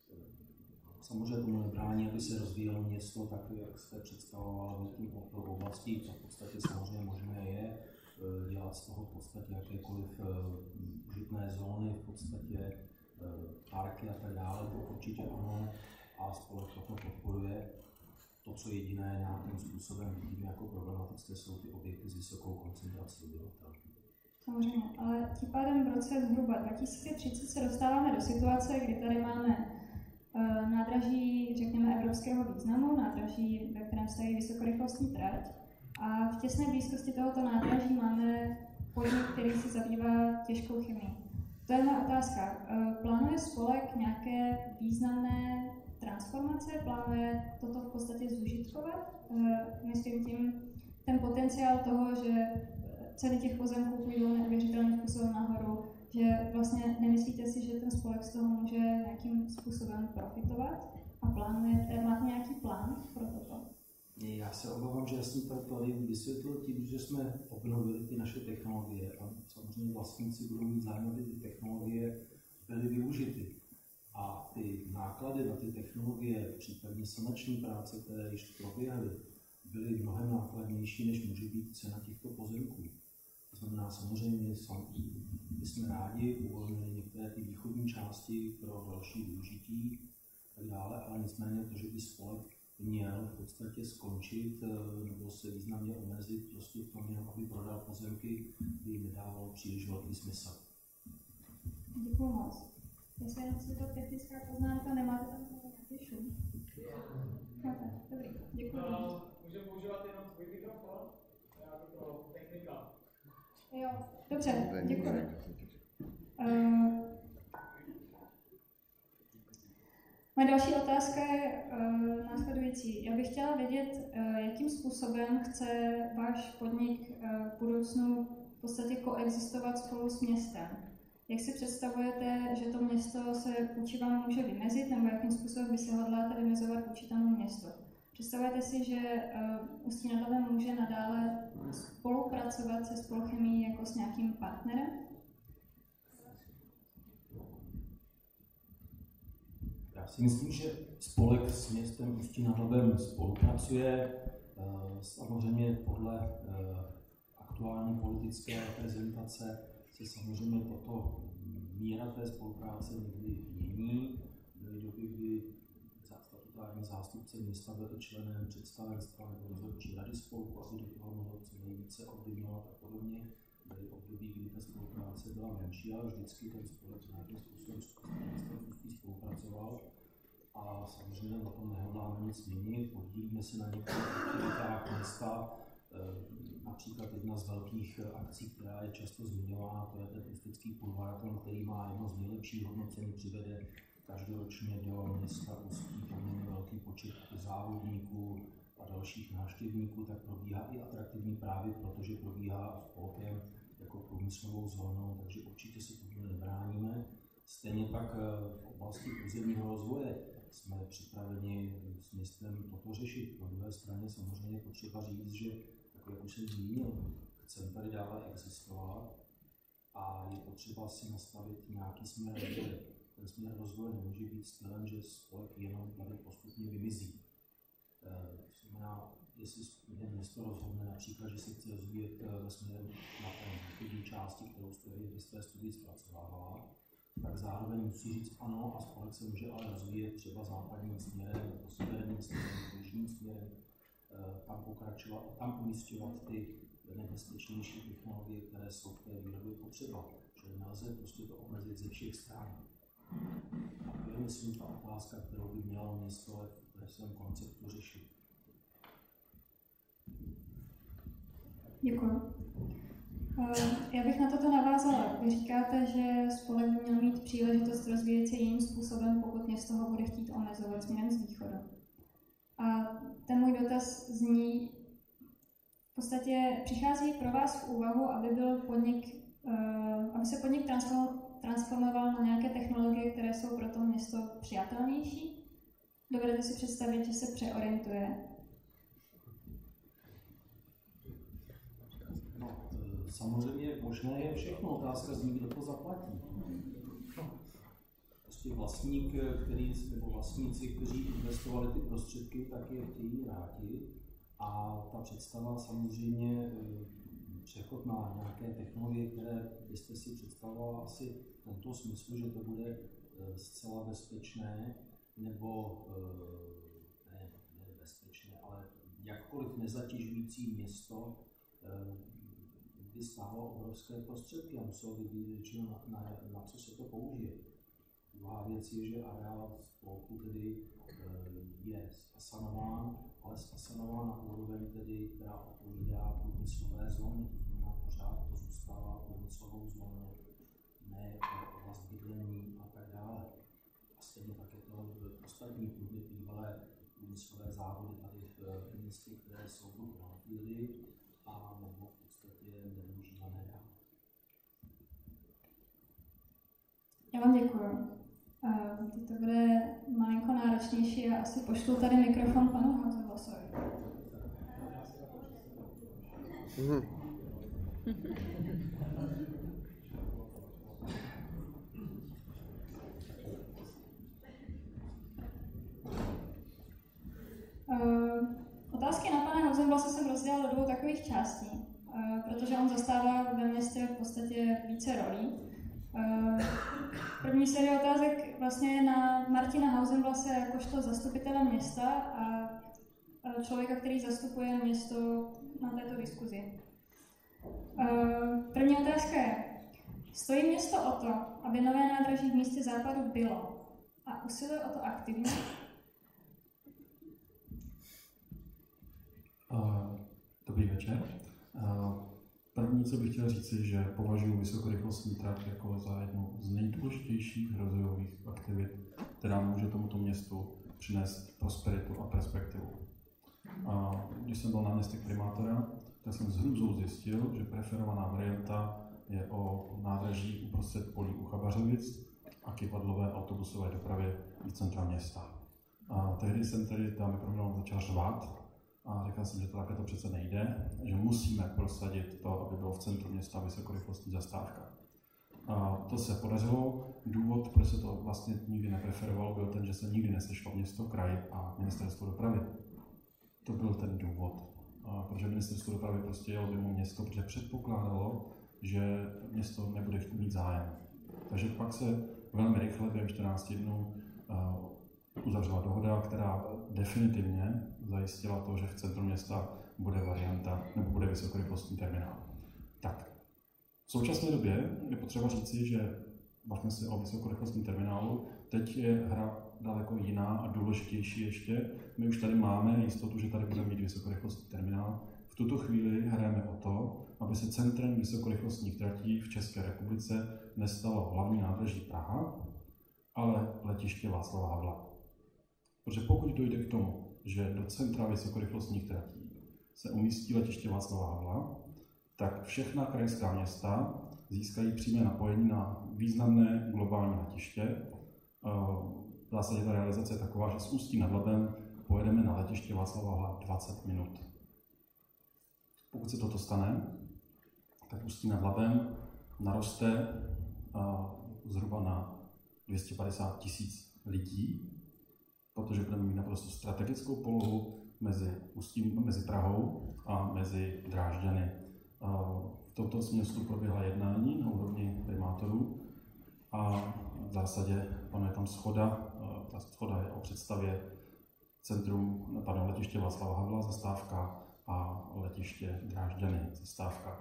Samozřejmě tomu nebrání, aby se rozvíjelo město, tak jak jste představoval velkým oblastí, co v podstatě samozřejmě možné je, dělat z toho v podstatě jakékoliv užitné zóny, v podstatě parky a tak dále, to určitě ano, a spolek toto podporuje. To, co jediné nějakým způsobem vidíme jako problematické, jsou ty objekty s vysokou koncentrací obyvatel. Samozřejmě, ale tím pádem v roce zhruba dva tisíce třicet se dostáváme do situace, kdy tady máme nádraží, řekněme, evropského významu, nádraží, ve kterém stojí vysokorychlostní trať. A v těsné blízkosti tohoto nádraží máme podnik, který se zabývá těžkou chemií. To je moje otázka. Plánuje spolek nějaké významné transformace? Plánuje toto v podstatě zužitkovat? Myslím tím ten potenciál toho, že ceny těch pozemků půjdou neuvěřitelným způsobem nahoru, že vlastně nemyslíte si, že ten spolek z toho může nějakým způsobem profitovat a plánujete, máte nějaký plán pro toto? Já se obávám, že já jsem to tady vysvětlil tím, že jsme obnovili ty naše technologie a samozřejmě vlastníci budou mít zájem, aby ty technologie byly využity. A ty náklady na ty technologie, případně sanační práce, které již proběhly, byly mnohem nákladnější, než může být cena těchto pozemků. To znamená, samozřejmě bychom rádi uvolnili některé ty východní části pro další využití a tak dále, ale nicméně to, že by spolek měl v podstatě skončit nebo se významně omezit prostě v tom, aby prodal pozemky, by nedávalo příliš velký smysl. Děkuji moc. Jestli jenom si to technická poznámka, nemáte tam nějaký šum? Máte, dobrý, děkuji. Uh, můžeme používat jenom tvůj mikrofon? Já to pro technika. Jo, dobře, děkuji. Uh, moje další otázka je uh, následující. Já bych chtěla vědět, uh, jakým způsobem chce váš podnik uh, v budoucnu v podstatě koexistovat spolu s městem. Jak si představujete, že to město se vůči vám může vymezit, nebo jakým způsobem vy se hodláte vymezovat vůči tomu městu? Představujete si, že uh, Ústí nad Labem může nadále spolupracovat se Spolchemií jako s nějakým partnerem? Já si myslím, že spolek s městem Ústí nad Labem spolupracuje. Samozřejmě podle aktuální politické reprezentace se samozřejmě toto míra té spolupráce někdy mění. Byly doby, kdy statutární zástupce města byl členem představenstva nebo dozorčí rady spolku, aby do toho mohlo co nejvíce ovlivňovat a podobně. Byly období, kdy ta spolupráce byla menší, ale vždycky ten spolek nějakým způsobem spolupracoval. A samozřejmě na tom nehodláme nic měnit. Podílíme se na některých aktivitách města. Například jedna z velkých akcí, která je často zmiňována, to je ten turistický pulvaraton, který má jedno z nejlepších hodnocení, přivede každoročně do města Ústí poměrně velký počet závodníků a dalších návštěvníků, tak probíhá i atraktivní právě proto, že probíhá spolkem jako průmyslovou zónou, takže určitě se tomu nebráníme. Stejně tak v oblasti územního rozvoje jsme připraveni s městem toto řešit. Na druhé straně samozřejmě potřeba říct, že, jak už jsem zmínil, chceme tady dále existovat a je potřeba si nastavit nějaký směr rozvoje. Ten směr rozvoje nemůže být stylem, že spolek jenom tady postupně vymizí. To znamená, jestli město rozhodne například, že se chce rozvíjet ve směru na té východní části, kterou jste ve své studii zpracovávala, tak zároveň musí říct ano a spolek se může ale rozvíjet třeba západním směrem, nebo severním směrem, jižním směrem, tam pokračovat, tam umísťovat ty nebezpečnější technologie, které jsou v té výrobě potřeba. Čili nelze prostě to omezit ze všech stran. A to je, myslím, ta otázka, kterou by mělo město ve svém konceptu řešit. Děkuji. Já bych na toto navázala. Vy říkáte, že spolek by měl mít příležitost rozvíjet se jiným způsobem, pokud město ho bude chtít omezovat směrem z východu. A ten můj dotaz zní, v podstatě přichází pro vás v úvahu, aby byl podnik, aby se podnik transformoval na nějaké technologie, které jsou pro to město přijatelnější? Dovedete si představit, že se přeorientuje? Samozřejmě možné je všechno, otázka zní, kdo to zaplatí. Prostě vlastník, který, nebo vlastníci, kteří investovali ty prostředky, tak je chtějí vrátit. A ta představa samozřejmě přechod na nějaké technologie, které byste si představovala asi v tomto smyslu, že to bude zcela bezpečné, nebo ne, ne bezpečné, ale jakkoliv nezatěžující město, by stálo obrovské prostředky a muselo by být řečeno, na, na, na co se to použije. Druhá věc je, že areál spolku tedy je asanován, ale asanován na úroveň, tedy, která odpovídá průmyslové zóny, to znamená pořád to zůstává průmyslovou zónou, ne oblast bydlení a tak dále. A stejně tak je to v ostatní bývalé průmyslové závody tady v městě, které jsou v brownfieldy a nebo v podstatě nevyužívané dál. Já vám děkuji. Teď to bude malinko náročnější a asi pošlu tady mikrofon panu Hausenbossovi. Mm. Uh, otázky na pana souhlasu jsem rozdělala do dvou takových částí, uh, protože on zastává ve městě v podstatě více rolí. Uh, první série otázek vlastně je na Martina Hausenblase jakožto zastupitele města a člověka, který zastupuje město na této diskuzi. Uh, první otázka je, stojí město o to, aby nové nádraží v místě západu bylo a usiluje o to aktivně? Uh, dobrý večer. Uh, první, co bych chtěl říci, že považuji vysokorychlostní trať jako za jednu z nejdůležitějších rozvojových aktivit, která může tomuto městu přinést prosperitu a perspektivu. A když jsem byl náměstek primátora, tak jsem s hrůzou zjistil, že preferovaná varianta je o nádraží uprostřed polí u Chabařovic a kyvadlové autobusové dopravě do centra města. A tehdy jsem tedy dámy pro mě začal řvát a říkal jsem, že to takhle to přece nejde, že musíme prosadit to, aby bylo v centru města vysokorychlostní zastávka. A to se podařilo. Důvod, proč se to vlastně nikdy nepreferovalo, byl ten, že se nikdy nesešlo město, kraj a ministerstvo dopravy. To byl ten důvod, a protože ministerstvo dopravy prostě jelo mimo město, protože předpokládalo, že město nebude chtít mít zájem. Takže pak se velmi rychle během čtrnácti dnů uzavřela dohoda, která definitivně zajistila to, že v centru města bude varianta nebo bude vysokorychlostní terminál. Tak, v současné době je potřeba říci, že bavíme se o vysokorychlostním terminálu, teď je hra daleko jiná a důležitější ještě. My už tady máme jistotu, že tady budeme mít vysokorychlostní terminál. V tuto chvíli hrajeme o to, aby se centrem vysokorychlostních tratí v České republice nestalo hlavní nádraží Praha, ale letiště Václava Havla. Protože pokud dojde k tomu, že do centra vysokorychlostních tratí se umístí letiště Václava Havla, tak všechna krajská města získají přímé napojení na významné globální letiště. V zásadě ta realizace je taková, že z Ústí nad Labem pojedeme na letiště Václava Havla dvacet minut. Pokud se toto stane, tak Ústí nad Labem naroste zhruba na dvě stě padesát tisíc lidí, protože budeme mít naprosto strategickou polohu mezi, Ústím, mezi Prahou a mezi Drážďany. V tomto směru proběhla jednání na úrovni primátorů a v zásadě panuje tam shoda. Ta shoda je o představě centrum, pardon, letiště Václava Havla, zastávka, a letiště Drážďany, zastávka.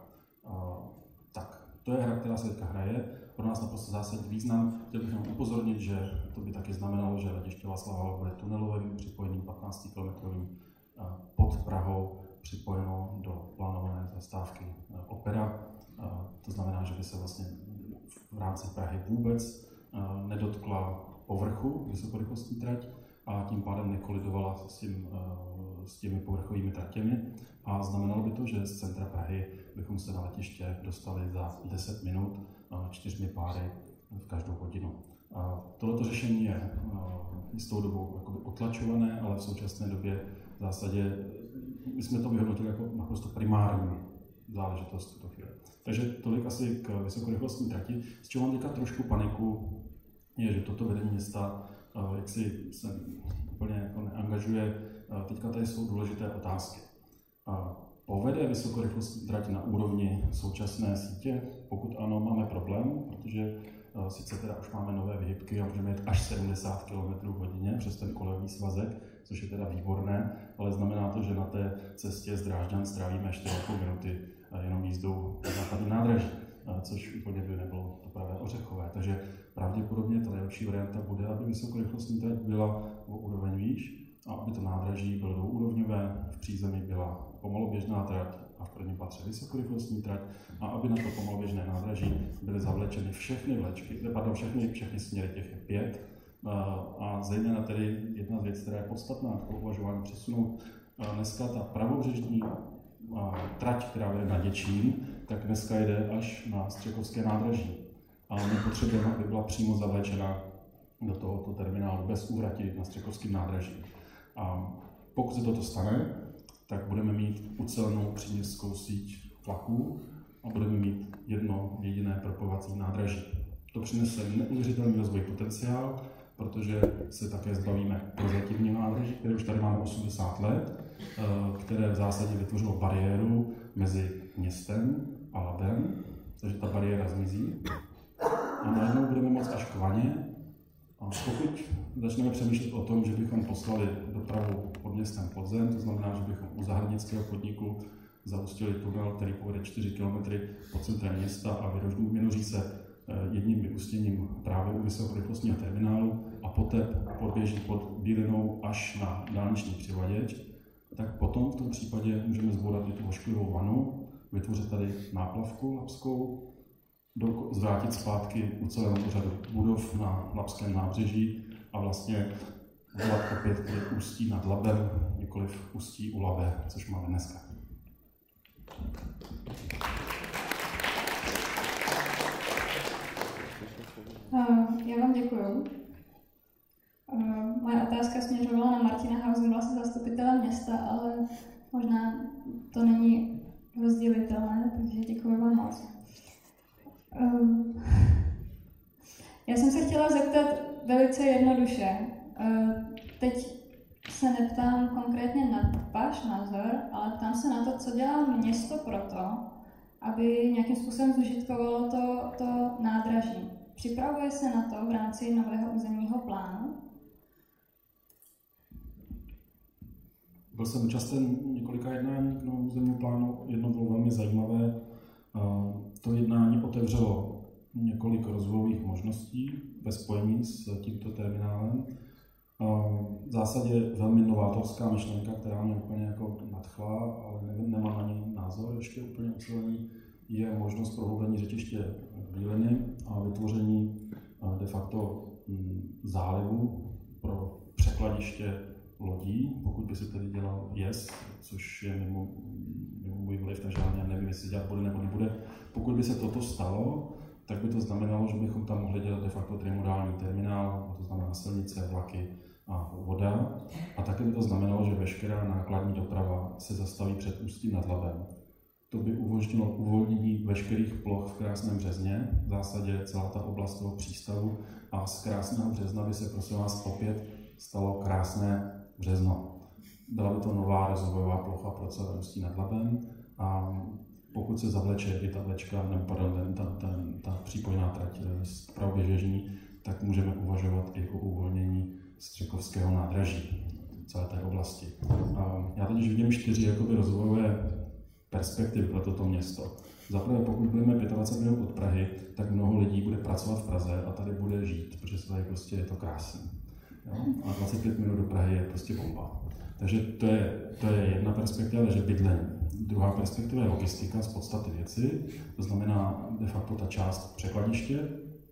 Tak, to je hra, která se teďka hraje. Pro nás naprosto zásadní význam. Chtěl bych jenom upozornit, že to by taky znamenalo, že letiště Václava Havla bude tunelovým připojeným patnáctikilometrovým pod Prahou připojeno do plánované zastávky Opera. To znamená, že by se vlastně v rámci Prahy vůbec nedotkla povrchu vysokorychlostní trať a tím pádem nekolidovala s, tím, s těmi povrchovými tratěmi. A znamenalo by to, že z centra Prahy bychom se na letiště dostali za deset minut čtyřmi páry v každou hodinu. Tohleto řešení je jistou dobou otlačované, ale v současné době v zásadě my jsme to vyhodnotili jako naprosto primární záležitost v tuto chvíli. Takže tolik asi k vysokorychlostní trati. Z čeho mám teďka trošku paniku, je, že toto vedení města jak si se úplně jako neangažuje. Teďka tady jsou důležité otázky. Povede vysokorychlostní trať na úrovni současné sítě? Pokud ano, máme problém, protože sice teda už máme nové vyhybky a můžeme jít až sedmdesát kilometrů v hodině přes ten kolejový svazek, což je teda výborné, ale znamená to, že na té cestě z Drážďan strávíme čtyři a půl minuty jenom jízdou na západní nádraží, což úplně by nebylo to pravé ořechové. Takže pravděpodobně ta nejlepší varianta bude, aby vysokorychlostní trať byla o úroveň výš a aby to nádraží bylo dvouúrovňové, v přízemí byla pomaloběžná trať a v prvním patře vysokorychlostní trať a aby na to pomaloběžné nádraží byly zavlečeny všechny vlečky, pardon, všechny, všechny směry, těch je pět, a zejména tedy jedna z věcí, která je podstatná k uvažování přesunout. Dneska ta pravobřežní trať, která vede na Děčín, tak dneska jde až na Střekovské nádraží. A my potřebujeme, aby byla přímo zavlečena do tohoto terminálu bez úvrati na Střekovském nádraží. A pokud se toto stane, tak budeme mít ucelenou příměstskou síť vlaků a budeme mít jedno jediné propojovací nádraží. To přinese neuvěřitelný rozvoj potenciál, protože se také zbavíme prozatímního nádraží, které už tady máme osmdesát let, které v zásadě vytvořilo bariéru mezi městem a Labem, takže ta bariéra zmizí. A najednou budeme moct až k vaně. A pokud začneme přemýšlet o tom, že bychom poslali dopravu pod městem pod zem, to znamená, že bychom u zahradnického podniku zaustili tunel, který povede čtyři kilometry pod centrem města a vynoří se jedním vyústěním právě u vysokorychlostního terminálu a poté poběží pod Bílinou až na dálniční přivaděč, tak potom v tom případě můžeme zbourat i tu ošklivou vanu, vytvořit tady náplavku labskou, do, zvrátit zpátky u celého pořadu budov na Labském nábřeží a vlastně volat opět k ústí nad Labem, nikoliv ústí u Labe, což máme dneska. Já vám děkuju. Moje otázka směřovala na Martina Hausen, vlastně zastupitele města, ale možná to není rozdělitelné, takže děkuji vám moc. Já jsem se chtěla zeptat velice jednoduše. Teď se neptám konkrétně na váš názor, ale ptám se na to, co dělá město proto, aby nějakým způsobem zužitkovalo to, to nádraží. Připravuje se na to v rámci nového územního plánu? Byl jsem účasten několika jednání k novému územnímu plánu. Jedno bylo velmi zajímavé. To jednání otevřelo několik rozvojových možností ve spojení s tímto terminálem. V zásadě velmi novátorská myšlenka, která mě úplně jako nadchla, ale nevím, nemám na ní názor ještě úplně ucelený, je možnost prohloubení řečiště Bíliny a vytvoření de facto zálivu pro překladiště lodí, pokud by se tedy dělal jez, což je mimo, mimo můj vliv, takže já nevím, jestli dělat bude nebo nebude. Pokud by se toto stalo, tak by to znamenalo, že bychom tam mohli dělat de facto trimodální terminál, to znamená silnice, vlaky a voda. A také by to znamenalo, že veškerá nákladní doprava se zastaví před Ústím nad Labem. To by umožnilo uvolnění veškerých ploch v Krásném Březně, v zásadě celá ta oblast toho přístavu, a z Krásného Března by se prosím vás opět stalo Krásné Březno. Byla by to nová rozvojová plocha pro celé Ústí nad Labem a pokud se zavleče i ta vlečka, nebo pardon, ta, ta, ta přípojná trať z Pravoběžežní, tak můžeme uvažovat i o uvolnění Střekovského nádraží celé té oblasti. Já totiž vidím čtyři jakoby rozvojové perspektivy pro toto město. Zaprvé, pokud budeme dvacet pět minut od Prahy, tak mnoho lidí bude pracovat v Praze a tady bude žít, protože tady prostě je to krásné. Jo? A dvacet pět minut do Prahy je prostě bomba. Takže to je, to je jedna perspektiva, že bydlení. Druhá perspektiva je logistika z podstaty věci, to znamená de facto ta část překladiště.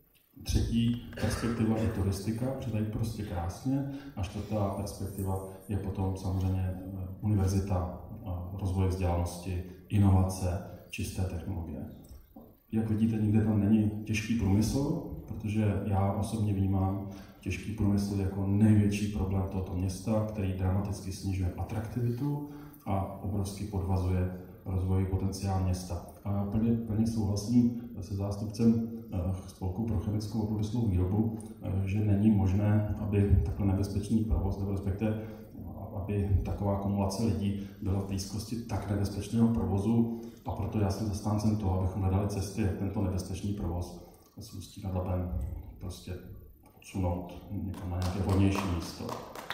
Třetí perspektiva je turistika, protože tady prostě krásně. A čtvrtá perspektiva je potom samozřejmě univerzita, rozvoj vzdělanosti, inovace, čisté technologie. Jak vidíte, nikde tam není těžký průmysl, protože já osobně vnímám těžký průmysl jako největší problém tohoto města, který dramaticky snižuje atraktivitu a obrovsky podvazuje rozvojový potenciál města. A plně, plně souhlasím se zástupcem Spolku pro chemickou a průmyslovou výrobu, že není možné, aby takhle nebezpečný provoz, nebo respektive aby taková kumulace lidí byla v blízkosti tak nebezpečného provozu, a proto já jsem zastáncem toho, abychom hledali cesty, jak tento nebezpečný provoz s Ústí nad Labem prostě odsunout někam na nějaké vhodnější místo.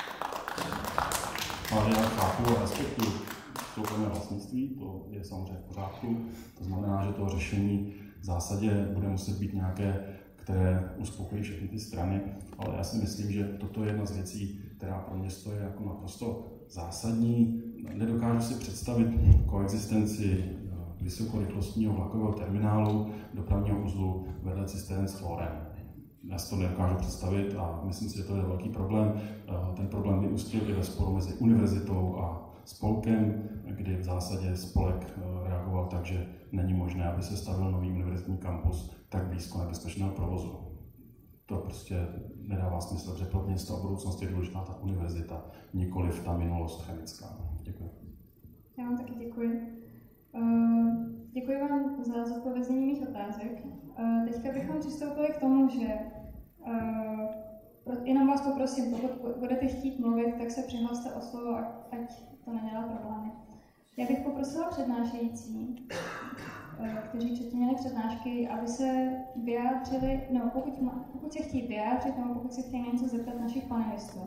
Ale já chápu a respektuji soukromé vlastnictví, to je samozřejmě v pořádku. To znamená, že to řešení v zásadě bude muset být nějaké, které uspokojí všechny ty strany, ale já si myslím, že toto je jedna z věcí, která pro město je jako naprosto zásadní. Nedokážu si představit koexistenci vysokorychlostního vlakového terminálu, dopravního uzlu vedle cistern s chlorem. Já si to nedokážu představit a myslím si, že to je velký problém. Ten problém vyústil i ve sporu mezi univerzitou a spolkem, kdy v zásadě spolek reagoval tak, že není možné, aby se stavil nový univerzitní kampus tak blízko nebezpečného provozu. To prostě nedává smysl, protože pro město a budoucnost je důležitá ta univerzita, nikoliv ta minulost chemická. Děkuji. Já vám taky děkuji. Děkuji vám za zodpovězení mých otázek. Teďka bychom přistoupili k tomu, že Jenom vás poprosím, pokud budete chtít mluvit, tak se přihlaste o slovo, ať to nedělá problémy. Já bych poprosila přednášející, kteří předtím měli přednášky, aby se vyjádřili, no pokud, pokud se chtějí vyjádřit, nebo pokud se chtějí něco zeptat našich panelistů.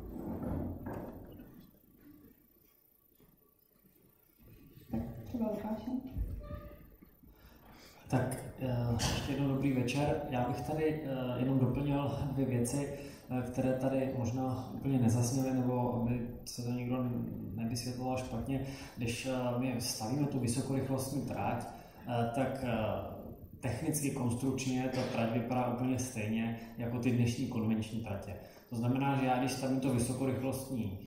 Tak třeba Lukáši. Tak, ještě jednou dobrý večer. Já bych tady jenom doplnil dvě věci, které tady možná úplně nezazněly, nebo aby se to nikdo nevysvětloval špatně. Když my stavíme tu vysokorychlostní trať, tak technicky, konstrukčně ta trať vypadá úplně stejně jako ty dnešní konvenční tratě. To znamená, že já když stavím to vysokorychlostní